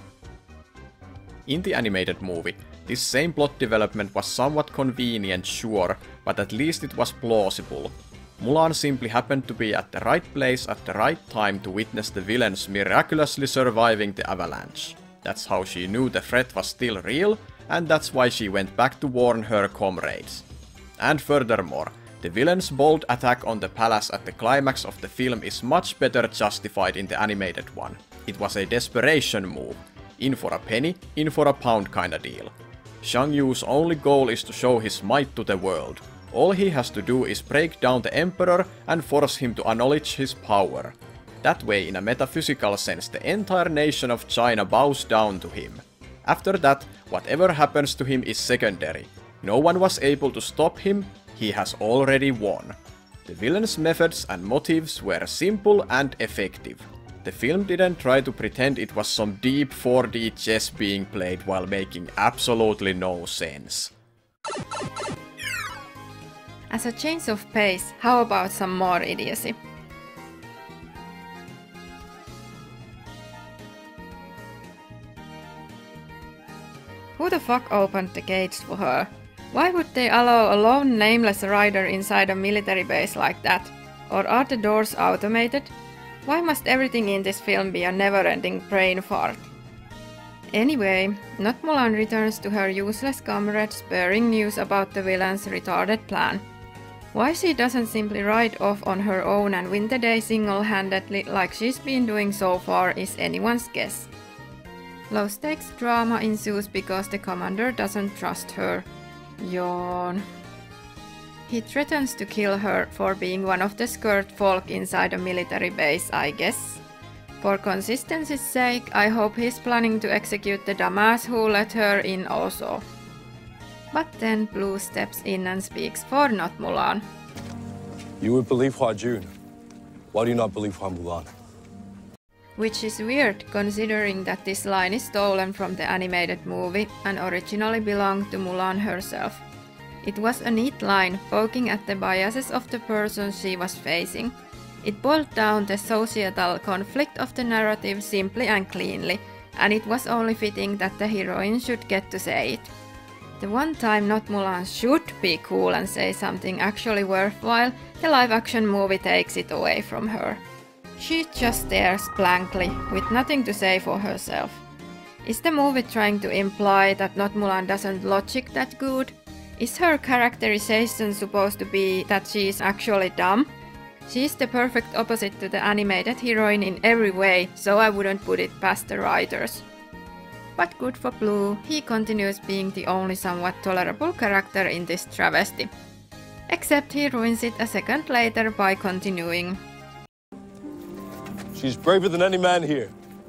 In the animated movie, this same plot development was somewhat convenient, sure, but at least it was plausible. Mulan simply happened to be at the right place at the right time to witness the villains miraculously surviving the avalanche. That's how she knew the threat was still real, and that's why she went back to warn her comrades. And furthermore, the villain's bold attack on the palace at the climax of the film is much better justified in the animated one. It was a desperation move. In for a penny, in for a pound kinda deal. Shang Yu's only goal is to show his might to the world. All he has to do is break down the Emperor and force him to acknowledge his power. That way, in a metaphysical sense, the entire nation of China bows down to him. After that, whatever happens to him is secondary. No one was able to stop him, he has already won. The villain's methods and motives were simple and effective. The film didn't try to pretend it was some deep 4D chess being played while making absolutely no sense. As a change of pace, how about some more idiocy? Who the fuck opened the gates for her? Why would they allow a lone nameless rider inside a military base like that? Or are the doors automated? Why must everything in this film be a never-ending brain fart? Anyway, Not Mulan returns to her useless comrades bearing news about the villain's retarded plan. Why she doesn't simply ride off on her own and win the day single-handedly like she's been doing so far is anyone's guess. Low-stakes drama ensues because the commander doesn't trust her. Yawn. He threatens to kill her for being one of the skirt folk inside a military base, I guess. For consistency's sake, I hope he's planning to execute the dumbass who let her in also. But then Blue steps in and speaks for Not Mulan. You would believe Hua Jun. Why do you not believe Hua Mulan? Which is weird, considering that this line is stolen from the animated movie and originally belonged to Mulan herself. It was a neat line, poking at the biases of the person she was facing. It boiled down the societal conflict of the narrative simply and cleanly, and it was only fitting that the heroine should get to say it. The one time Not Mulan should be cool and say something actually worthwhile, the live-action movie takes it away from her. She just stares blankly, with nothing to say for herself. Is the movie trying to imply that Not Mulan doesn't logic that good? Is her characterization supposed to be that she is actually dumb? She is the perfect opposite to the animated heroine in every way, so I wouldn't put it past the writers. But good for Blue, he continues being the only somewhat tolerable character in this travesty. Except he ruins it a second later by continuing. She's braver than any man here.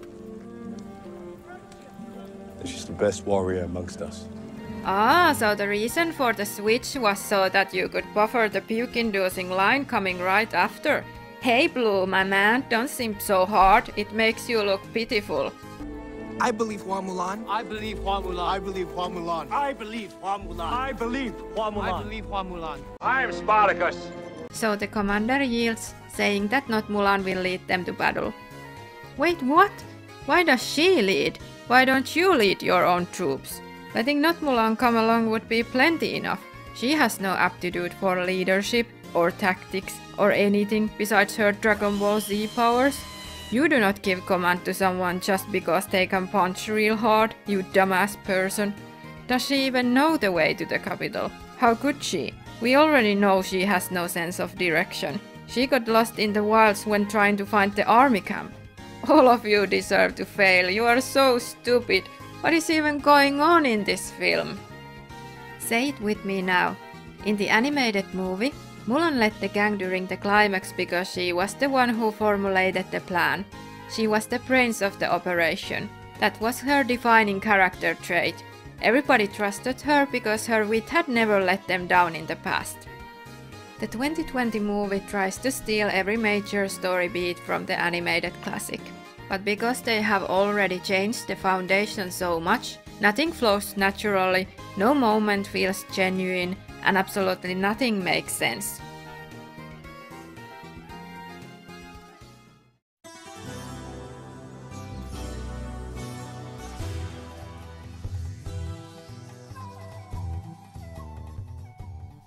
And she's the best warrior amongst us. Ah, so the reason for the switch was so that you could buffer the puke-inducing line coming right after. Hey Blue, my man, don't simp so hard, it makes you look pitiful. I believe Hua Mulan. I believe Hua Mulan. I believe Hua Mulan. I believe Hua Mulan. I believe Hua Mulan. I believe Hua Mulan. I am Spartacus. So the commander yields, saying that Not Mulan will lead them to battle. Wait, what? Why does she lead? Why don't you lead your own troops? Letting Not Mulan come along would be plenty enough. She has no aptitude for leadership, or tactics, or anything besides her Dragon Ball Z powers. You do not give command to someone just because they can punch real hard, you dumbass person. Does she even know the way to the capital? How could she? We already know she has no sense of direction. She got lost in the wilds when trying to find the army camp. All of you deserve to fail, you are so stupid. What is even going on in this film? Say it with me now. In the animated movie, Mulan led the gang during the climax because she was the one who formulated the plan. She was the brains of the operation. That was her defining character trait. Everybody trusted her because her wit had never let them down in the past. The 2020 movie tries to steal every major story beat from the animated classic. But because they have already changed the foundation so much, nothing flows naturally, no moment feels genuine, and absolutely nothing makes sense.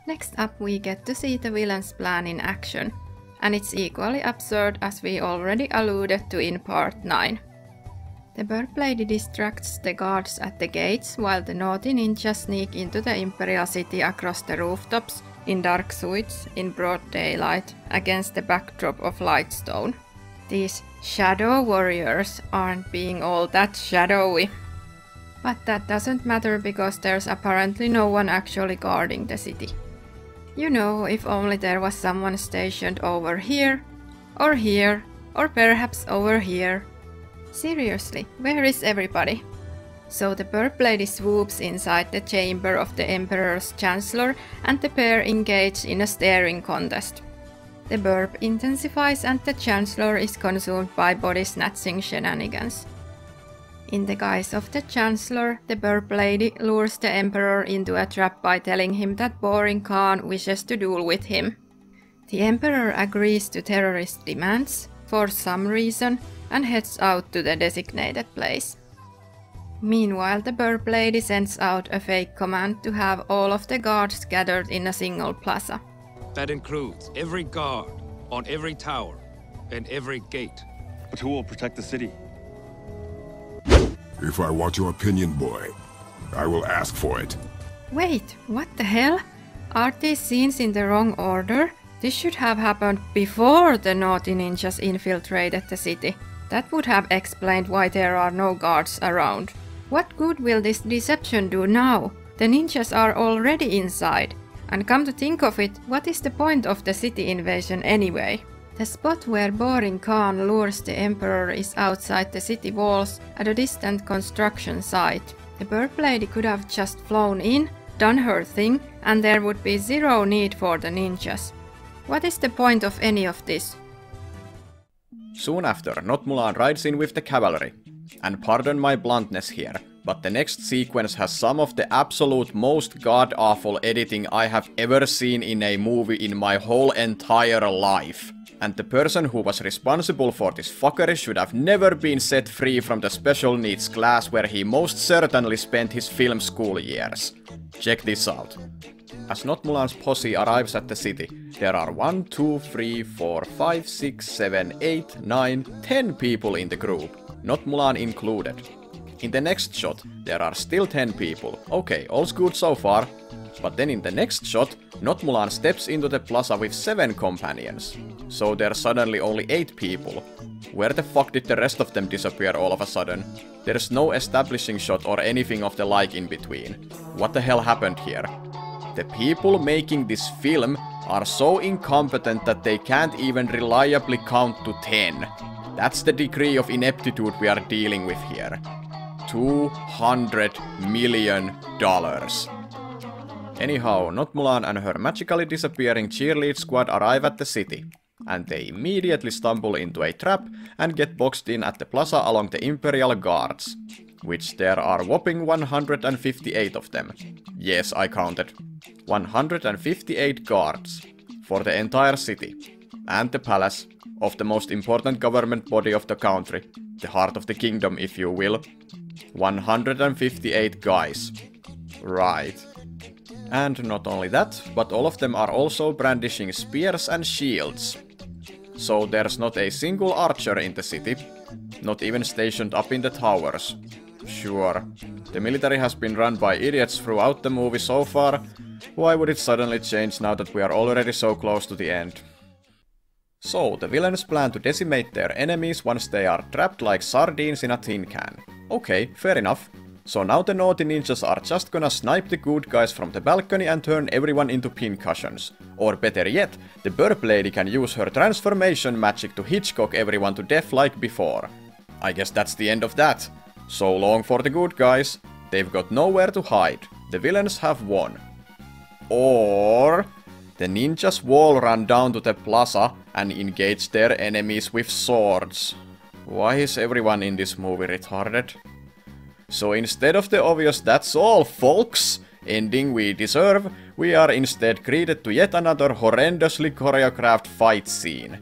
Next up we get to see the villain's plan in action, and it's equally absurd as we already alluded to in part 9. The Burp Lady distracts the guards at the gates while the naughty ninjas sneak into the Imperial City across the rooftops in dark suits in broad daylight against the backdrop of Lightstone. These shadow warriors aren't being all that shadowy. But that doesn't matter because there's apparently no one actually guarding the city. You know, if only there was someone stationed over here, or perhaps over here. Seriously, where is everybody? So the Burp Lady swoops inside the chamber of the Emperor's Chancellor and the pair engage in a staring contest. The burp intensifies and the Chancellor is consumed by body-snatching shenanigans. In the guise of the Chancellor, the Burp Lady lures the Emperor into a trap by telling him that boring Khan wishes to duel with him. The Emperor agrees to terrorist demands, for some reason, and heads out to the designated place. Meanwhile, the Burp Lady sends out a fake command to have all of the guards gathered in a single plaza. That includes every guard on every tower and every gate. But who will protect the city? If I want your opinion, boy, I will ask for it. Wait, what the hell? Are these scenes in the wrong order? This should have happened before the naughty ninjas infiltrated the city. That would have explained why there are no guards around. What good will this deception do now? The ninjas are already inside. And come to think of it, what is the point of the city invasion anyway? The spot where Boring Khan lures the Emperor is outside the city walls at a distant construction site. The Burp Lady could have just flown in, done her thing, and there would be zero need for the ninjas. What is the point of any of this? Soon after, Not Mulan rides in with the cavalry. And pardon my bluntness here, but the next sequence has some of the absolute most god-awful editing I have ever seen in a movie in my whole entire life. And the person who was responsible for this fuckery should have never been set free from the special needs class where he most certainly spent his film school years. Check this out. As Not Mulan's posse arrives at the city, there are 1, 2, 3, 4, 5, 6, 7, 8, 9, 10 people in the group, Not Mulan included. In the next shot, there are still 10 people. Okay, all's good so far. But then in the next shot, Not Mulan steps into the plaza with 7 companions. So there's suddenly only 8 people. Where the fuck did the rest of them disappear all of a sudden? There's no establishing shot or anything of the like in between. What the hell happened here? The people making this film are so incompetent that they can't even reliably count to 10. That's the degree of ineptitude we are dealing with here. $200 million. Anyhow, Not Mulan and her magically disappearing cheerlead squad arrive at the city, and they immediately stumble into a trap and get boxed in at the plaza along the Imperial Guards, which there are whopping 158 of them. Yes, I counted. 158 guards for the entire city, and the palace of the most important government body of the country, the heart of the kingdom if you will. 158 guys. Right. And not only that, but all of them are also brandishing spears and shields. So there's not a single archer in the city, not even stationed up in the towers. Sure, the military has been run by idiots throughout the movie so far. Why would it suddenly change now that we are already so close to the end? So, the villains plan to decimate their enemies once they are trapped like sardines in a tin can. Okay, fair enough. So now the naughty ninjas are just gonna snipe the good guys from the balcony and turn everyone into pincushions. Or better yet, the Burp Lady can use her transformation magic to Hitchcock everyone to death like before. I guess that's the end of that. So long for the good guys. They've got nowhere to hide. The villains have won. Or the ninjas wall run down to the plaza and engage their enemies with swords. Why is everyone in this movie retarded? So instead of the obvious "that's all, folks" ending we deserve, we are instead greeted to yet another horrendously choreographed fight scene.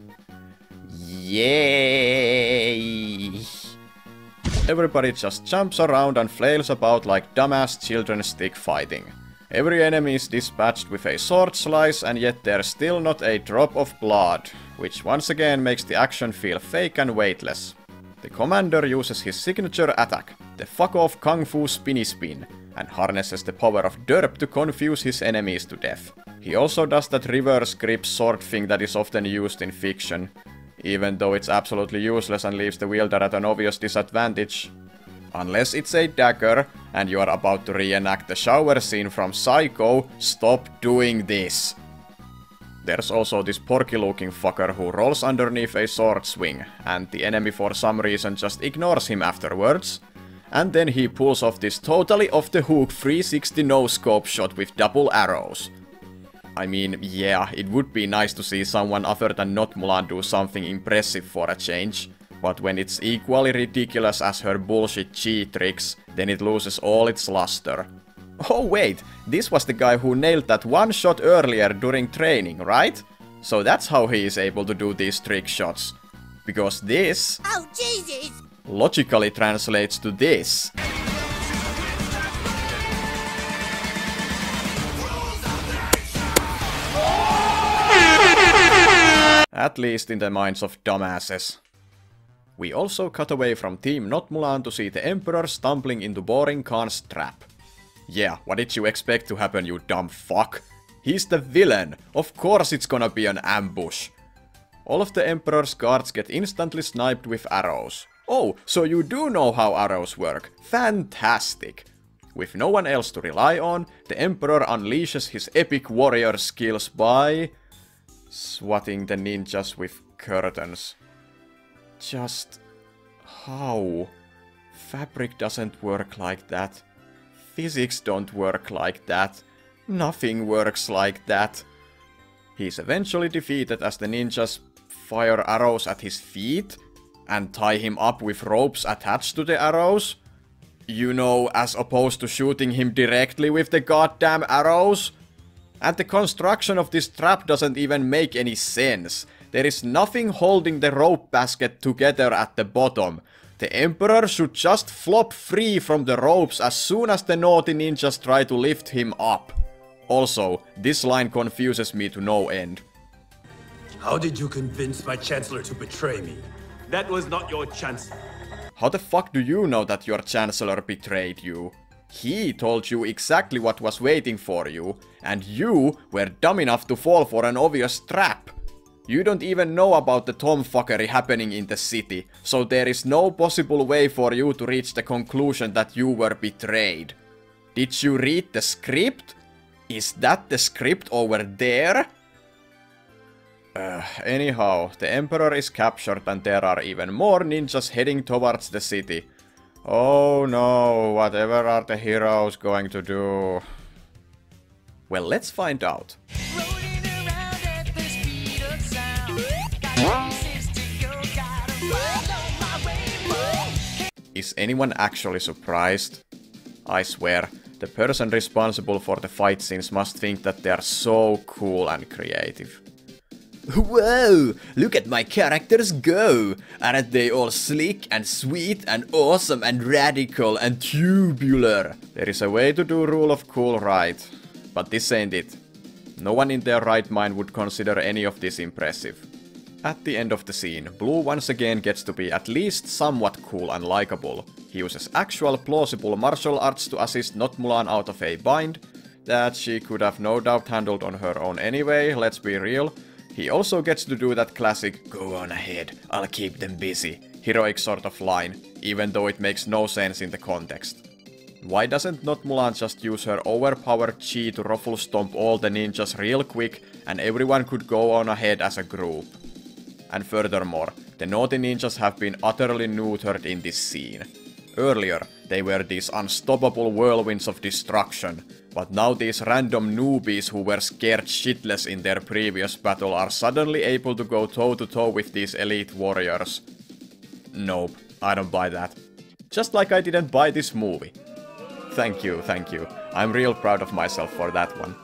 Yay! Everybody just jumps around and flails about like dumbass children stick fighting. Every enemy is dispatched with a sword slice, and yet there's still not a drop of blood, which once again makes the action feel fake and weightless. The commander uses his signature attack, the fuck off kung fu spinny spin, and harnesses the power of derp to confuse his enemies to death. He also does that reverse grip sword thing that is often used in fiction, even though it's absolutely useless and leaves the wielder at an obvious disadvantage. Unless it's a dagger, and you are about to reenact the shower scene from Psycho, stop doing this. There's also this porky-looking fucker who rolls underneath a sword swing, and the enemy for some reason just ignores him afterwards. And then he pulls off this totally off-the-hook 360 no-scope shot with double arrows. I mean, yeah, it would be nice to see someone other than not Mulan do something impressive for a change. But when it's equally ridiculous as her bullshit cheat tricks, then it loses all its luster. Oh wait, this was the guy who nailed that one shot earlier during training, right? So that's how he is able to do these trick shots. Because this... Oh Jesus! Logically translates to this. At least in the minds of dumbasses. We also cut away from Team Not Mulan to see the Emperor stumbling into Boring Khan's trap. Yeah, what did you expect to happen, you dumb fuck? He's the villain! Of course it's gonna be an ambush! All of the Emperor's guards get instantly sniped with arrows. Oh, so you do know how arrows work. Fantastic! With no one else to rely on, the Emperor unleashes his epic warrior skills by... swatting the ninjas with curtains. Just... how? Fabric doesn't work like that. Physics don't work like that. Nothing works like that. He's eventually defeated as the ninjas fire arrows at his feet and tie him up with ropes attached to the arrows. You know, as opposed to shooting him directly with the goddamn arrows. And the construction of this trap doesn't even make any sense. There is nothing holding the rope basket together at the bottom. The Emperor should just flop free from the ropes as soon as the naughty ninjas try to lift him up. Also, this line confuses me to no end. How did you convince my Chancellor to betray me? That was not your chance. How the fuck do you know that your Chancellor betrayed you? He told you exactly what was waiting for you, and you were dumb enough to fall for an obvious trap. You don't even know about the tomfuckery happening in the city, so there is no possible way for you to reach the conclusion that you were betrayed. Did you read the script? Is that the script over there? Anyhow, the Emperor is captured and there are even more ninjas heading towards the city. Oh no, whatever are the heroes going to do? Well, let's find out. Is anyone actually surprised? I swear, the person responsible for the fight scenes must think that they are so cool and creative. Whoa! Look at my characters go! Aren't they all slick and sweet and awesome and radical and tubular? There is a way to do rule of cool right, but this ain't it. No one in their right mind would consider any of this impressive. At the end of the scene, Blue once again gets to be at least somewhat cool and likable. He uses actual plausible martial arts to assist Not Mulan out of a bind that she could have no doubt handled on her own anyway, let's be real. He also gets to do that classic "go on ahead, I'll keep them busy" heroic sort of line, even though it makes no sense in the context. Why doesn't Not Mulan just use her overpowered chi to ruffle stomp all the ninjas real quick and everyone could go on ahead as a group? And furthermore, the naughty ninjas have been utterly neutered in this scene. Earlier, they were these unstoppable whirlwinds of destruction, but now these random newbies who were scared shitless in their previous battle are suddenly able to go toe-to-toe with these elite warriors. Nope, I don't buy that. Just like I didn't buy this movie. Thank you, thank you. I'm real proud of myself for that one.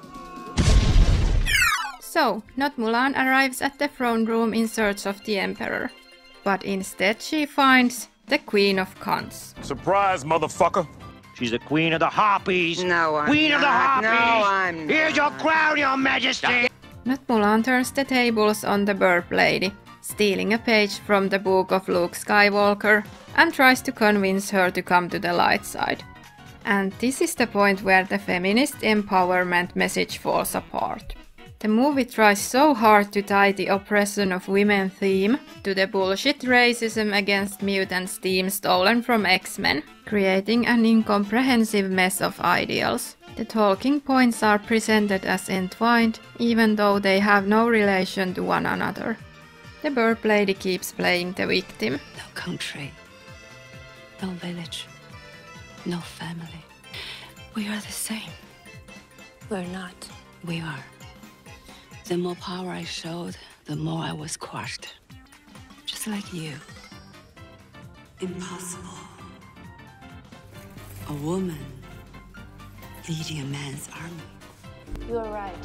So, Not Mulan arrives at the throne room in search of the Emperor. But instead she finds the Queen of Khans. Surprise, motherfucker! She's the queen of the harpies. No, I'm queen of the not. harpies. No, I'm not. Here's your crown, your majesty. Not Mulan turns the tables on the Burp Lady, stealing a page from the book of Luke Skywalker, and tries to convince her to come to the light side. And this is the point where the feminist empowerment message falls apart. The movie tries so hard to tie the oppression of women theme to the bullshit racism against mutants theme stolen from X-Men, creating an incomprehensive mess of ideals. The talking points are presented as entwined, even though they have no relation to one another. The Burp Lady keeps playing the victim. No country, no village, no family. We are the same. We're not. We are. The more power I showed, the more I was crushed. Just like you. Impossible. A woman leading a man's army. You are right.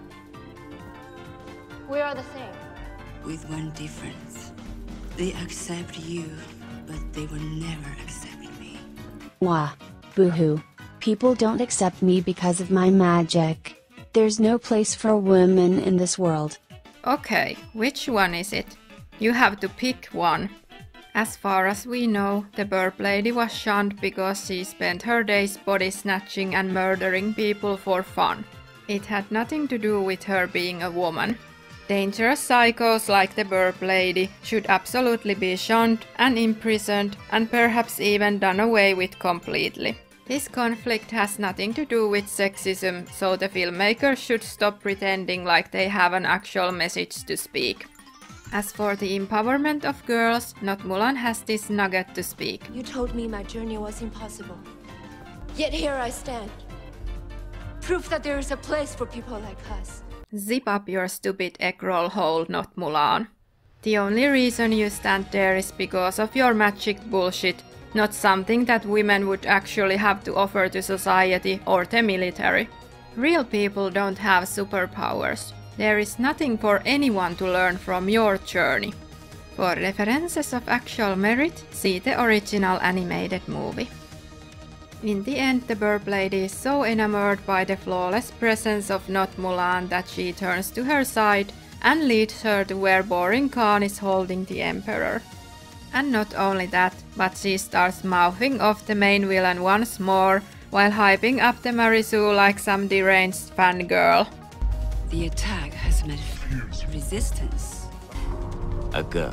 We are the same. With one difference. They accept you, but they will never accept me. Wah. Boo-hoo. People don't accept me because of my magic. There's no place for women in this world. Okay, which one is it? You have to pick one. As far as we know, the Burp Lady was shunned because she spent her days body snatching and murdering people for fun. It had nothing to do with her being a woman. Dangerous psychos like the Burp Lady should absolutely be shunned and imprisoned and perhaps even done away with completely. This conflict has nothing to do with sexism, so the filmmakers should stop pretending like they have an actual message to speak. As for the empowerment of girls, Not Mulan has this nugget to speak. You told me my journey was impossible. Yet here I stand. Proof that there is a place for people like us. Zip up your stupid eggroll hole, Not Mulan. The only reason you stand there is because of your magic bullshit, not something that women would actually have to offer to society or the military. Real people don't have superpowers. There is nothing for anyone to learn from your journey. For references of actual merit, see the original animated movie. In the end, the Burp Lady is so enamored by the flawless presence of Not Mulan that she turns to her side and leads her to where Boring Khan is holding the Emperor. And not only that, but she starts mouthing off the main villain once more, while hyping up the Marisu like some deranged fangirl. The attack has met fierce resistance. A girl.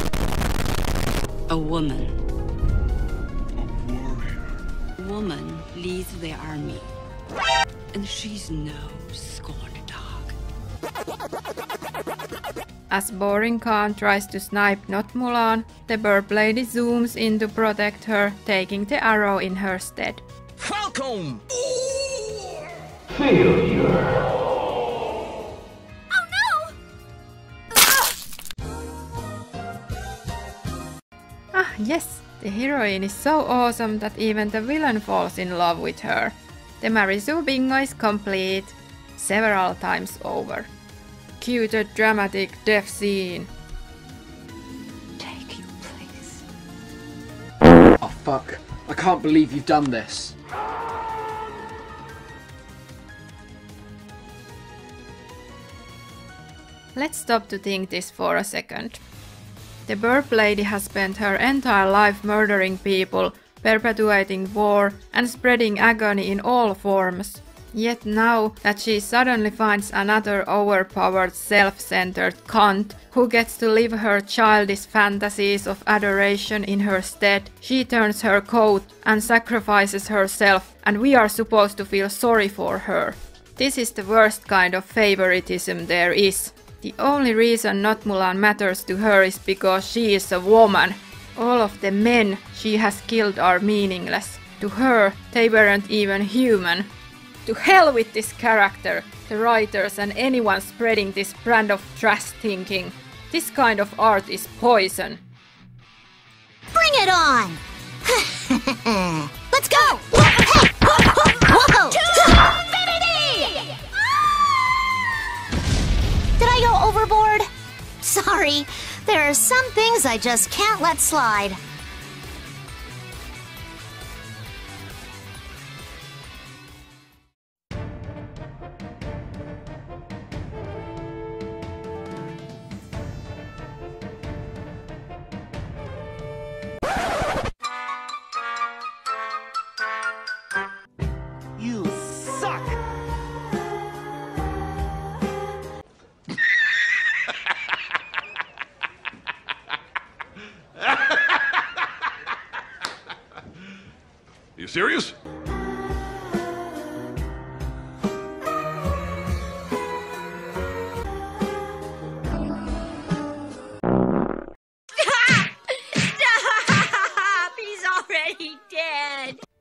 A woman. A warrior. Woman leads the army. And she's no scorned dog. As Boring Khan tries to snipe Not Mulan, the Burp Lady zooms in to protect her, taking the arrow in her stead. Falcon! Failure. Ah yes, the heroine is so awesome that even the villain falls in love with her. The Marisu bingo is complete, several times over. Cue the dramatic death scene. Take your place. Oh fuck, I can't believe you've done this. Let's stop to think this for a second. The Burp Lady has spent her entire life murdering people, perpetuating war and spreading agony in all forms. Yet now that she suddenly finds another overpowered, self-centered cunt who gets to live her childish fantasies of adoration in her stead, she turns her coat and sacrifices herself, and we are supposed to feel sorry for her. This is the worst kind of favoritism there is. The only reason Not Mulan matters to her is because she is a woman. All of the men she has killed are meaningless. To her, they weren't even human. To hell with this character, the writers and anyone spreading this brand of trash thinking. This kind of art is poison. Bring it on! Let's go! Hey! Whoa! Infinity! Did I go overboard? Sorry, there are some things I just can't let slide.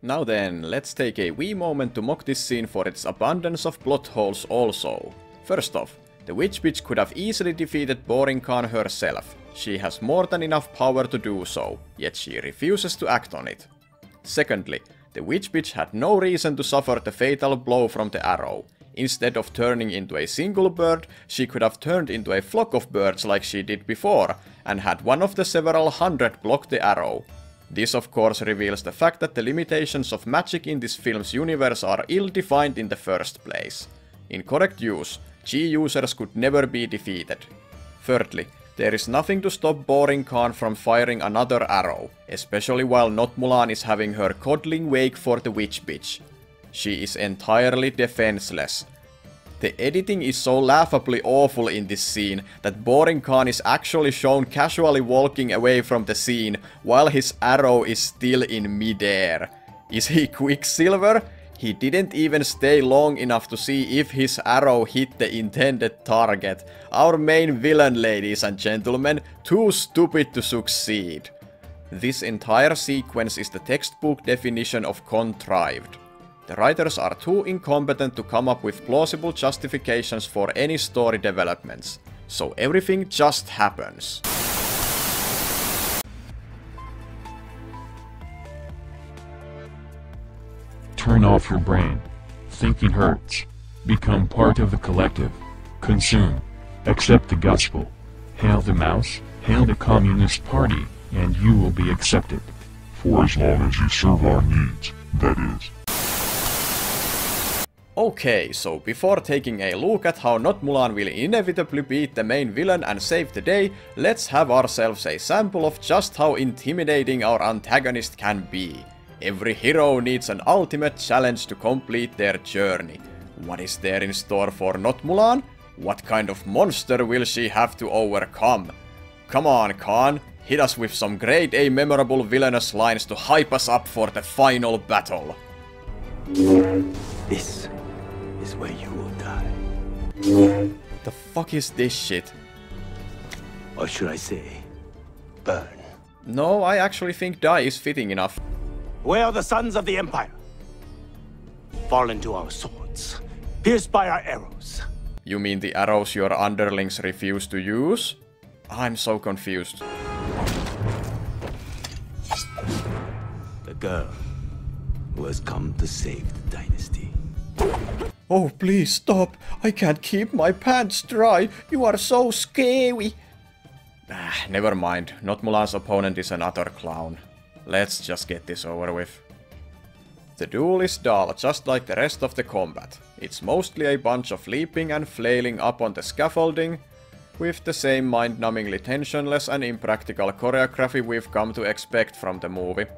Now then, let's take a wee moment to mock this scene for its abundance of plot holes also. First off, the witch bitch could have easily defeated Boring Khan herself. She has more than enough power to do so, yet she refuses to act on it. Secondly, the witch bitch had no reason to suffer the fatal blow from the arrow. Instead of turning into a single bird, she could have turned into a flock of birds like she did before, and had one of the several hundred block the arrow. This of course reveals the fact that the limitations of magic in this film's universe are ill-defined in the first place. In correct use, Chi users could never be defeated. Thirdly, there is nothing to stop Boring Khan from firing another arrow, especially while Not Mulan is having her coddling wake for the witch bitch. She is entirely defenseless. The editing is so laughably awful in this scene that Boring Khan is actually shown casually walking away from the scene while his arrow is still in midair. Is he Quicksilver? He didn't even stay long enough to see if his arrow hit the intended target. Our main villain, ladies and gentlemen, too stupid to succeed. This entire sequence is the textbook definition of contrived. The writers are too incompetent to come up with plausible justifications for any story developments. So everything just happens. Turn off your brain. Thinking hurts. Become part of the collective. Consume. Accept the gospel. Hail the mouse, hail the Communist Party, and you will be accepted. For as long as you serve our needs, that is. Okay, so before taking a look at how Not Mulan will inevitably beat the main villain and save the day, let's have ourselves a sample of just how intimidating our antagonist can be. Every hero needs an ultimate challenge to complete their journey. What is there in store for Not Mulan? What kind of monster will she have to overcome? Come on, Khan, hit us with some grade A memorable villainous lines to hype us up for the final battle. This is where you will die. The fuck is this shit? Or should I say, burn? No, I actually think die is fitting enough. Where are the sons of the Empire? Fall into our swords, pierced by our arrows. You mean the arrows your underlings refuse to use? I'm so confused. The girl who has come to save the dynasty. Oh, please stop. I can't keep my pants dry. You are so scary. Never mind. Not Mulan's opponent is an utter clown. Let's just get this over with. The duel is dull, just like the rest of the combat. It's mostly a bunch of leaping and flailing up on the scaffolding, with the same mind-numbingly tensionless and impractical choreography we've come to expect from the movie.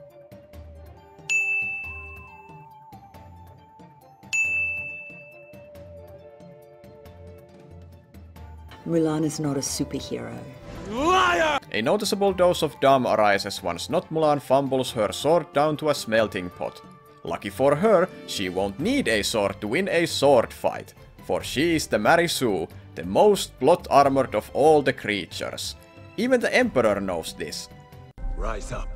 Mulan is not a superhero. Liar! A noticeable dose of dumb arises once Not Mulan fumbles her sword down to a smelting pot. Lucky for her, she won't need a sword to win a sword fight, for she is the Mary Sue, the most plot-armored of all the creatures. Even the Emperor knows this. Rise up.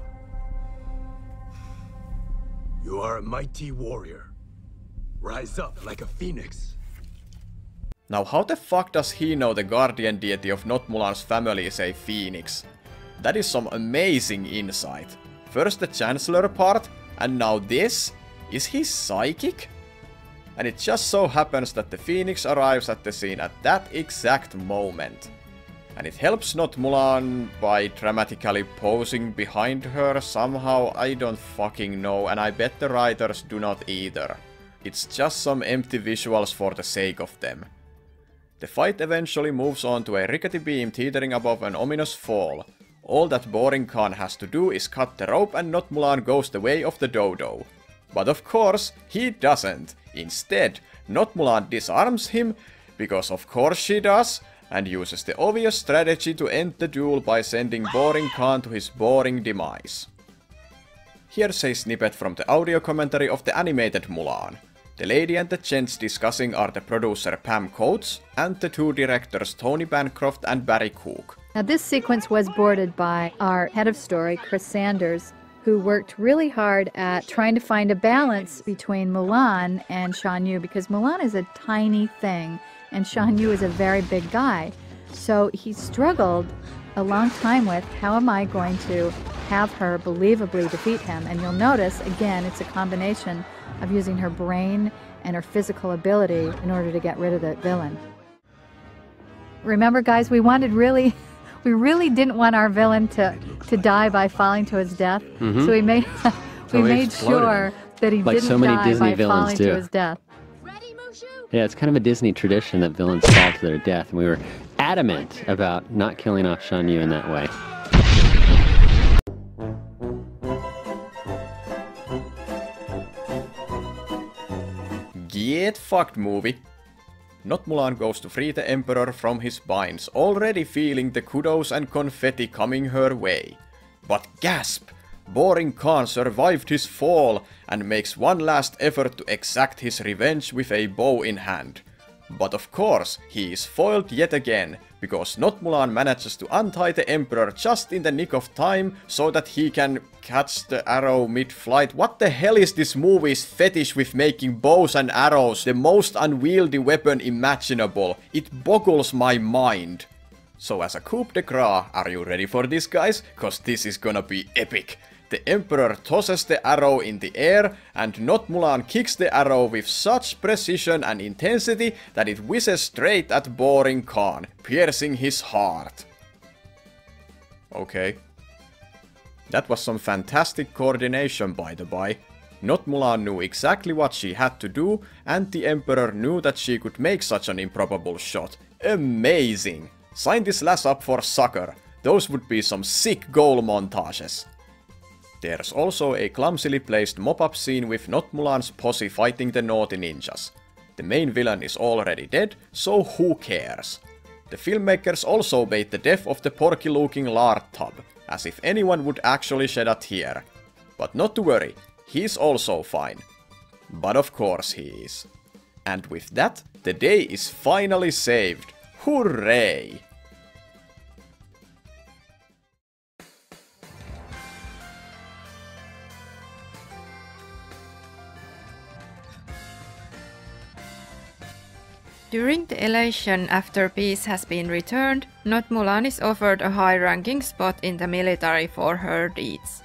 You are a mighty warrior. Rise up like a phoenix. Now how the fuck does he know the guardian deity of Not Mulan's family is a phoenix? That is some amazing insight. First the Chancellor part, and now this? Is he psychic? And it just so happens that the phoenix arrives at the scene at that exact moment. And it helps Not Mulan by dramatically posing behind her somehow, I don't fucking know, and I bet the writers do not either. It's just some empty visuals for the sake of them. The fight eventually moves on to a rickety beam teetering above an ominous fall. All that Boring Khan has to do is cut the rope and Not Mulan goes the way of the dodo. But of course, he doesn't. Instead, Not Mulan disarms him, because of course she does, and uses the obvious strategy to end the duel by sending Boring Khan to his boring demise. Here's a snippet from the audio commentary of the animated Mulan. The lady and the gents discussing are the producer Pam Coates and the two directors Tony Bancroft and Barry Cook. Now this sequence was boarded by our head of story, Chris Sanders, who worked really hard at trying to find a balance between Mulan and Shan Yu, because Mulan is a tiny thing and Shan Yu is a very big guy. So he struggled a long time with, how am I going to have her believably defeat him? And you'll notice, again, it's a combination of using her brain and her physical ability in order to get rid of the villain. Remember, guys, we really didn't want our villain to die by falling to his death. Mhm. So we made exploded sure that he Like didn't so many die Disney by villains falling do. to his death. Yeah, it's kind of a Disney tradition that villains fall to their death, and we were adamant about not killing off Shan Yu in that way. Get fucked, movie. Not Mulan goes to free the Emperor from his binds, already feeling the kudos and confetti coming her way. But gasp! Boring Khan survived his fall and makes one last effort to exact his revenge with a bow in hand. But of course, he is foiled yet again, because Not Mulan manages to untie the Emperor just in the nick of time so that he can catch the arrow mid-flight. What the hell is this movie's fetish with making bows and arrows the most unwieldy weapon imaginable? It boggles my mind. So as a coup de grace, are you ready for this, guys? Cause this is gonna be epic. The Emperor tosses the arrow in the air, and Not Mulan kicks the arrow with such precision and intensity that it whizzes straight at Boring Khan, piercing his heart. Okay. That was some fantastic coordination, by the by. Not Mulan knew exactly what she had to do, and the Emperor knew that she could make such an improbable shot. Amazing! Sign this lass up for soccer. Those would be some sick goal montages. There's also a clumsily placed mop-up scene with Not Mulan's posse fighting the naughty ninjas. The main villain is already dead, so who cares? The filmmakers also bait the death of the porky-looking lard tub, as if anyone would actually shed a tear. But not to worry, he's also fine. But of course he is. And with that, the day is finally saved. Hooray! During the elation after peace has been returned, Not Mulan is offered a high-ranking spot in the military for her deeds.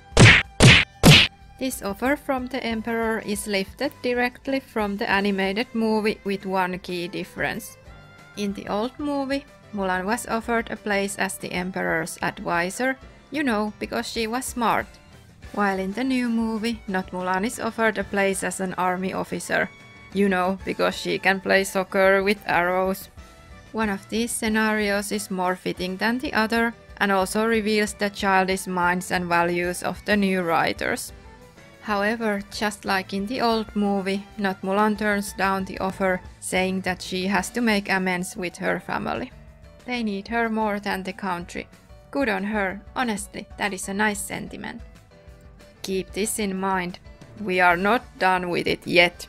This offer from the Emperor is lifted directly from the animated movie with one key difference. In the old movie, Mulan was offered a place as the Emperor's advisor, you know, because she was smart. While in the new movie, Not Mulan is offered a place as an army officer. You know, because she can play soccer with arrows. One of these scenarios is more fitting than the other, and also reveals the childish minds and values of the new writers. However, just like in the old movie, Not Mulan turns down the offer, saying that she has to make amends with her family. They need her more than the country. Good on her, honestly, that is a nice sentiment. Keep this in mind. We are not done with it yet.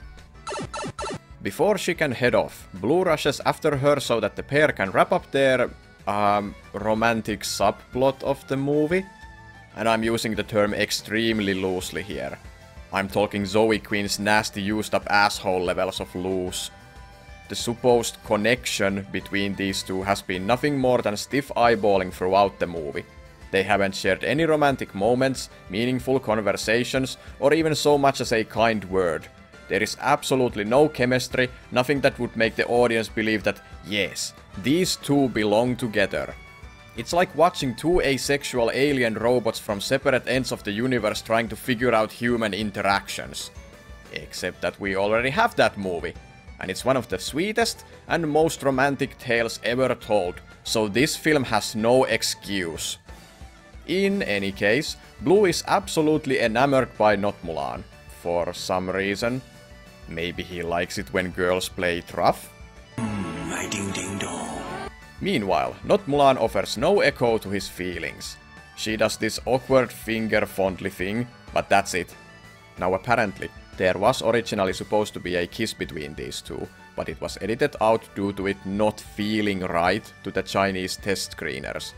Before she can head off, Blue rushes after her so that the pair can wrap up their romantic subplot of the movie. And I'm using the term extremely loosely here. I'm talking Zoe Quinn's nasty used up asshole levels of loose. The supposed connection between these two has been nothing more than stiff eyeballing throughout the movie. They haven't shared any romantic moments, meaningful conversations, or even so much as a kind word. There is absolutely no chemistry, nothing that would make the audience believe that, yes, these two belong together. It's like watching two asexual alien robots from separate ends of the universe trying to figure out human interactions. Except that we already have that movie, and it's one of the sweetest and most romantic tales ever told, so this film has no excuse. In any case, Blue is absolutely enamored by Not Mulan, for some reason. Maybe he likes it when girls play it rough? Ding ding dong. Meanwhile, Not Mulan offers no echo to his feelings. She does this awkward finger fondly thing, but that's it. Now apparently, there was originally supposed to be a kiss between these two, but it was edited out due to it not feeling right to the Chinese test screeners.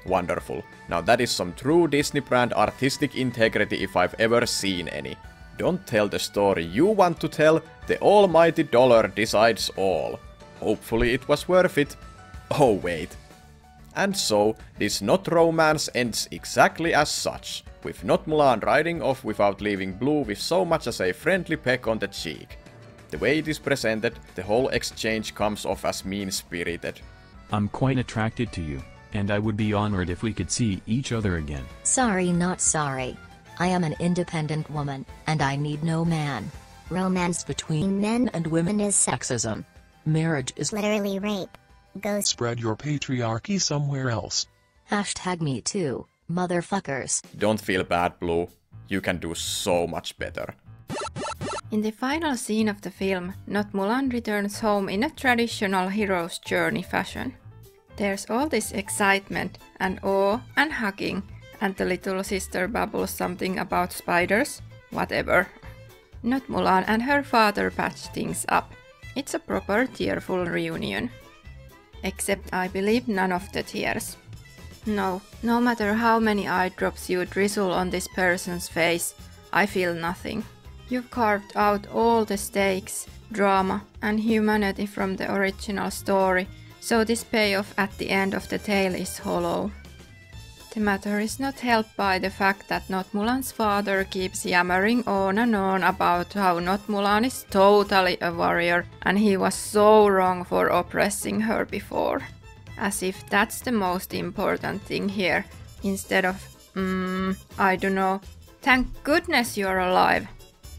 Wonderful. Now that is some true Disney brand artistic integrity if I've ever seen any. Don't tell the story you want to tell, the almighty dollar decides all. Hopefully it was worth it. Oh wait. And so, this not romance ends exactly as such, with not Mulan riding off without leaving Blue with so much as a friendly peck on the cheek. The way it is presented, the whole exchange comes off as mean-spirited. I'm quite attracted to you, and I would be honored if we could see each other again. Sorry, not sorry. I am an independent woman, and I need no man. Romance between men and women is sexism. Marriage is literally rape. Go spread your patriarchy somewhere else. Hashtag me too, motherfuckers. Don't feel bad, Blue. You can do so much better. In the final scene of the film, Not Mulan returns home in a traditional hero's journey fashion. There's all this excitement and awe and hugging, and the little sister babbles something about spiders, whatever. Not Mulan and her father patch things up. It's a proper tearful reunion. Except I believe none of the tears. No matter how many eye drops you drizzle on this person's face, I feel nothing. You've carved out all the stakes, drama and humanity from the original story, so this payoff at the end of the tale is hollow. The matter is not helped by the fact that Not Mulan's father keeps yammering on and on about how Not Mulan is totally a warrior and he was so wrong for oppressing her before. As if that's the most important thing here, instead of, I don't know, thank goodness you're alive.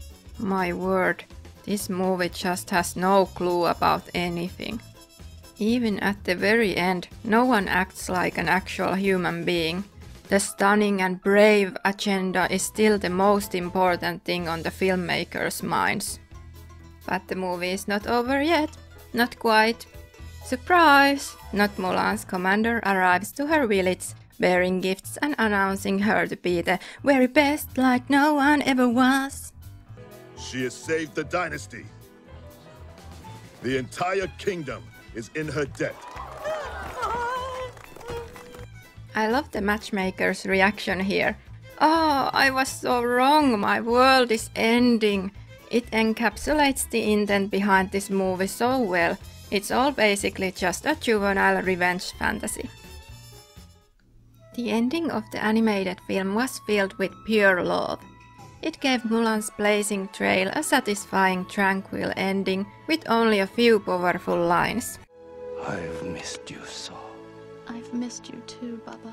My word, this movie just has no clue about anything. Even at the very end, no one acts like an actual human being. The stunning and brave agenda is still the most important thing on the filmmakers' minds. But the movie is not over yet. Not quite. Surprise! Not Mulan's commander arrives to her village, bearing gifts and announcing her to be the very best like no one ever was. She has saved the dynasty. The entire kingdom is in her debt. I love the matchmaker's reaction here. Oh, I was so wrong, my world is ending. It encapsulates the intent behind this movie so well. It's all basically just a juvenile revenge fantasy. The ending of the animated film was filled with pure love. It gave Mulan's blazing trail a satisfying, tranquil ending with only a few powerful lines. I've missed you so. I've missed you too, Baba.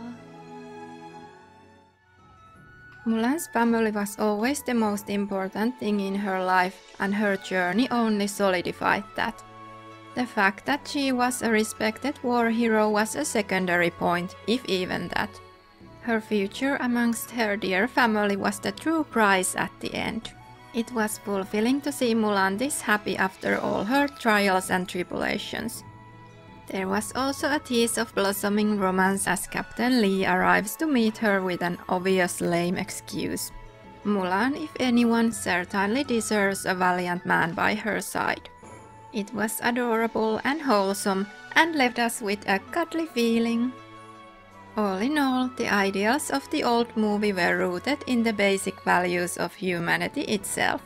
Mulan's family was always the most important thing in her life, and her journey only solidified that. The fact that she was a respected war hero was a secondary point, if even that. Her future amongst her dear family was the true prize at the end. It was fulfilling to see Mulan this happy after all her trials and tribulations. There was also a tease of blossoming romance as Captain Lee arrives to meet her with an obvious lame excuse. Mulan, if anyone, certainly deserves a valiant man by her side. It was adorable and wholesome and left us with a cuddly feeling. All in all, the ideals of the old movie were rooted in the basic values of humanity itself.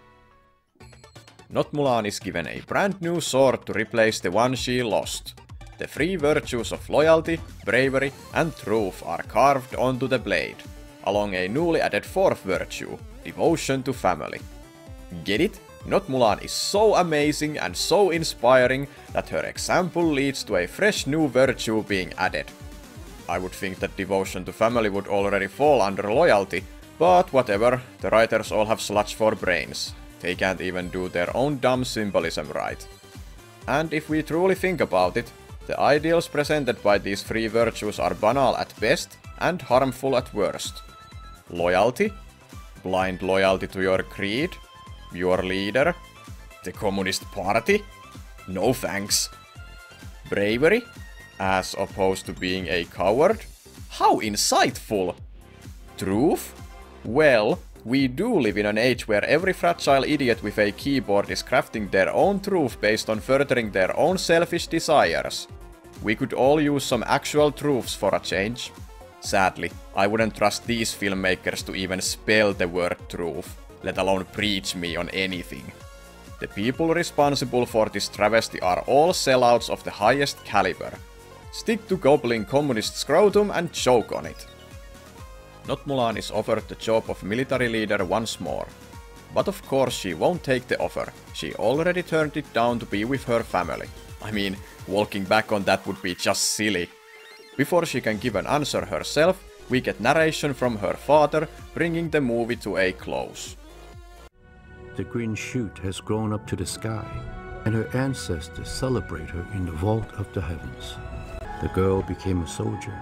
Not Mulan is given a brand new sword to replace the one she lost. The three virtues of loyalty, bravery and truth are carved onto the blade, along a newly added fourth virtue, devotion to family. Get it? Not Mulan is so amazing and so inspiring that her example leads to a fresh new virtue being added. I would think that devotion to family would already fall under loyalty, but whatever, the writers all have sludge for brains. They can't even do their own dumb symbolism right. And if we truly think about it, the ideals presented by these three virtues are banal at best and harmful at worst. Loyalty? Blind loyalty to your creed? Your leader? The Communist Party? No thanks. Bravery? As opposed to being a coward? How insightful! Truth? Well, we do live in an age where every fragile idiot with a keyboard is crafting their own truth based on furthering their own selfish desires. We could all use some actual truths for a change. Sadly, I wouldn't trust these filmmakers to even spell the word truth, let alone preach me on anything. The people responsible for this travesty are all sellouts of the highest caliber. Stick to gobbling communist scrotum and choke on it. Not Mulan is offered the job of military leader once more. But of course she won't take the offer, she already turned it down to be with her family. I mean, walking back on that would be just silly. Before she can give an answer herself, we get narration from her father, bringing the movie to a close. The green shoot has grown up to the sky, and her ancestors celebrate her in the vault of the heavens. The girl became a soldier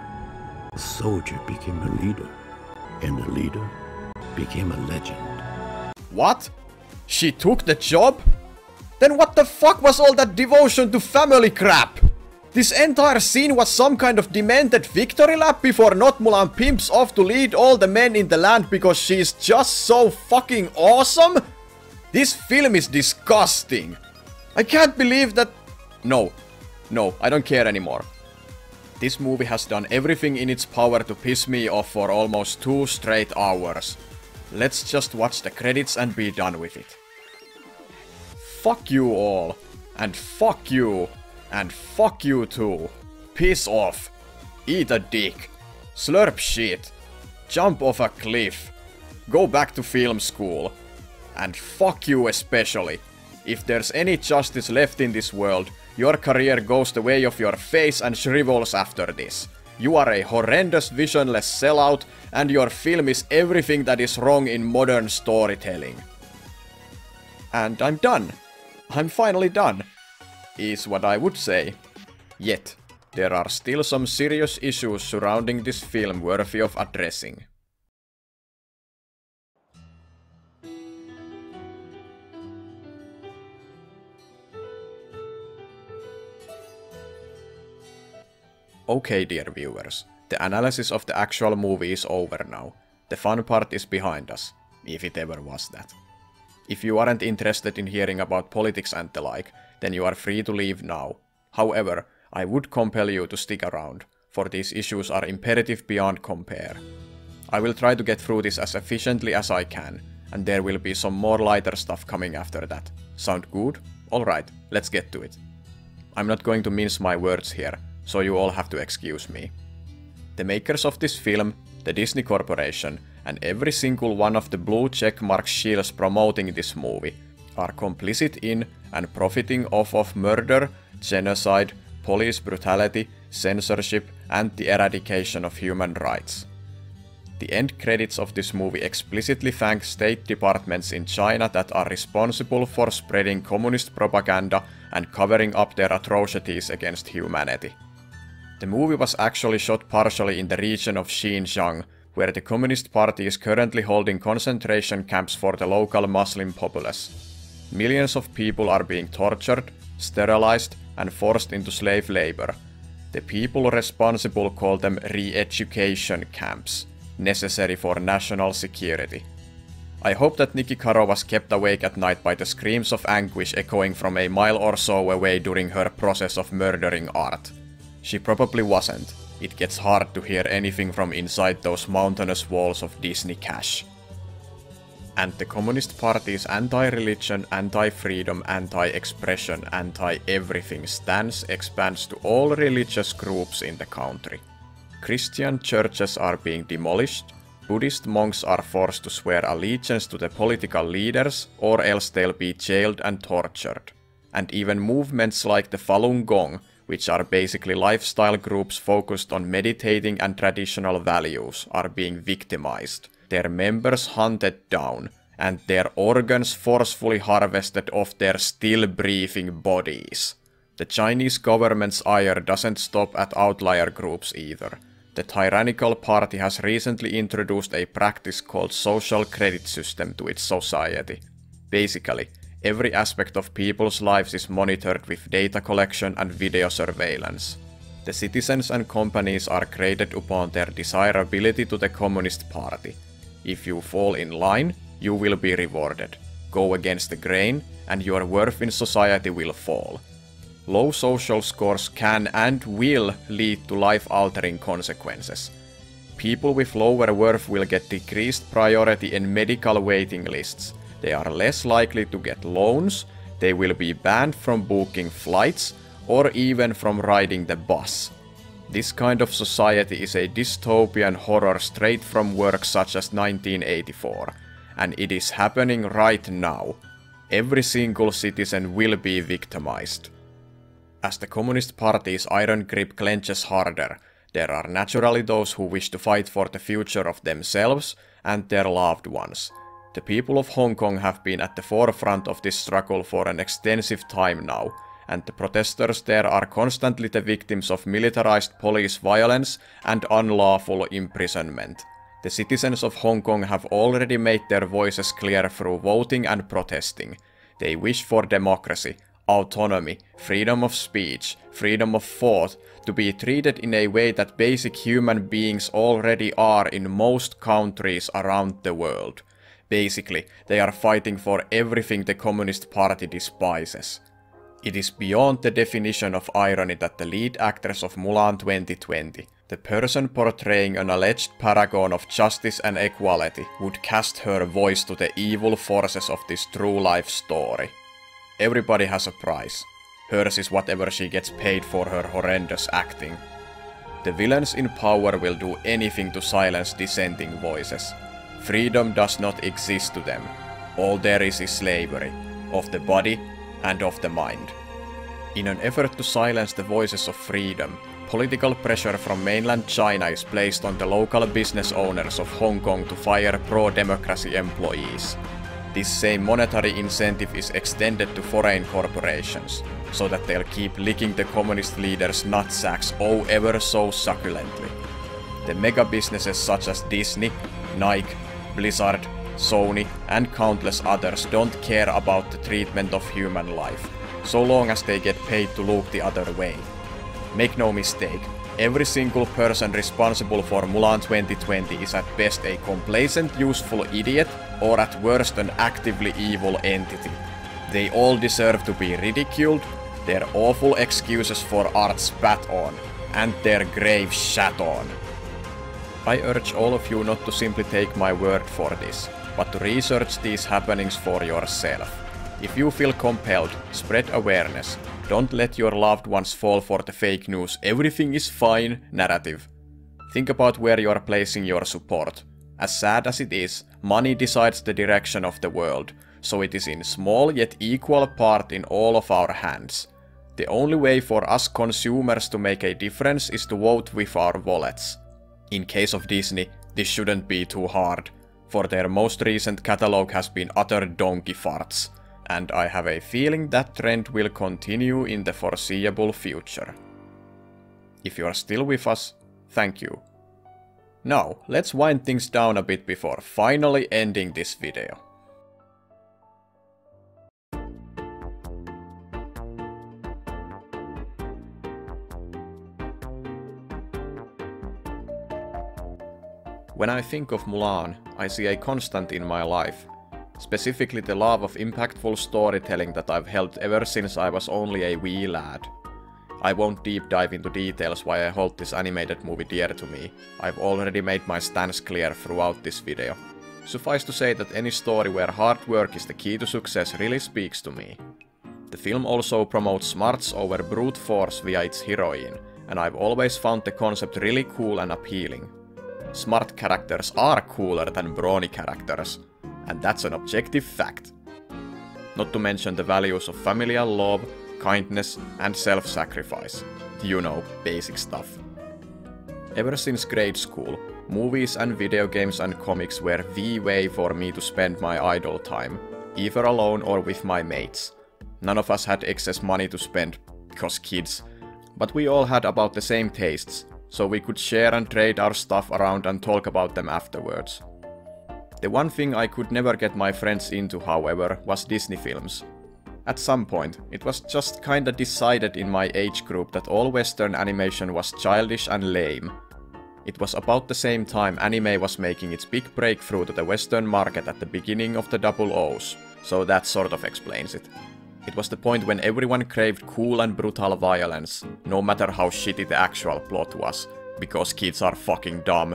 became a leader, and the leader became a legend. What? She took the job? Then what the fuck was all that devotion to family crap? This entire scene was some kind of demented victory lap before Not Mulan pimps off to lead all the men in the land because she's just so fucking awesome? This film is disgusting. I can't believe that... No, I don't care anymore. This movie has done everything in its power to piss me off for almost 2 straight hours. Let's just watch the credits and be done with it. Fuck you all. And fuck you. And fuck you too. Piss off. Eat a dick. Slurp shit. Jump off a cliff. Go back to film school. And fuck you especially. If there's any justice left in this world, your career goes the way of your face and shrivels after this. You are a horrendous visionless sellout, and your film is everything that is wrong in modern storytelling. And I'm done. I'm finally done, is what I would say. Yet, there are still some serious issues surrounding this film worthy of addressing. Okay, dear viewers, the analysis of the actual movie is over now. The fun part is behind us, if it ever was that. If you aren't interested in hearing about politics and the like, then you are free to leave now. However, I would compel you to stick around, for these issues are imperative beyond compare. I will try to get through this as efficiently as I can, and there will be some more lighter stuff coming after that. Sound good? Alright, let's get to it. I'm not going to mince my words here, so you all have to excuse me. The makers of this film, the Disney Corporation, and every single one of the blue checkmark shields promoting this movie, are complicit in and profiting off of murder, genocide, police brutality, censorship, and the eradication of human rights. The end credits of this movie explicitly thank state departments in China that are responsible for spreading communist propaganda and covering up their atrocities against humanity. The movie was actually shot partially in the region of Xinjiang, where the Communist Party is currently holding concentration camps for the local Muslim populace. Millions of people are being tortured, sterilized, and forced into slave labor. The people responsible call them re-education camps, necessary for national security. I hope that Nikki Caro was kept awake at night by the screams of anguish echoing from a mile or so away during her process of murdering art. She probably wasn't. It gets hard to hear anything from inside those mountainous walls of Disney cash. And the Communist Party's anti-religion, anti-freedom, anti-expression, anti-everything stance expands to all religious groups in the country. Christian churches are being demolished, Buddhist monks are forced to swear allegiance to the political leaders, or else they'll be jailed and tortured. And even movements like the Falun Gong, which are basically lifestyle groups focused on meditating and traditional values, are being victimized, their members hunted down, and their organs forcefully harvested off their still breathing bodies. The Chinese government's ire doesn't stop at outlier groups either. The tyrannical party has recently introduced a practice called social credit system to its society. Basically, every aspect of people's lives is monitored with data collection and video surveillance. The citizens and companies are graded upon their desirability to the Communist Party. If you fall in line, you will be rewarded. Go against the grain, and your worth in society will fall. Low social scores can and will lead to life-altering consequences. People with lower worth will get decreased priority in medical waiting lists. They are less likely to get loans, they will be banned from booking flights, or even from riding the bus. This kind of society is a dystopian horror straight from works such as 1984, and it is happening right now. Every single citizen will be victimized. As the Communist Party's iron grip clenches harder, there are naturally those who wish to fight for the future of themselves and their loved ones. The people of Hong Kong have been at the forefront of this struggle for an extensive time now, and the protesters there are constantly the victims of militarized police violence and unlawful imprisonment. The citizens of Hong Kong have already made their voices clear through voting and protesting. They wish for democracy, autonomy, freedom of speech, freedom of thought, to be treated in a way that basic human beings already are in most countries around the world. Basically, they are fighting for everything the Communist Party despises. It is beyond the definition of irony that the lead actress of Mulan 2020, the person portraying an alleged paragon of justice and equality, would cast her voice to the evil forces of this true life story. Everybody has a price. Hers is whatever she gets paid for her horrendous acting. The villains in power will do anything to silence dissenting voices. Freedom does not exist to them. All there is slavery, of the body and of the mind. In an effort to silence the voices of freedom, political pressure from mainland China is placed on the local business owners of Hong Kong to fire pro-democracy employees. This same monetary incentive is extended to foreign corporations, so that they'll keep licking the communist leaders' nutsacks oh ever so succulently. The mega businesses such as Disney, Nike, Blizzard, Sony and countless others don't care about the treatment of human life, so long as they get paid to look the other way. Make no mistake, every single person responsible for Mulan 2020 is at best a complacent useful idiot, or at worst an actively evil entity. They all deserve to be ridiculed, their awful excuses for art spat on, and their graves shat on. I urge all of you not to simply take my word for this, but to research these happenings for yourself. If you feel compelled, spread awareness. Don't let your loved ones fall for the fake news "everything is fine" narrative. Think about where you are placing your support. As sad as it is, money decides the direction of the world, so it is in small yet equal part in all of our hands. The only way for us consumers to make a difference is to vote with our wallets. In case of Disney, this shouldn't be too hard, for their most recent catalog has been utter donkey farts, and I have a feeling that trend will continue in the foreseeable future. If you are still with us, thank you. Now, let's wind things down a bit before finally ending this video. When I think of Mulan, I see a constant in my life, specifically the love of impactful storytelling that I've held ever since I was only a wee lad. I won't deep dive into details why I hold this animated movie dear to me. I've already made my stance clear throughout this video. Suffice to say that any story where hard work is the key to success really speaks to me. The film also promotes smarts over brute force via its heroine, and I've always found the concept really cool and appealing. Smart characters are cooler than brawny characters, and that's an objective fact. Not to mention the values of familial love, kindness and self-sacrifice. You know, basic stuff. Ever since grade school, movies and video games and comics were the way for me to spend my idle time, either alone or with my mates. None of us had excess money to spend, because kids, but we all had about the same tastes, so we could share and trade our stuff around and talk about them afterwards. The one thing I could never get my friends into, however, was Disney films. At some point, it was just kinda decided in my age group that all Western animation was childish and lame. It was about the same time anime was making its big breakthrough to the Western market at the beginning of the double O's, so that sort of explains it. It was the point when everyone craved cool and brutal violence, no matter how shitty the actual plot was, because kids are fucking dumb.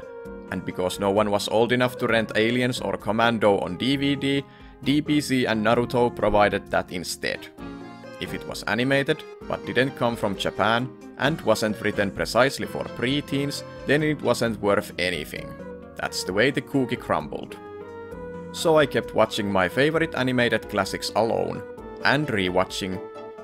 And because no one was old enough to rent Aliens or Commando on DVD, DBZ and Naruto provided that instead. If it was animated, but didn't come from Japan, and wasn't written precisely for preteens, then it wasn't worth anything. That's the way the cookie crumbled. So I kept watching my favorite animated classics alone, and rewatching,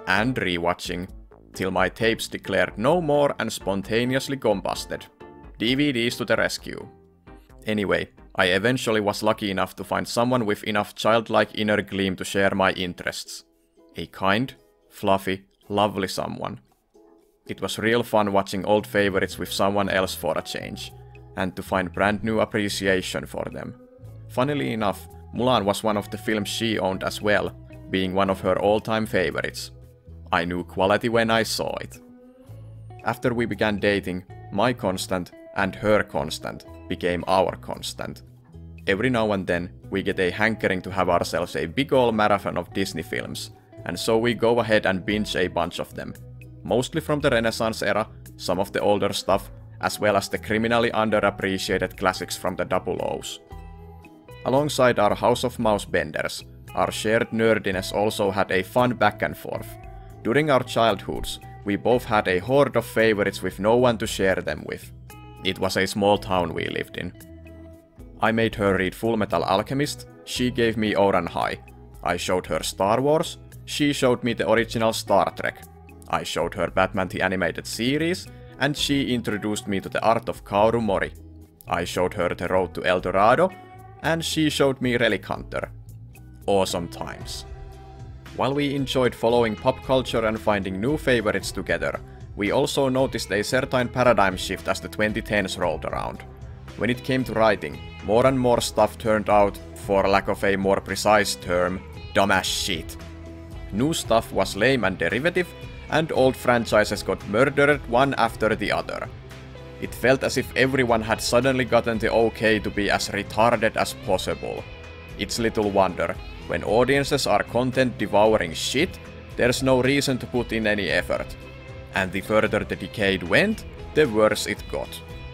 till my tapes declared no more and spontaneously combusted. DVDs to the rescue. Anyway, I eventually was lucky enough to find someone with enough childlike inner gleam to share my interests. A kind, fluffy, lovely someone. It was real fun watching old favorites with someone else for a change, and to find brand new appreciation for them. Funnily enough, Mulan was one of the films she owned as well, being one of her all-time favorites. I knew quality when I saw it. After we began dating, my constant and her constant became our constant. Every now and then, we get a hankering to have ourselves a big ol' marathon of Disney films, and so we go ahead and binge a bunch of them. Mostly from the Renaissance era, some of the older stuff, as well as the criminally underappreciated classics from the Double O's. Alongside our House of Mouse benders, our shared nerdiness also had a fun back and forth. During our childhoods, we both had a horde of favorites with no one to share them with. It was a small town we lived in. I made her read Full Metal Alchemist, she gave me Oran High. I showed her Star Wars, she showed me the original Star Trek. I showed her Batman the Animated Series, and she introduced me to the art of Kaoru Mori. I showed her The Road to El Dorado, and she showed me Relic Hunter. Awesome times. While we enjoyed following pop culture and finding new favorites together, we also noticed a certain paradigm shift as the 2010s rolled around. When it came to writing, more and more stuff turned out, for lack of a more precise term, dumbass shit. New stuff was lame and derivative, and old franchises got murdered one after the other. It felt as if everyone had suddenly gotten the okay to be as retarded as possible. It's little wonder, when audiences are content devouring shit, there's no reason to put in any effort. And the further the decade went, the worse it got.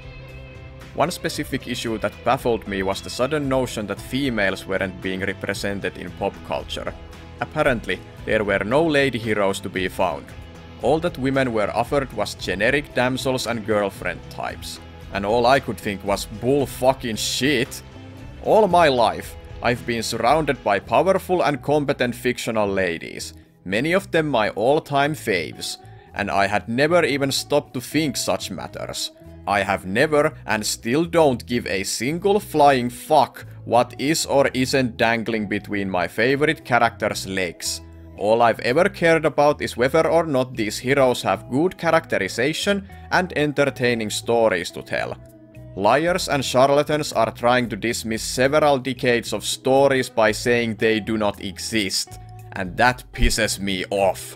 One specific issue that baffled me was the sudden notion that females weren't being represented in pop culture. Apparently, there were no lady heroes to be found. All that women were offered was generic damsels and girlfriend types. And all I could think was bull fucking shit. All my life, I've been surrounded by powerful and competent fictional ladies, many of them my all-time faves, and I had never even stopped to think such matters. I have never and still don't give a single flying fuck what is or isn't dangling between my favorite characters' legs. All I've ever cared about is whether or not these heroes have good characterization and entertaining stories to tell. Liars and charlatans are trying to dismiss several decades of stories by saying they do not exist, and that pisses me off.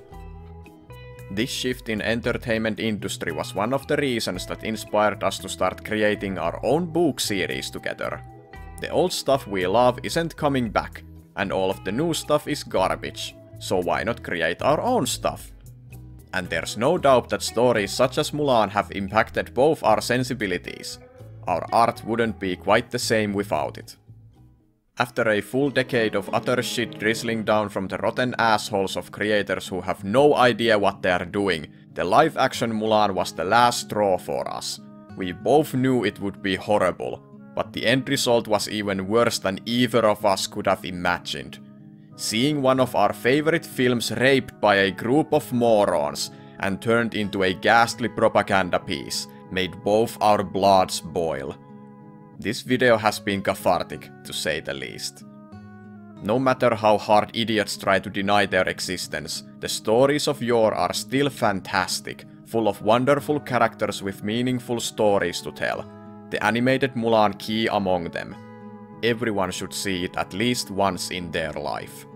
This shift in entertainment industry was one of the reasons that inspired us to start creating our own book series together. The old stuff we love isn't coming back, and all of the new stuff is garbage, so why not create our own stuff? And there's no doubt that stories such as Mulan have impacted both our sensibilities. Our art wouldn't be quite the same without it. After a full decade of utter shit drizzling down from the rotten assholes of creators who have no idea what they are doing, the live-action Mulan was the last straw for us. We both knew it would be horrible, but the end result was even worse than either of us could have imagined. Seeing one of our favorite films raped by a group of morons and turned into a ghastly propaganda piece made both our bloods boil. This video has been cathartic, to say the least. No matter how hard idiots try to deny their existence, the stories of yore are still fantastic, full of wonderful characters with meaningful stories to tell. The animated Mulan key among them. Everyone should see it at least once in their life.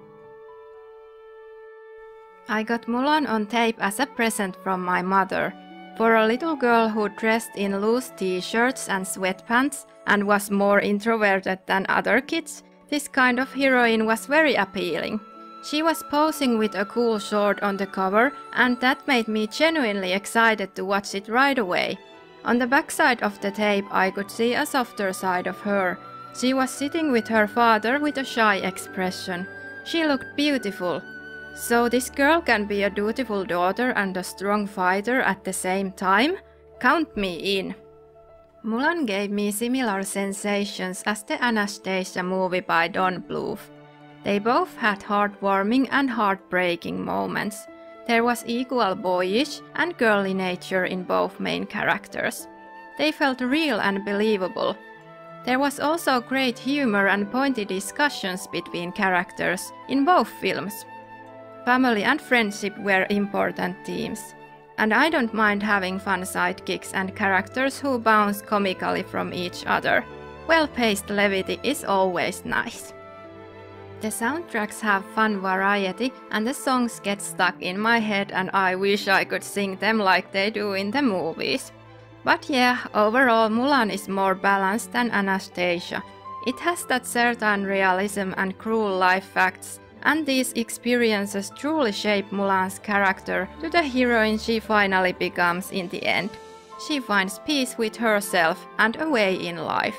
I got Mulan on tape as a present from my mother. For a little girl who dressed in loose t-shirts and sweatpants and was more introverted than other kids, this kind of heroine was very appealing. She was posing with a cool sword on the cover, and that made me genuinely excited to watch it right away. On the backside of the tape I could see a softer side of her. She was sitting with her father with a shy expression. She looked beautiful. So this girl can be a dutiful daughter and a strong fighter at the same time? Count me in. Mulan gave me similar sensations as the Anastasia movie by Don Bluth. They both had heartwarming and heartbreaking moments. There was equal boyish and girly nature in both main characters. They felt real and believable. There was also great humor and pointed discussions between characters in both films. Family and friendship were important themes. And I don't mind having fun sidekicks and characters who bounce comically from each other. Well-paced levity is always nice. The soundtracks have fun variety and the songs get stuck in my head and I wish I could sing them like they do in the movies. But yeah, overall Mulan is more balanced than Anastasia. It has that certain realism and cruel life facts, and these experiences truly shape Mulan's character to the heroine she finally becomes in the end. She finds peace with herself and a way in life.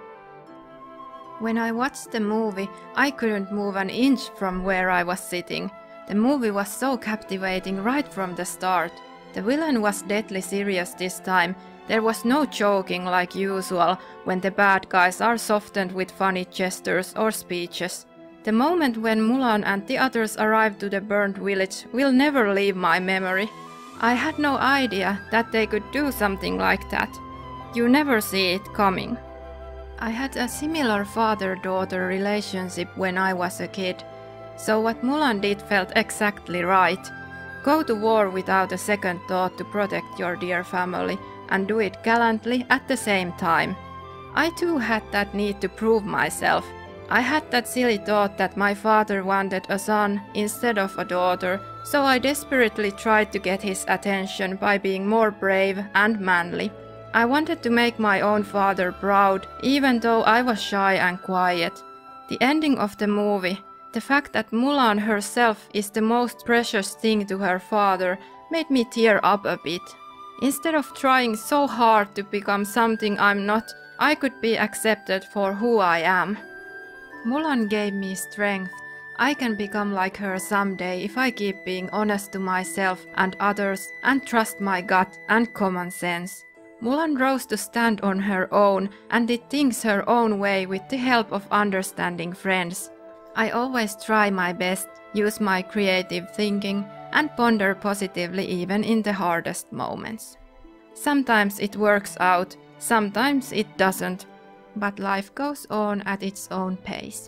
When I watched the movie, I couldn't move an inch from where I was sitting. The movie was so captivating right from the start. The villain was deadly serious this time. There was no joking like usual when the bad guys are softened with funny gestures or speeches. The moment when Mulan and the others arrived to the burnt village will never leave my memory. I had no idea that they could do something like that. You never see it coming. I had a similar father-daughter relationship when I was a kid, so what Mulan did felt exactly right. Go to war without a second thought to protect your dear family, and do it gallantly at the same time. I too had that need to prove myself. I had that silly thought that my father wanted a son instead of a daughter, so I desperately tried to get his attention by being more brave and manly. I wanted to make my own father proud, even though I was shy and quiet. The ending of the movie, the fact that Mulan herself is the most precious thing to her father, made me tear up a bit. Instead of trying so hard to become something I'm not, I could be accepted for who I am. Mulan gave me strength. I can become like her someday if I keep being honest to myself and others and trust my gut and common sense. Mulan rose to stand on her own and did things her own way with the help of understanding friends. I always try my best, use my creative thinking, and ponder positively even in the hardest moments. Sometimes it works out, sometimes it doesn't, but life goes on at its own pace.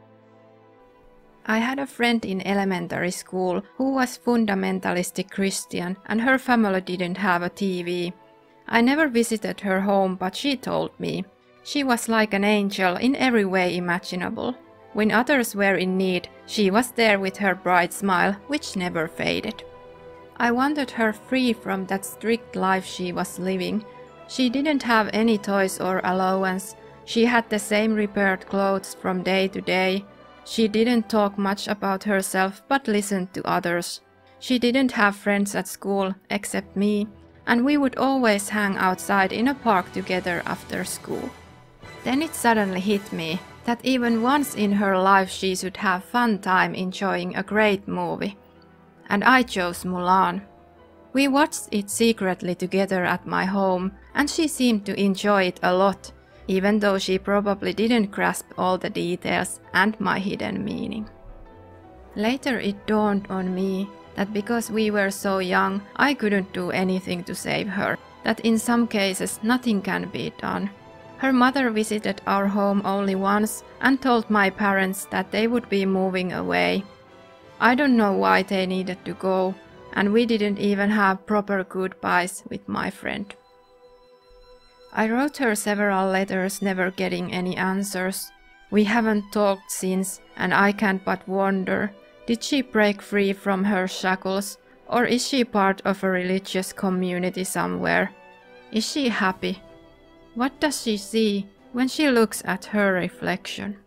I had a friend in elementary school who was fundamentalistic Christian and her family didn't have a TV. I never visited her home, but she told me. She was like an angel in every way imaginable. When others were in need, she was there with her bright smile, which never faded. I wanted her free from that strict life she was living. She didn't have any toys or allowance. She had the same repaired clothes from day to day. She didn't talk much about herself but listened to others. She didn't have friends at school except me, and we would always hang outside in a park together after school. Then it suddenly hit me that even once in her life she should have fun time enjoying a great movie. And I chose Mulan. We watched it secretly together at my home, and she seemed to enjoy it a lot, even though she probably didn't grasp all the details and my hidden meaning. Later it dawned on me that because we were so young, I couldn't do anything to save her, that in some cases nothing can be done. Her mother visited our home only once and told my parents that they would be moving away. I don't know why they needed to go, and we didn't even have proper goodbyes with my friend. I wrote her several letters, never getting any answers. We haven't talked since, and I can't but wonder, did she break free from her shackles, or is she part of a religious community somewhere? Is she happy? What does she see when she looks at her reflection?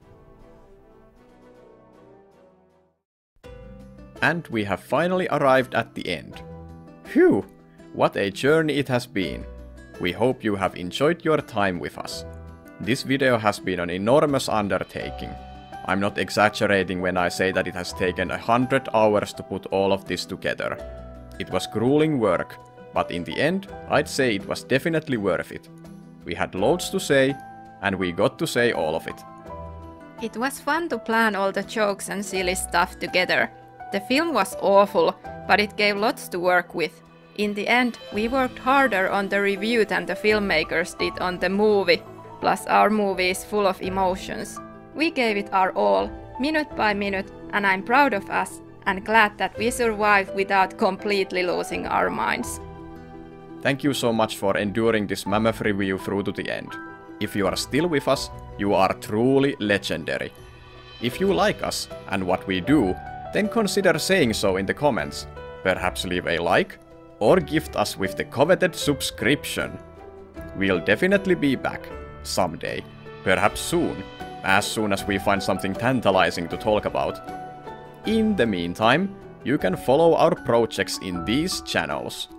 And we have finally arrived at the end. Phew! What a journey it has been. We hope you have enjoyed your time with us. This video has been an enormous undertaking. I'm not exaggerating when I say that it has taken 100 hours to put all of this together. It was grueling work, but in the end, I'd say it was definitely worth it. We had loads to say, and we got to say all of it. It was fun to plan all the jokes and silly stuff together. The film was awful, but it gave lots to work with. In the end, we worked harder on the review than the filmmakers did on the movie, plus our movie is full of emotions. We gave it our all, minute by minute, and I'm proud of us and glad that we survived without completely losing our minds. Thank you so much for enduring this mammoth review through to the end. If you are still with us, you are truly legendary. If you like us and what we do, then consider saying so in the comments. Perhaps leave a like, or gift us with the coveted subscription. We'll definitely be back, someday, perhaps soon as we find something tantalizing to talk about. In the meantime, you can follow our projects in these channels.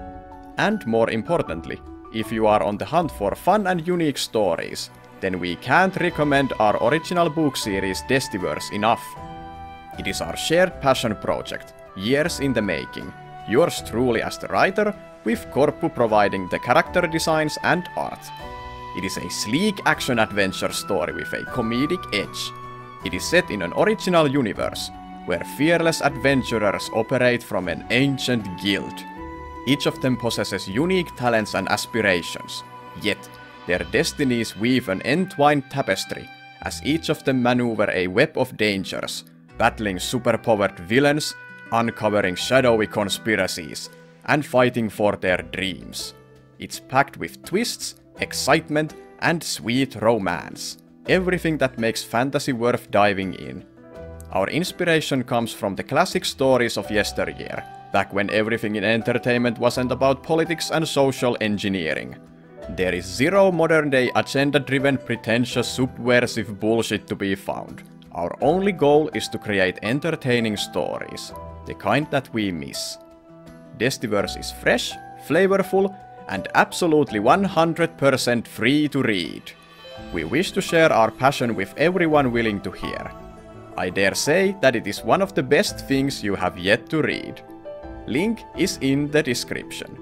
And more importantly, if you are on the hunt for fun and unique stories, then we can't recommend our original book series Destiverse enough. It is our shared passion project, years in the making. Yours truly as the writer, with Korppu providing the character designs and art. It is a sleek action-adventure story with a comedic edge. It is set in an original universe, where fearless adventurers operate from an ancient guild. Each of them possesses unique talents and aspirations, yet their destinies weave an entwined tapestry, as each of them maneuver a web of dangers, battling superpowered villains, uncovering shadowy conspiracies, and fighting for their dreams. It's packed with twists, excitement, and sweet romance. Everything that makes fantasy worth diving in. Our inspiration comes from the classic stories of yesteryear, back when everything in entertainment wasn't about politics and social engineering. There is zero modern-day agenda-driven, pretentious, subversive bullshit to be found. Our only goal is to create entertaining stories, the kind that we miss. Destiverse is fresh, flavorful, and absolutely 100% free to read. We wish to share our passion with everyone willing to hear. I dare say that it is one of the best things you have yet to read. Link is in the description.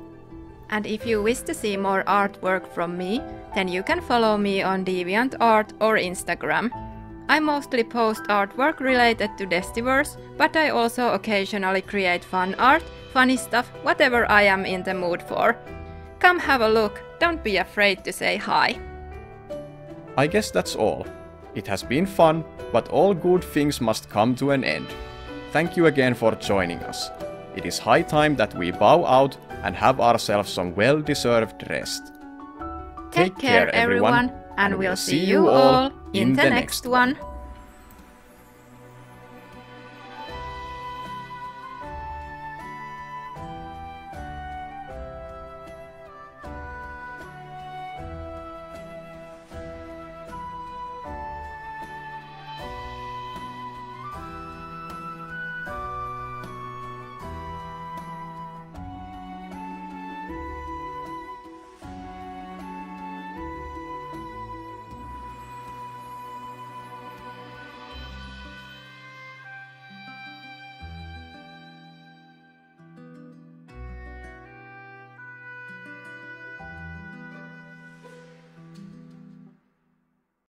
And if you wish to see more artwork from me, then you can follow me on DeviantArt or Instagram. I mostly post artwork related to Destiverse, but I also occasionally create fun art, funny stuff, whatever I am in the mood for. Come have a look, don't be afraid to say hi. I guess that's all. It has been fun, but all good things must come to an end. Thank you again for joining us. It is high time that we bow out and have ourselves some well-deserved rest. Take care everyone, and we'll see you all in the next one.